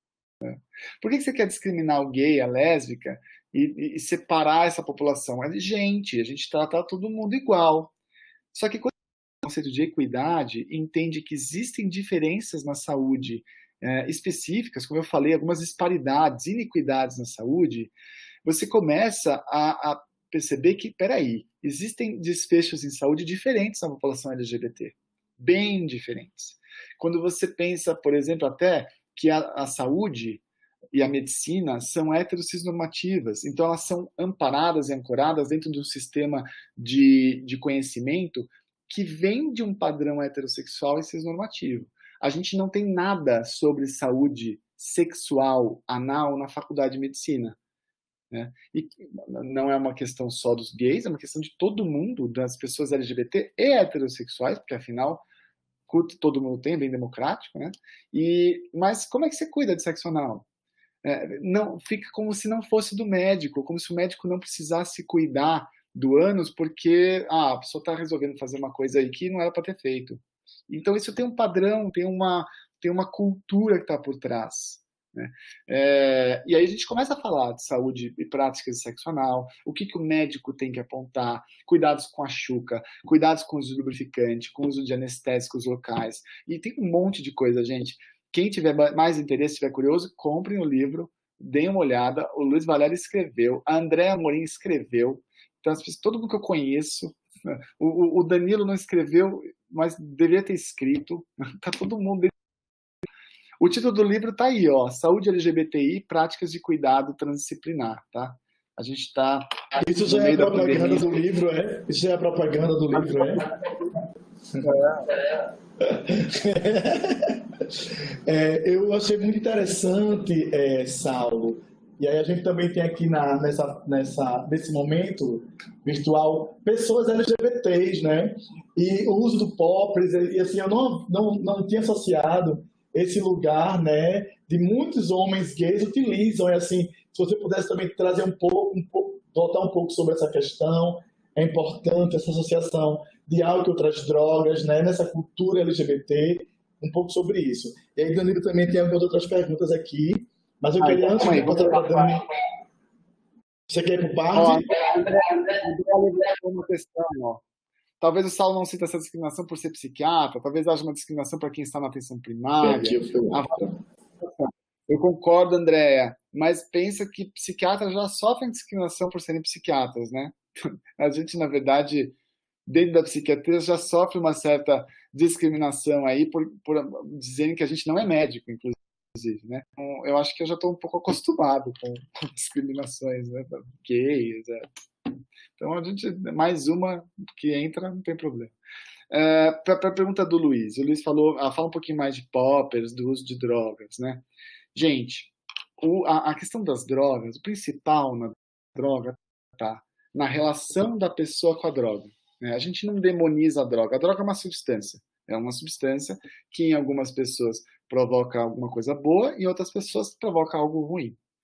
Speaker 5: Por que que você quer discriminar o gay, a lésbica, e, e separar essa população? É gente, a gente trata todo mundo igual. Só que quando o conceito de equidade entende que existem diferenças na saúde é, específicas, como eu falei, algumas disparidades, iniquidades na saúde, você começa a, a perceber que, peraí, existem desfechos em saúde diferentes na população L G B T, bem diferentes. Quando você pensa, por exemplo, até que a, a saúde e a medicina são heterossexnormativas, então elas são amparadas e ancoradas dentro de um sistema de, de conhecimento que vem de um padrão heterossexual e cisnormativo. A gente não tem nada sobre saúde sexual anal na faculdade de medicina, né? E não é uma questão só dos gays, é uma questão de todo mundo, das pessoas L G B T e heterossexuais, porque afinal culto todo mundo tem, bem democrático, né? E, mas como é que você cuida de sexo anal? É, não, fica como se não fosse do médico, como se o médico não precisasse cuidar do ânus porque ah, a pessoa está resolvendo fazer uma coisa aí que não era para ter feito. Então isso tem um padrão, tem uma, tem uma cultura que está por trás, né? É, e aí a gente começa a falar de saúde e práticas de sexo anal, o que, que o médico tem que apontar, cuidados com a chuca, cuidados com o uso de lubrificante, com o uso de anestésicos locais, e tem um monte de coisa, gente. Quem tiver mais interesse, tiver curioso, comprem o livro, deem uma olhada. O Luiz Valério escreveu, a Andréa Amorim escreveu, então todo mundo que eu conheço, o, o Danilo não escreveu, mas deveria ter escrito, tá todo mundo. O título do livro tá aí, ó, Saúde L G B T I, Práticas de Cuidado Transdisciplinar, tá? A gente está
Speaker 4: Isso já é a propaganda do livro, é? Isso já é a propaganda do livro, é? É, eu achei muito interessante, é, Saulo, e aí a gente também tem aqui na, nessa, nessa, nesse momento virtual pessoas L G B T s, né? E o uso do P O P S, e assim, eu não, não, não tinha associado esse lugar, né, de muitos homens gays utilizam, e assim, se você pudesse também trazer um pouco, um pouco, voltar um pouco sobre essa questão, é importante essa associação de álcool e outras drogas, né, nessa cultura L G B T, um pouco sobre isso. E aí, Danilo, também tem algumas outras perguntas aqui, mas eu queria, antes de passar para Dani, você quer ir para o parte?
Speaker 5: André, André, André, uma questão, ó. Talvez o Saulo não sinta essa discriminação por ser psiquiatra, talvez haja uma discriminação para quem está na atenção primária.
Speaker 4: Aqui, eu,
Speaker 5: eu concordo, Andréa, mas pensa que psiquiatras já sofrem discriminação por serem psiquiatras, né? A gente, na verdade, dentro da psiquiatria já sofre uma certa discriminação aí por, por dizerem que a gente não é médico, inclusive, né? Então, eu acho que eu já estou um pouco acostumado com, com discriminações, né? Gays, é. Então, a gente, mais uma que entra, não tem problema. É, para a pergunta do Luiz, o Luiz falou, ah, fala um pouquinho mais de poppers, do uso de drogas, né? Gente, o, a, a questão das drogas, o principal na droga tá na relação da pessoa com a droga, né? A gente não demoniza a droga. A droga é uma substância. É uma substância que em algumas pessoas provoca alguma coisa boa e em outras pessoas provoca algo ruim.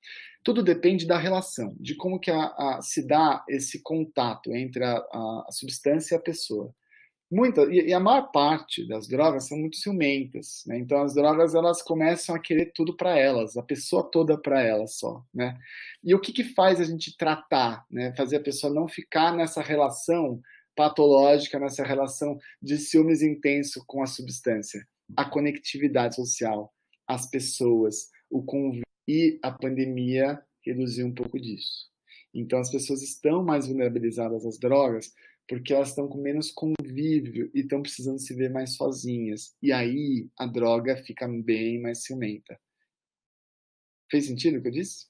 Speaker 5: Tudo depende da relação, de como que a, a, se dá esse contato entre a, a, a substância e a pessoa. Muita, e, e a maior parte das drogas são muito ciumentas, né? Então as drogas elas começam a querer tudo para elas, a pessoa toda para elas só, né? E o que que faz a gente tratar, né? Fazer a pessoa não ficar nessa relação patológica, nessa relação de ciúmes intenso com a substância? A conectividade social, as pessoas, o convívio, e a pandemia reduziu um pouco disso. Então as pessoas estão mais vulnerabilizadas às drogas porque elas estão com menos convívio e estão precisando se ver mais sozinhas. E aí a droga fica bem mais ciumenta. Fez sentido o que eu disse?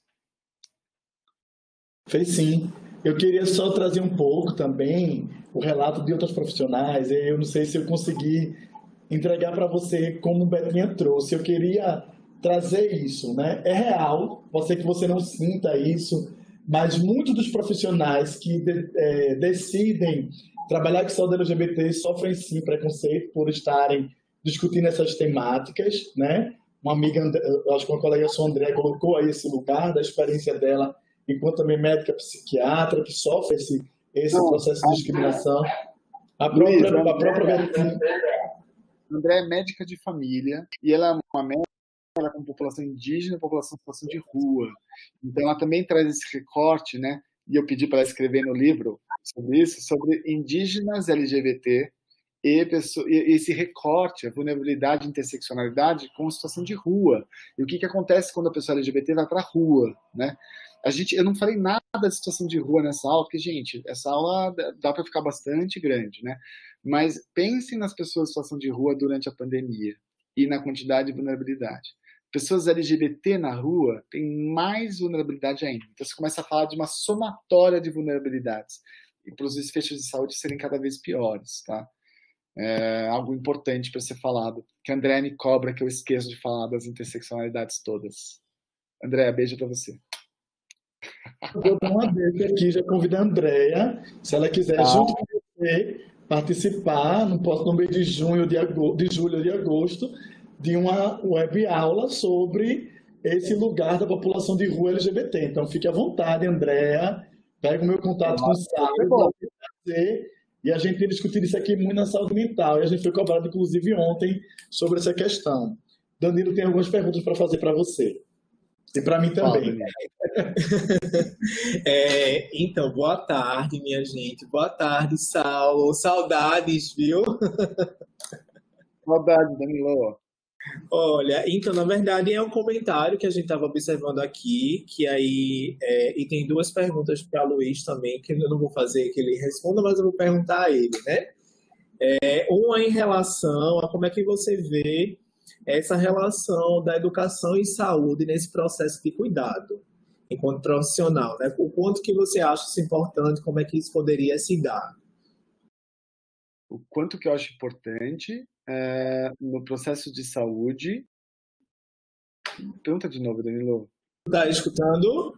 Speaker 4: Fez sim. Eu queria só trazer um pouco também o relato de outros profissionais. Eu não sei se eu consegui entregar para você como o Betinha trouxe. Eu queria trazer isso, né? É real, pode ser que você não sinta isso, mas muitos dos profissionais que de, é, decidem trabalhar com saúde L G B T sofrem sim preconceito por estarem discutindo essas temáticas, né? Uma amiga, acho que uma colega sua, André, colocou aí esse lugar da experiência dela, enquanto também médica psiquiatra, que sofre esse, esse não, processo de discriminação. A própria,
Speaker 5: Luiz,
Speaker 4: a própria
Speaker 5: André, André é médica de família e ela é uma médica ela com população indígena, população em situação de rua. Então, ela também traz esse recorte, né? E eu pedi para ela escrever no livro sobre isso, sobre indígenas L G B T e, pessoa, e esse recorte, a vulnerabilidade, a interseccionalidade com a situação de rua. E o que, que acontece quando a pessoa L G B T vai para a rua, né? A gente, eu não falei nada de situação de rua nessa aula, porque, gente, essa aula dá para ficar bastante grande, né? Mas pensem nas pessoas em situação de rua durante a pandemia e na quantidade de vulnerabilidade. Pessoas L G B T na rua têm mais vulnerabilidade ainda. Então você começa a falar de uma somatória de vulnerabilidades e para os desfechos de saúde serem cada vez piores, tá? É algo importante para ser falado, que a André me cobra que eu esqueço de falar das interseccionalidades todas. André, beijo para você.
Speaker 4: Eu dou uma deixa aqui, já convido a Andréia, se ela quiser, ah. junto com você, participar no próximo mês de junho, de, agosto, de julho ou de agosto, de uma web aula sobre esse lugar da população de rua L G B T. Então, fique à vontade, Andréa, pega o meu contato com o Sábio, e a gente tem discutido isso aqui muito na saúde mental, e a gente foi cobrado, inclusive, ontem, sobre essa questão. Danilo tem algumas perguntas para fazer para você. E para mim também.
Speaker 6: É, então, boa tarde, minha gente. Boa tarde, Saulo. Saudades, viu?
Speaker 5: Saudades, Danilo.
Speaker 6: Olha, então, na verdade, é um comentário que a gente estava observando aqui, que aí, é, e tem duas perguntas para o Luiz também, que eu não vou fazer que ele responda, mas eu vou perguntar a ele, né? É, uma em relação a como é que você vê essa relação da educação e saúde nesse processo de cuidado, enquanto profissional, né? O quanto que você acha isso importante, como é que isso poderia se dar?
Speaker 5: O quanto que eu acho importante é, no processo de saúde... Pergunta de novo, Danilo.
Speaker 6: Tá escutando?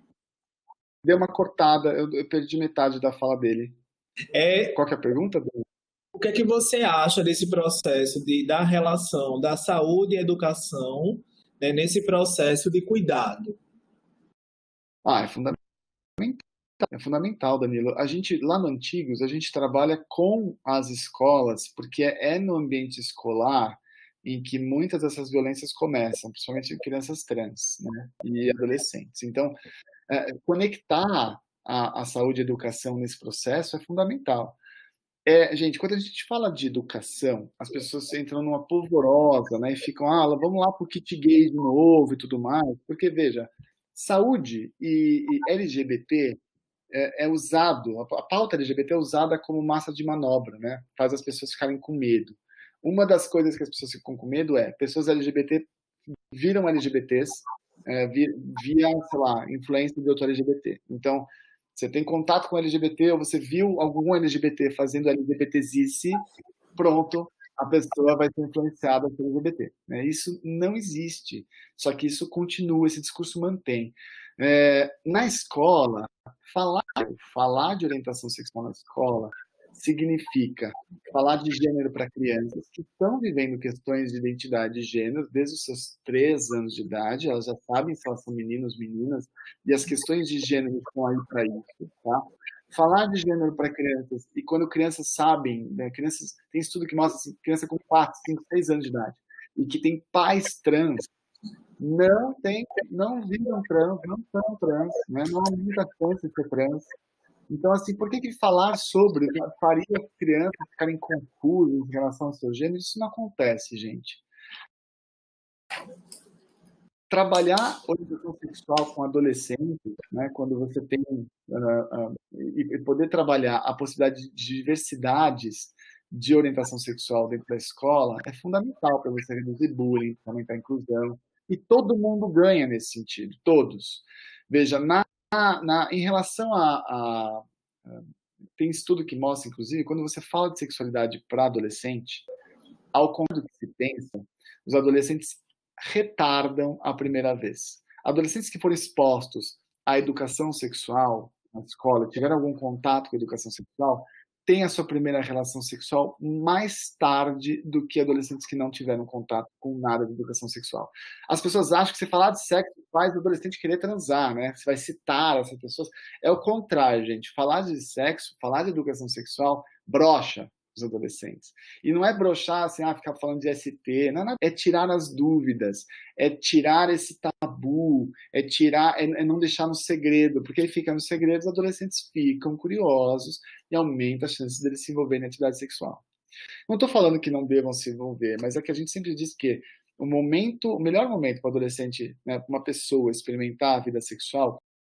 Speaker 5: Deu uma cortada, eu, eu perdi metade da fala dele.
Speaker 6: É...
Speaker 5: Qual que é a pergunta, Danilo?
Speaker 6: O que é que você acha desse processo de, da relação da saúde e educação, né, nesse processo de cuidado?
Speaker 5: Ah, é fundamental. É fundamental, Danilo. A gente, lá no Antigos, a gente trabalha com as escolas, porque é no ambiente escolar em que muitas dessas violências começam, principalmente em crianças trans, né, e adolescentes. Então, é, conectar a, a saúde e a educação nesse processo é fundamental. É, gente, quando a gente fala de educação, as pessoas entram numa polvorosa, né, e ficam, ah, vamos lá pro kit gay de novo e tudo mais, porque, veja, saúde e, e L G B T é, é usado, a pauta L G B T é usada como massa de manobra, né, faz as pessoas ficarem com medo. Uma das coisas que as pessoas ficam com medo é, pessoas L G B T viram L G B Ts é, via, via, sei lá, influência de outro L G B T. Então, você tem contato com L G B T ou você viu algum L G B T fazendo LGBTzice, pronto, a pessoa vai ser influenciada pelo L G B T. Né? Isso não existe, só que isso continua, esse discurso mantém. É, na escola, falar, falar de orientação sexual na escola significa falar de gênero para crianças que estão vivendo questões de identidade de gênero desde os seus três anos de idade, elas já sabem se elas são meninos, meninas, e as questões de gênero estão aí para isso, tá? Falar de gênero para crianças, e quando crianças sabem, né, crianças, tem estudo que mostra assim, criança com quatro, cinco, seis anos de idade, e que tem pais trans, não tem, não viram trans, não são trans, né, não há muita chance de ser trans. Então, assim, por que, que falar sobre faria as crianças ficarem confusas em relação ao seu gênero? Isso não acontece, gente. Trabalhar orientação sexual com adolescentes, né, quando você tem uh, uh, e poder trabalhar a possibilidade de diversidades de orientação sexual dentro da escola é fundamental para você reduzir bullying, aumentar a inclusão, e todo mundo ganha nesse sentido, todos. Veja, na, na, em relação a, a, a tem estudo que mostra, inclusive, quando você fala de sexualidade para adolescente, ao contrário do que se pensa, os adolescentes retardam a primeira vez. Adolescentes que foram expostos à educação sexual na escola, tiveram algum contato com a educação sexual, têm a sua primeira relação sexual mais tarde do que adolescentes que não tiveram contato com nada de educação sexual. As pessoas acham que você falar de sexo faz o adolescente querer transar, né? Você vai citar essas pessoas. É o contrário, gente. Falar de sexo, falar de educação sexual, brocha os adolescentes. E não é broxar assim, ah, ficar falando de S T, não, não, é tirar as dúvidas, é tirar esse tabu, é tirar, é, é não deixar no segredo, porque aí fica no segredo, os adolescentes ficam curiosos e aumenta as chances deles se envolverem na atividade sexual. Não estou falando que não devam se envolver, mas é que a gente sempre diz que o momento, o melhor momento para o adolescente, né, para uma pessoa experimentar a vida sexual,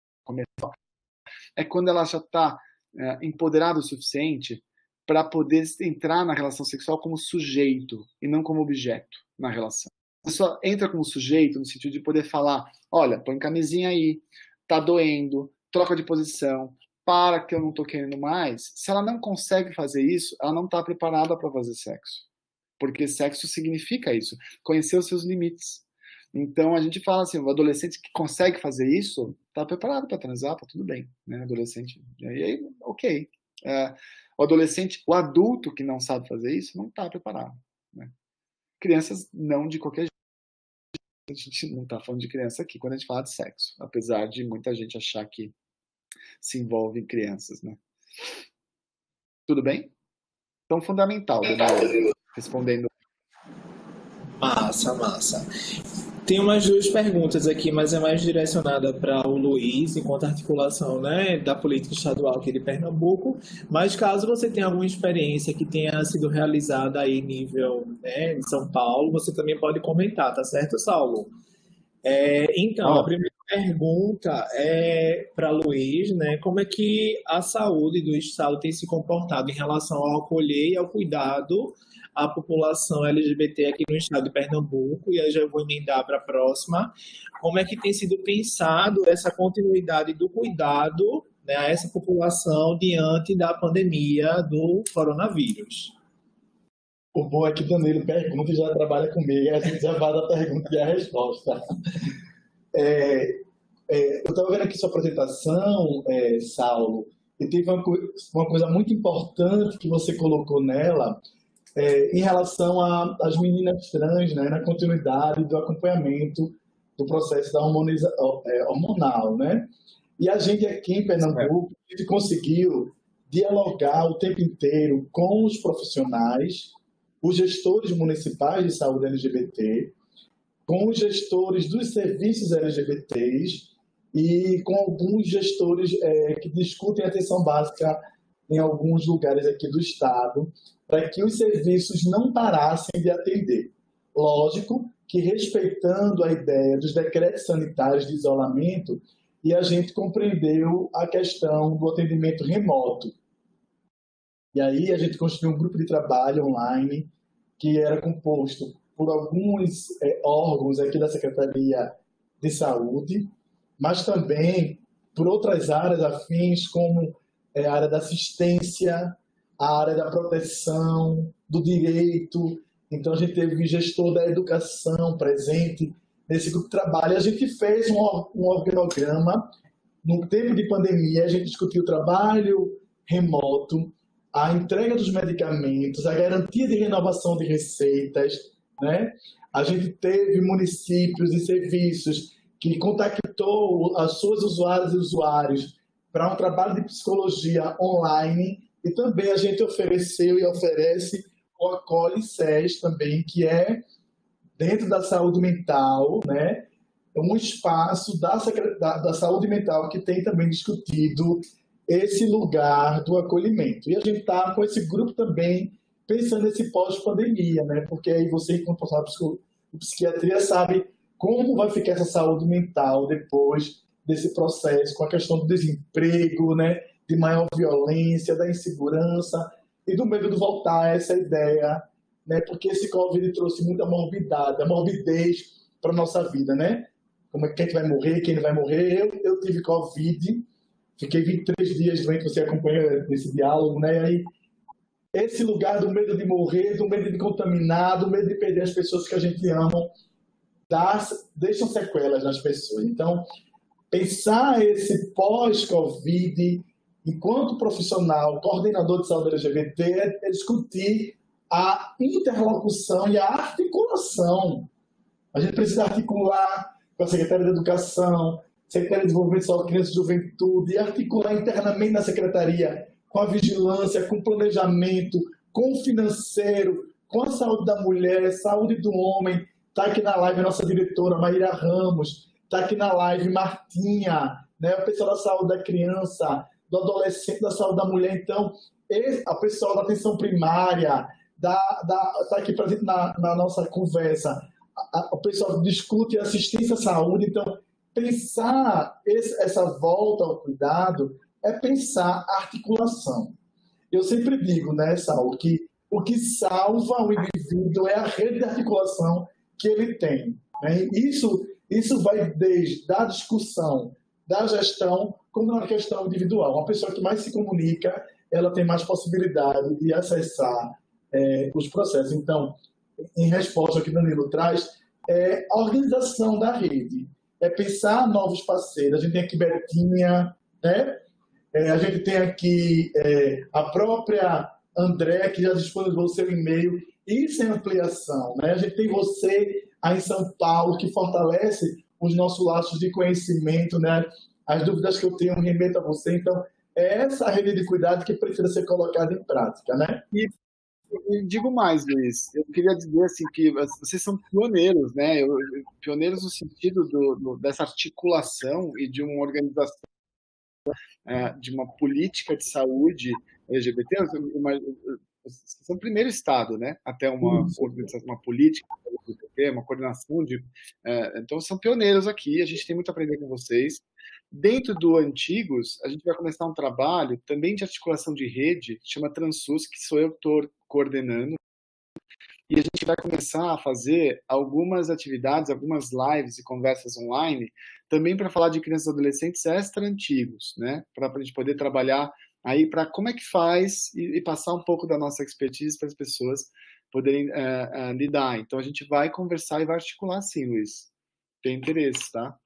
Speaker 5: é quando ela já está é, empoderada o suficiente para poder entrar na relação sexual como sujeito e não como objeto na relação. A pessoa entra como sujeito no sentido de poder falar, olha, põe camisinha aí, tá doendo, troca de posição, para que eu não tô querendo mais. Se ela não consegue fazer isso, ela não está preparada para fazer sexo. Porque sexo significa isso, conhecer os seus limites. Então a gente fala assim, o adolescente que consegue fazer isso, está preparado para transar, tá tudo bem, né, adolescente. E aí, ok. É, o adolescente, o adulto que não sabe fazer isso, não está preparado. Né? Crianças não de qualquer jeito. A gente não está falando de criança aqui quando a gente fala de sexo, apesar de muita gente achar que se envolve em crianças. Né? Tudo bem? Então, fundamental, Daniel, respondendo.
Speaker 6: Massa, massa. Tem umas duas perguntas aqui, mas é mais direcionada para o Luiz, enquanto articulação, né, da política estadual aqui de Pernambuco. Mas caso você tenha alguma experiência que tenha sido realizada aí nível, né, em São Paulo, você também pode comentar, tá certo, Saulo? É, então, a primeira pergunta é para Luiz, né, como é que a saúde do Estado tem se comportado em relação ao acolher e ao cuidado a população L G B T aqui no estado de Pernambuco, e aí já vou emendar para a próxima. Como é que tem sido pensado essa continuidade do cuidado, né, a essa população diante da pandemia do coronavírus?
Speaker 4: O bom é que o Danilo pergunta e já trabalha comigo, a gente já faz a pergunta e a resposta. É, é, eu estava vendo aqui sua apresentação, é, Saulo, e teve uma, uma coisa muito importante que você colocou nela, É, em relação às meninas trans, né, na continuidade do acompanhamento do processo da hormoniza, é, hormonal. Né? E a gente aqui em Pernambuco a gente conseguiu dialogar o tempo inteiro com os profissionais, os gestores municipais de saúde L G B T, com os gestores dos serviços L G B Ts e com alguns gestores é, que discutem atenção básica em alguns lugares aqui do estado, para que os serviços não parassem de atender. Lógico que respeitando a ideia dos decretos sanitários de isolamento, e a gente compreendeu a questão do atendimento remoto. E aí a gente construiu um grupo de trabalho online que era composto por alguns é, órgãos aqui da Secretaria de Saúde, mas também por outras áreas afins, como é, a área da assistência, a área da proteção, do direito. Então, a gente teve o gestor da educação presente nesse grupo de trabalho. A gente fez um, um organograma. No tempo de pandemia, a gente discutiu o trabalho remoto, a entrega dos medicamentos, a garantia de renovação de receitas, né? A gente teve municípios e serviços que contactou as suas usuárias e usuários para um trabalho de psicologia online, e também a gente ofereceu e oferece o Acolhe S E S também, que é dentro da saúde mental, né? Um espaço da, da, da saúde mental que tem também discutido esse lugar do acolhimento. E a gente está com esse grupo também pensando nesse pós-pandemia, né? Porque aí você, como profissional de psiquiatria, sabe como vai ficar essa saúde mental depois desse processo, com a questão do desemprego, né? De maior violência, da insegurança e do medo de voltar a essa ideia, né? Porque esse Covid trouxe muita morbidade, a morbidez para a nossa vida, né? Como é que vai morrer, quem vai morrer. Eu, eu tive Covid, fiquei vinte e três dias doente, você acompanha esse diálogo, né? E aí, esse lugar do medo de morrer, do medo de contaminar, do medo de perder as pessoas que a gente ama, dá, deixam sequelas nas pessoas. Então, pensar esse pós-Covid, enquanto profissional, coordenador de saúde L G B T, é discutir a interlocução e a articulação. A gente precisa articular com a Secretaria de Educação, Secretaria de Desenvolvimento Social, Criança e Juventude, e articular internamente na Secretaria com a vigilância, com o planejamento, com o financeiro, com a saúde da mulher, saúde do homem. Está aqui na live a nossa diretora, Maíra Ramos, está aqui na live Martinha, né, a pessoa da saúde da criança, do adolescente, da saúde da mulher. Então, esse, a pessoa da atenção primária, está aqui presente na, na nossa conversa, a, a pessoa discute assistência à saúde. Então, pensar esse, essa volta ao cuidado é pensar a articulação. Eu sempre digo, né, Saulo, que o que salva o indivíduo é a rede de articulação que ele tem, né? Isso, isso vai desde a discussão, da gestão, como na questão individual. Uma pessoa que mais se comunica, ela tem mais possibilidade de acessar é, os processos. Então, em resposta ao que Danilo traz, é a organização da rede, é pensar novos parceiros. A gente tem aqui Betinha, né? É, a gente tem aqui é, a própria André, que já disponibilizou o seu e-mail. Isso é ampliação, né? A gente tem você aí em São Paulo, que fortalece os nossos laços de conhecimento, né? As dúvidas que eu tenho, eu remeto a você. Então, é essa rede de cuidado que precisa ser colocada em prática, né?
Speaker 5: E, e digo mais, Luiz, eu queria dizer assim que vocês são pioneiros, né? Eu, pioneiros no sentido do, do, dessa articulação e de uma organização, é, de uma política de saúde L G B T, uma, são o primeiro estado, né? Até uma organização, uma política L G B T, uma coordenação de... É, então, são pioneiros aqui, a gente tem muito a aprender com vocês. Dentro do Antigos, a gente vai começar um trabalho também de articulação de rede, que chama Transus, que sou eu que estou coordenando. E a gente vai começar a fazer algumas atividades, algumas lives e conversas online, também para falar de crianças e adolescentes extra-antigos, né? Para a gente poder trabalhar aí para como é que faz e, e passar um pouco da nossa expertise para as pessoas poderem uh, uh, lidar. Então, a gente vai conversar e vai articular sim, Luiz. Tem interesse, tá?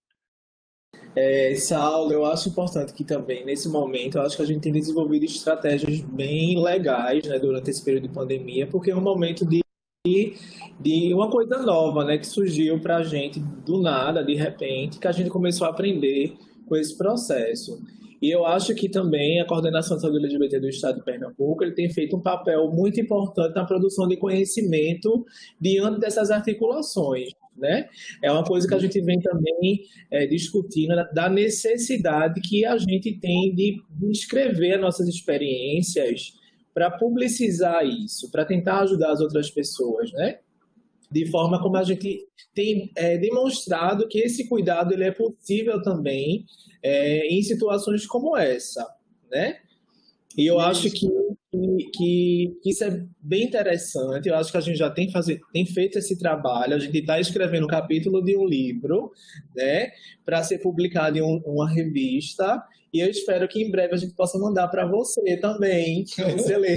Speaker 6: É, Saulo, eu acho importante que também, nesse momento, eu acho que a gente tem desenvolvido estratégias bem legais, né, durante esse período de pandemia, porque é um momento de, de uma coisa nova, né, que surgiu para a gente do nada, de repente, que a gente começou a aprender com esse processo. E eu acho que também a Coordenação de Saúde L G B T do Estado de Pernambuco ele tem feito um papel muito importante na produção de conhecimento diante dessas articulações, né? É uma coisa que a gente vem também é, discutindo da necessidade que a gente tem de, de escrever nossas experiências para publicizar isso, para tentar ajudar as outras pessoas, né? De forma como a gente tem é, demonstrado que esse cuidado ele é possível também é, em situações como essa, né? E eu acho que, que, que isso é bem interessante. Eu acho que a gente já tem, fazer, tem feito esse trabalho. A gente está escrevendo um capítulo de um livro, né, para ser publicado em um, uma revista. E eu espero que em breve a gente possa mandar para você também, para você ler.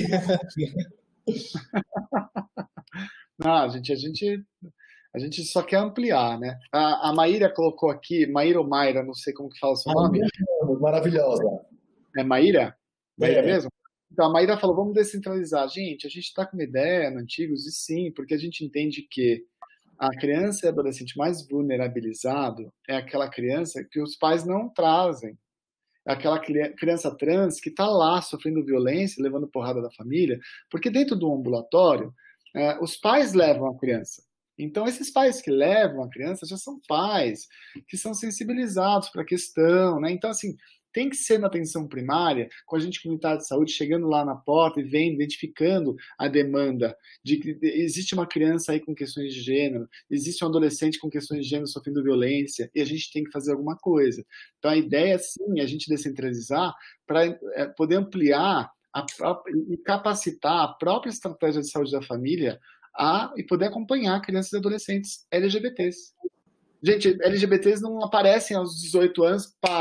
Speaker 5: Não, gente, a gente, a gente só quer ampliar, né? A, a Maíra colocou aqui, Maíra ou Mayra, não sei como que fala o seu nome.
Speaker 4: Maravilhosa.
Speaker 5: É Maíra? Maíra
Speaker 4: É.
Speaker 5: mesmo? Então, a Maíra falou, vamos descentralizar. Gente, a gente está com uma ideia no Antigos, e sim, porque a gente entende que a criança e adolescente mais vulnerabilizado é aquela criança que os pais não trazem. É aquela criança trans que está lá sofrendo violência, levando porrada da família, porque dentro do ambulatório, é, os pais levam a criança. Então, esses pais que levam a criança já são pais que são sensibilizados para a questão, né? Então, assim, tem que ser na atenção primária, com a gente comunitária de saúde, chegando lá na porta e vendo, identificando a demanda de que existe uma criança aí com questões de gênero, existe um adolescente com questões de gênero sofrendo violência, e a gente tem que fazer alguma coisa. Então, a ideia, sim, é a gente descentralizar para é, poder ampliar a própria, e capacitar a própria estratégia de saúde da família a, e poder acompanhar crianças e adolescentes L G B Ts. Gente, L G B Ts não aparecem aos dezoito anos para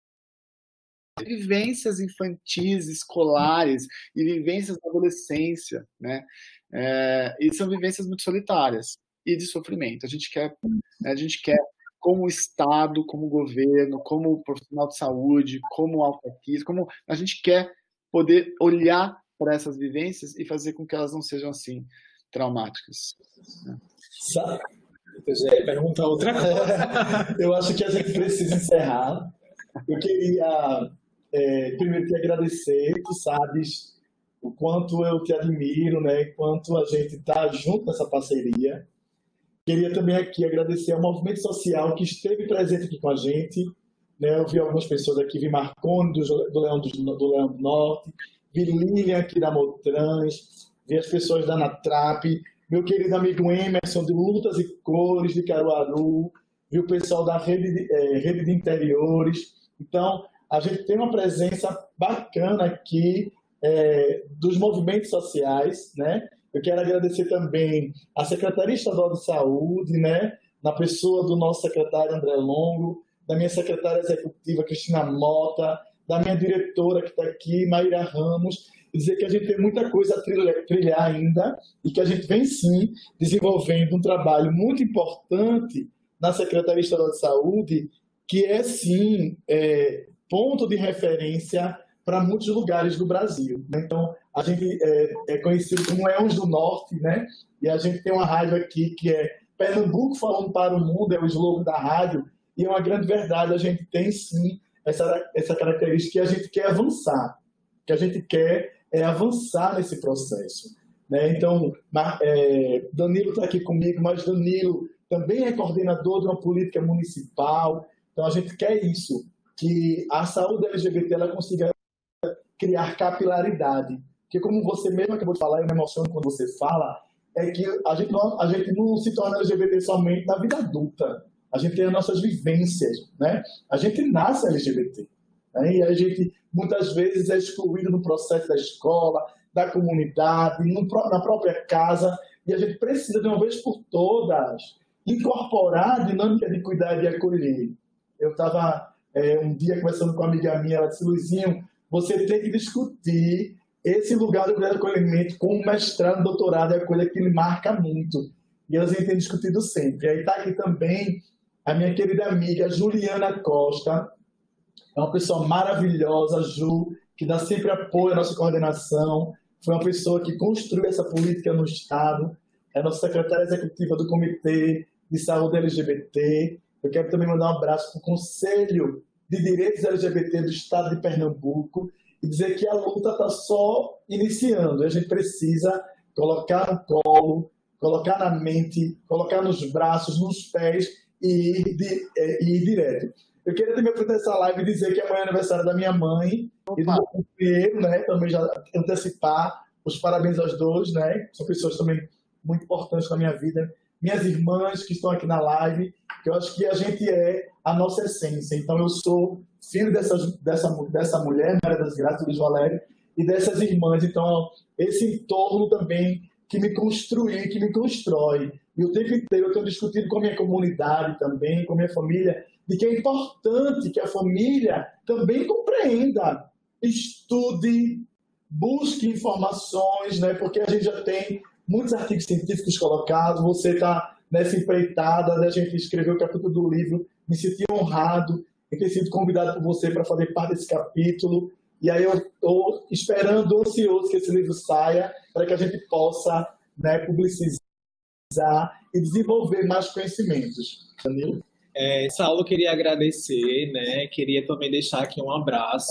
Speaker 5: vivências infantis, escolares e vivências da adolescência, né? É, e são vivências muito solitárias e de sofrimento. A gente quer, a gente quer, como Estado, como governo, como profissional de saúde, como autarquia, como a gente quer poder olhar para essas vivências e fazer com que elas não sejam assim traumáticas. Né?
Speaker 6: Sabe? Eu já ia perguntar outra coisa.
Speaker 4: Eu acho que a gente precisa encerrar. Eu queria é, primeiro te agradecer, tu sabes o quanto eu te admiro, né? Quanto a gente está junto nessa parceria. Queria também aqui agradecer ao movimento social que esteve presente aqui com a gente. Né? Eu vi algumas pessoas aqui, vi Marconi do, do, Leão, do, do Leão do Norte, vi Lilian aqui da Motrans, vi as pessoas da Natrap, meu querido amigo Emerson de Lutas e Cores de Caruaru, vi o pessoal da Rede de, é, Rede de Interiores. Então, a gente tem uma presença bacana aqui é, dos movimentos sociais, né? Eu quero agradecer também à Secretaria Estadual de Saúde, né? Na pessoa do nosso secretário André Longo, da minha secretária executiva Cristina Mota, da minha diretora que está aqui, Maíra Ramos, e dizer que a gente tem muita coisa a trilhar, trilhar ainda e que a gente vem sim desenvolvendo um trabalho muito importante na Secretaria Estadual de Saúde, que é sim é, ponto de referência para muitos lugares do Brasil. Então, a gente é, é conhecido como Leões do Norte, né? E a gente tem uma rádio aqui que é Pernambuco falando para o mundo, é o slogan da rádio, e é uma grande verdade, a gente tem sim essa, essa característica que a gente quer avançar, que a gente quer é avançar nesse processo. Né? Então, é, Danilo está aqui comigo, mas Danilo também é coordenador de uma política municipal, então a gente quer isso, que a saúde L G B T ela consiga criar capilaridade, porque como você mesmo acabou de falar, eu me emociono quando você fala, é que a gente não, a gente não se torna L G B T somente na vida adulta, a gente tem as nossas vivências, né? A gente nasce L G B T, né? E a gente muitas vezes é excluído no processo da escola, da comunidade, no, na própria casa, e a gente precisa de uma vez por todas incorporar a dinâmica de cuidar e acolher. Eu estava é, um dia conversando com uma amiga minha, ela disse, Luizinho, você tem que discutir esse lugar do cuidado e acolhimento com o mestrado, doutorado e acolha que ele marca muito. E a gente tem discutido sempre. E aí está aqui também a minha querida amiga Juliana Costa, é uma pessoa maravilhosa, Ju, que dá sempre apoio à nossa coordenação, foi uma pessoa que construiu essa política no Estado, é a nossa secretária executiva do Comitê de Saúde L G B T. Eu quero também mandar um abraço para o Conselho de Direitos L G B T do Estado de Pernambuco e dizer que a luta está só iniciando. A gente precisa colocar no colo, colocar na mente, colocar nos braços, nos pés e ir, de, e ir direto. Eu queria também aproveitar essa live e dizer que amanhã é aniversário da minha mãe Opa. e do meu companheiro, né? Também já antecipar os parabéns aos dois, né? São pessoas também muito importantes na minha vida. Minhas irmãs que estão aqui na live, que eu acho que a gente é a nossa essência. Então, eu sou filho dessas, dessa, dessa mulher, Maria das Graças, Luiz Valério, e dessas irmãs. Então, esse entorno também que me construiu, que me constrói. E o tempo inteiro eu tenho discutido com a minha comunidade também, com a minha família, de que é importante que a família também compreenda, estude, busque informações, né? Porque a gente já tem muitos artigos científicos colocados, você está nessa empreitada, né? A gente escreveu o capítulo do livro, me senti honrado em ter sido convidado por você para fazer parte desse capítulo, E aí eu estou esperando, ansioso que esse livro saia, para que a gente possa, né, publicizar e desenvolver mais conhecimentos. Danilo?
Speaker 6: É, Saulo, queria agradecer, né? Queria também deixar aqui um abraço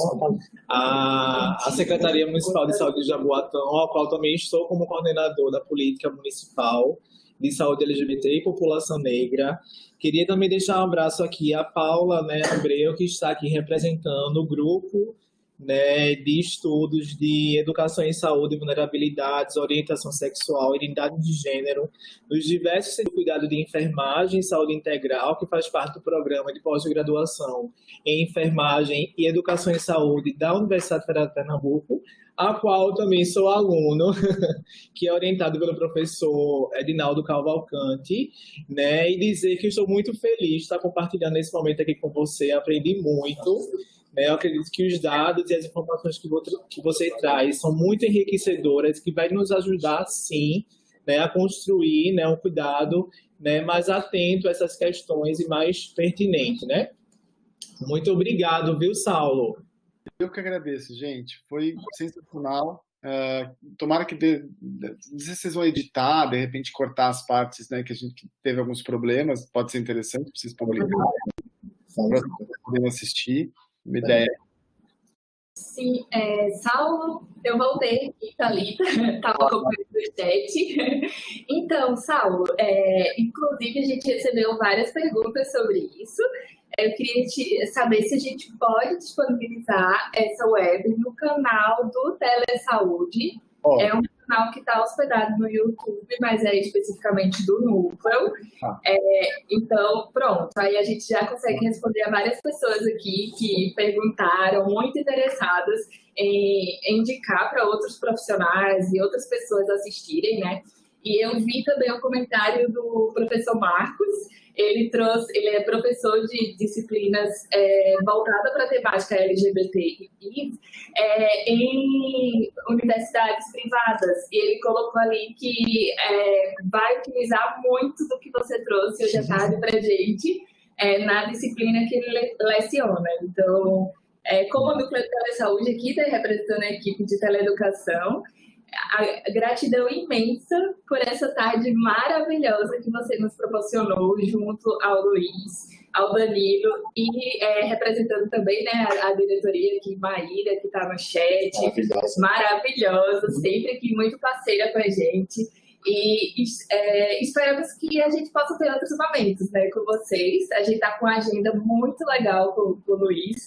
Speaker 6: à, à Secretaria Municipal de Saúde de Jaboatão, ao qual também estou como coordenador da Política Municipal de Saúde L G B T e População Negra. Queria também deixar um abraço aqui à Paula, né, Abreu, que está aqui representando o grupo, né, de estudos de educação em saúde, vulnerabilidades, orientação sexual, identidade de gênero, nos diversos centros de cuidado de enfermagem e saúde integral, que faz parte do programa de pós-graduação em enfermagem e educação em saúde da Universidade Federal de Pernambuco, a qual também sou aluno, que é orientado pelo professor Edinaldo Cavalcante, né, e dizer que estou muito feliz de estar compartilhando esse momento aqui com você, aprendi muito. Eu acredito que os dados e as informações que você traz são muito enriquecedoras, que vai nos ajudar, sim, né, a construir, né, um cuidado, né, mais atento a essas questões e mais pertinente, né? Muito obrigado, viu, Saulo?
Speaker 5: Eu que agradeço, gente. Foi sensacional. Uh, tomara que de, de, vocês vão editar, de repente cortar as partes, né, que a gente teve alguns problemas. Pode ser interessante para vocês publicarem, para poderem assistir. Uma ideia.
Speaker 1: Sim, é, Saulo, eu voltei aqui, Thalita, estava acompanhando o chat. Então, Saulo, é, inclusive a gente recebeu várias perguntas sobre isso. Eu queria te, saber se a gente pode disponibilizar essa web no canal do Telesaúde. Oh. É um canal que está hospedado no YouTube, mas é especificamente do Núcleo. Ah. É, então, pronto. Aí a gente já consegue responder a várias pessoas aqui que perguntaram, muito interessadas em indicar para outros profissionais e outras pessoas assistirem, né? E eu vi também o comentário do professor Marcos. Ele trouxe, ele é professor de disciplinas é, voltadas para a temática L G B T I é, em universidades privadas. E ele colocou ali que é, vai utilizar muito do que você trouxe hoje à tarde para a gente é, na disciplina que ele leciona. Então, é, como o Núcleo de Telesaúde aqui está representando a equipe de teleeducação, a gratidão imensa por essa tarde maravilhosa que você nos proporcionou junto ao Luiz, ao Danilo e é, representando também, né, a, a diretoria aqui, Maíra, que está no chat, maravilhosa. maravilhosa, sempre aqui muito parceira com a gente. E é, esperamos que a gente possa ter outros momentos, né, com vocês. A gente está com uma agenda muito legal com, com o Luiz.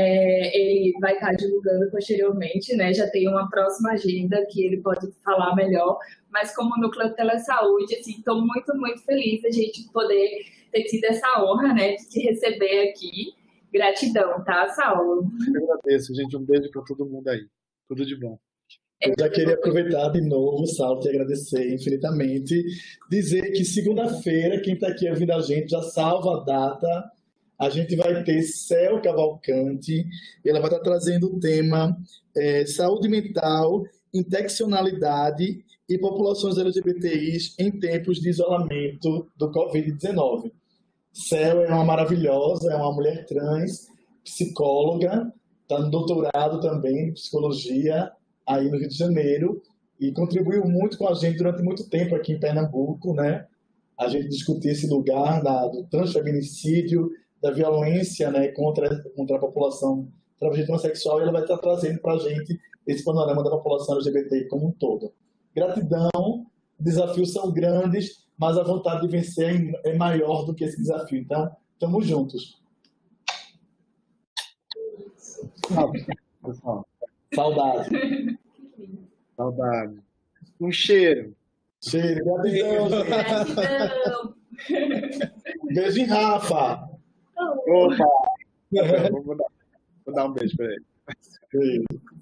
Speaker 1: É, ele vai estar divulgando posteriormente, né? Já tem uma próxima agenda que ele pode falar melhor, mas como Núcleo de Telesaúde, assim, estou muito, muito feliz a gente poder ter tido essa honra, né, de te receber aqui. Gratidão, tá, Saulo?
Speaker 5: Eu agradeço, gente. Um beijo para todo mundo aí. Tudo de bom.
Speaker 4: Eu já queria aproveitar de novo, Saulo, te agradecer infinitamente, dizer que segunda-feira, quem está aqui ouvindo a gente já salva a data. A gente vai ter Céu Cavalcante, ela vai estar trazendo o tema é, saúde mental, interseccionalidade e populações L G B T Is em tempos de isolamento do covid dezenove. Céu é uma maravilhosa, é uma mulher trans, psicóloga, está no doutorado também em psicologia aí no Rio de Janeiro e contribuiu muito com a gente durante muito tempo aqui em Pernambuco, né? A gente discutir esse lugar da, do transfeminicídio, da violência, né, contra, contra a população travesti transexual, e ela vai estar trazendo para a gente esse panorama da população L G B T I como um todo. Gratidão, desafios são grandes, mas a vontade de vencer é maior do que esse desafio. Então, estamos juntos. Saudade.
Speaker 5: Saudade. Um cheiro.
Speaker 4: Cheiro, gratidão.
Speaker 1: Gratidão.
Speaker 4: Beijo em Rafa.
Speaker 5: Opa! Vou dar, vou dar um beijo para ele.
Speaker 4: Beijo.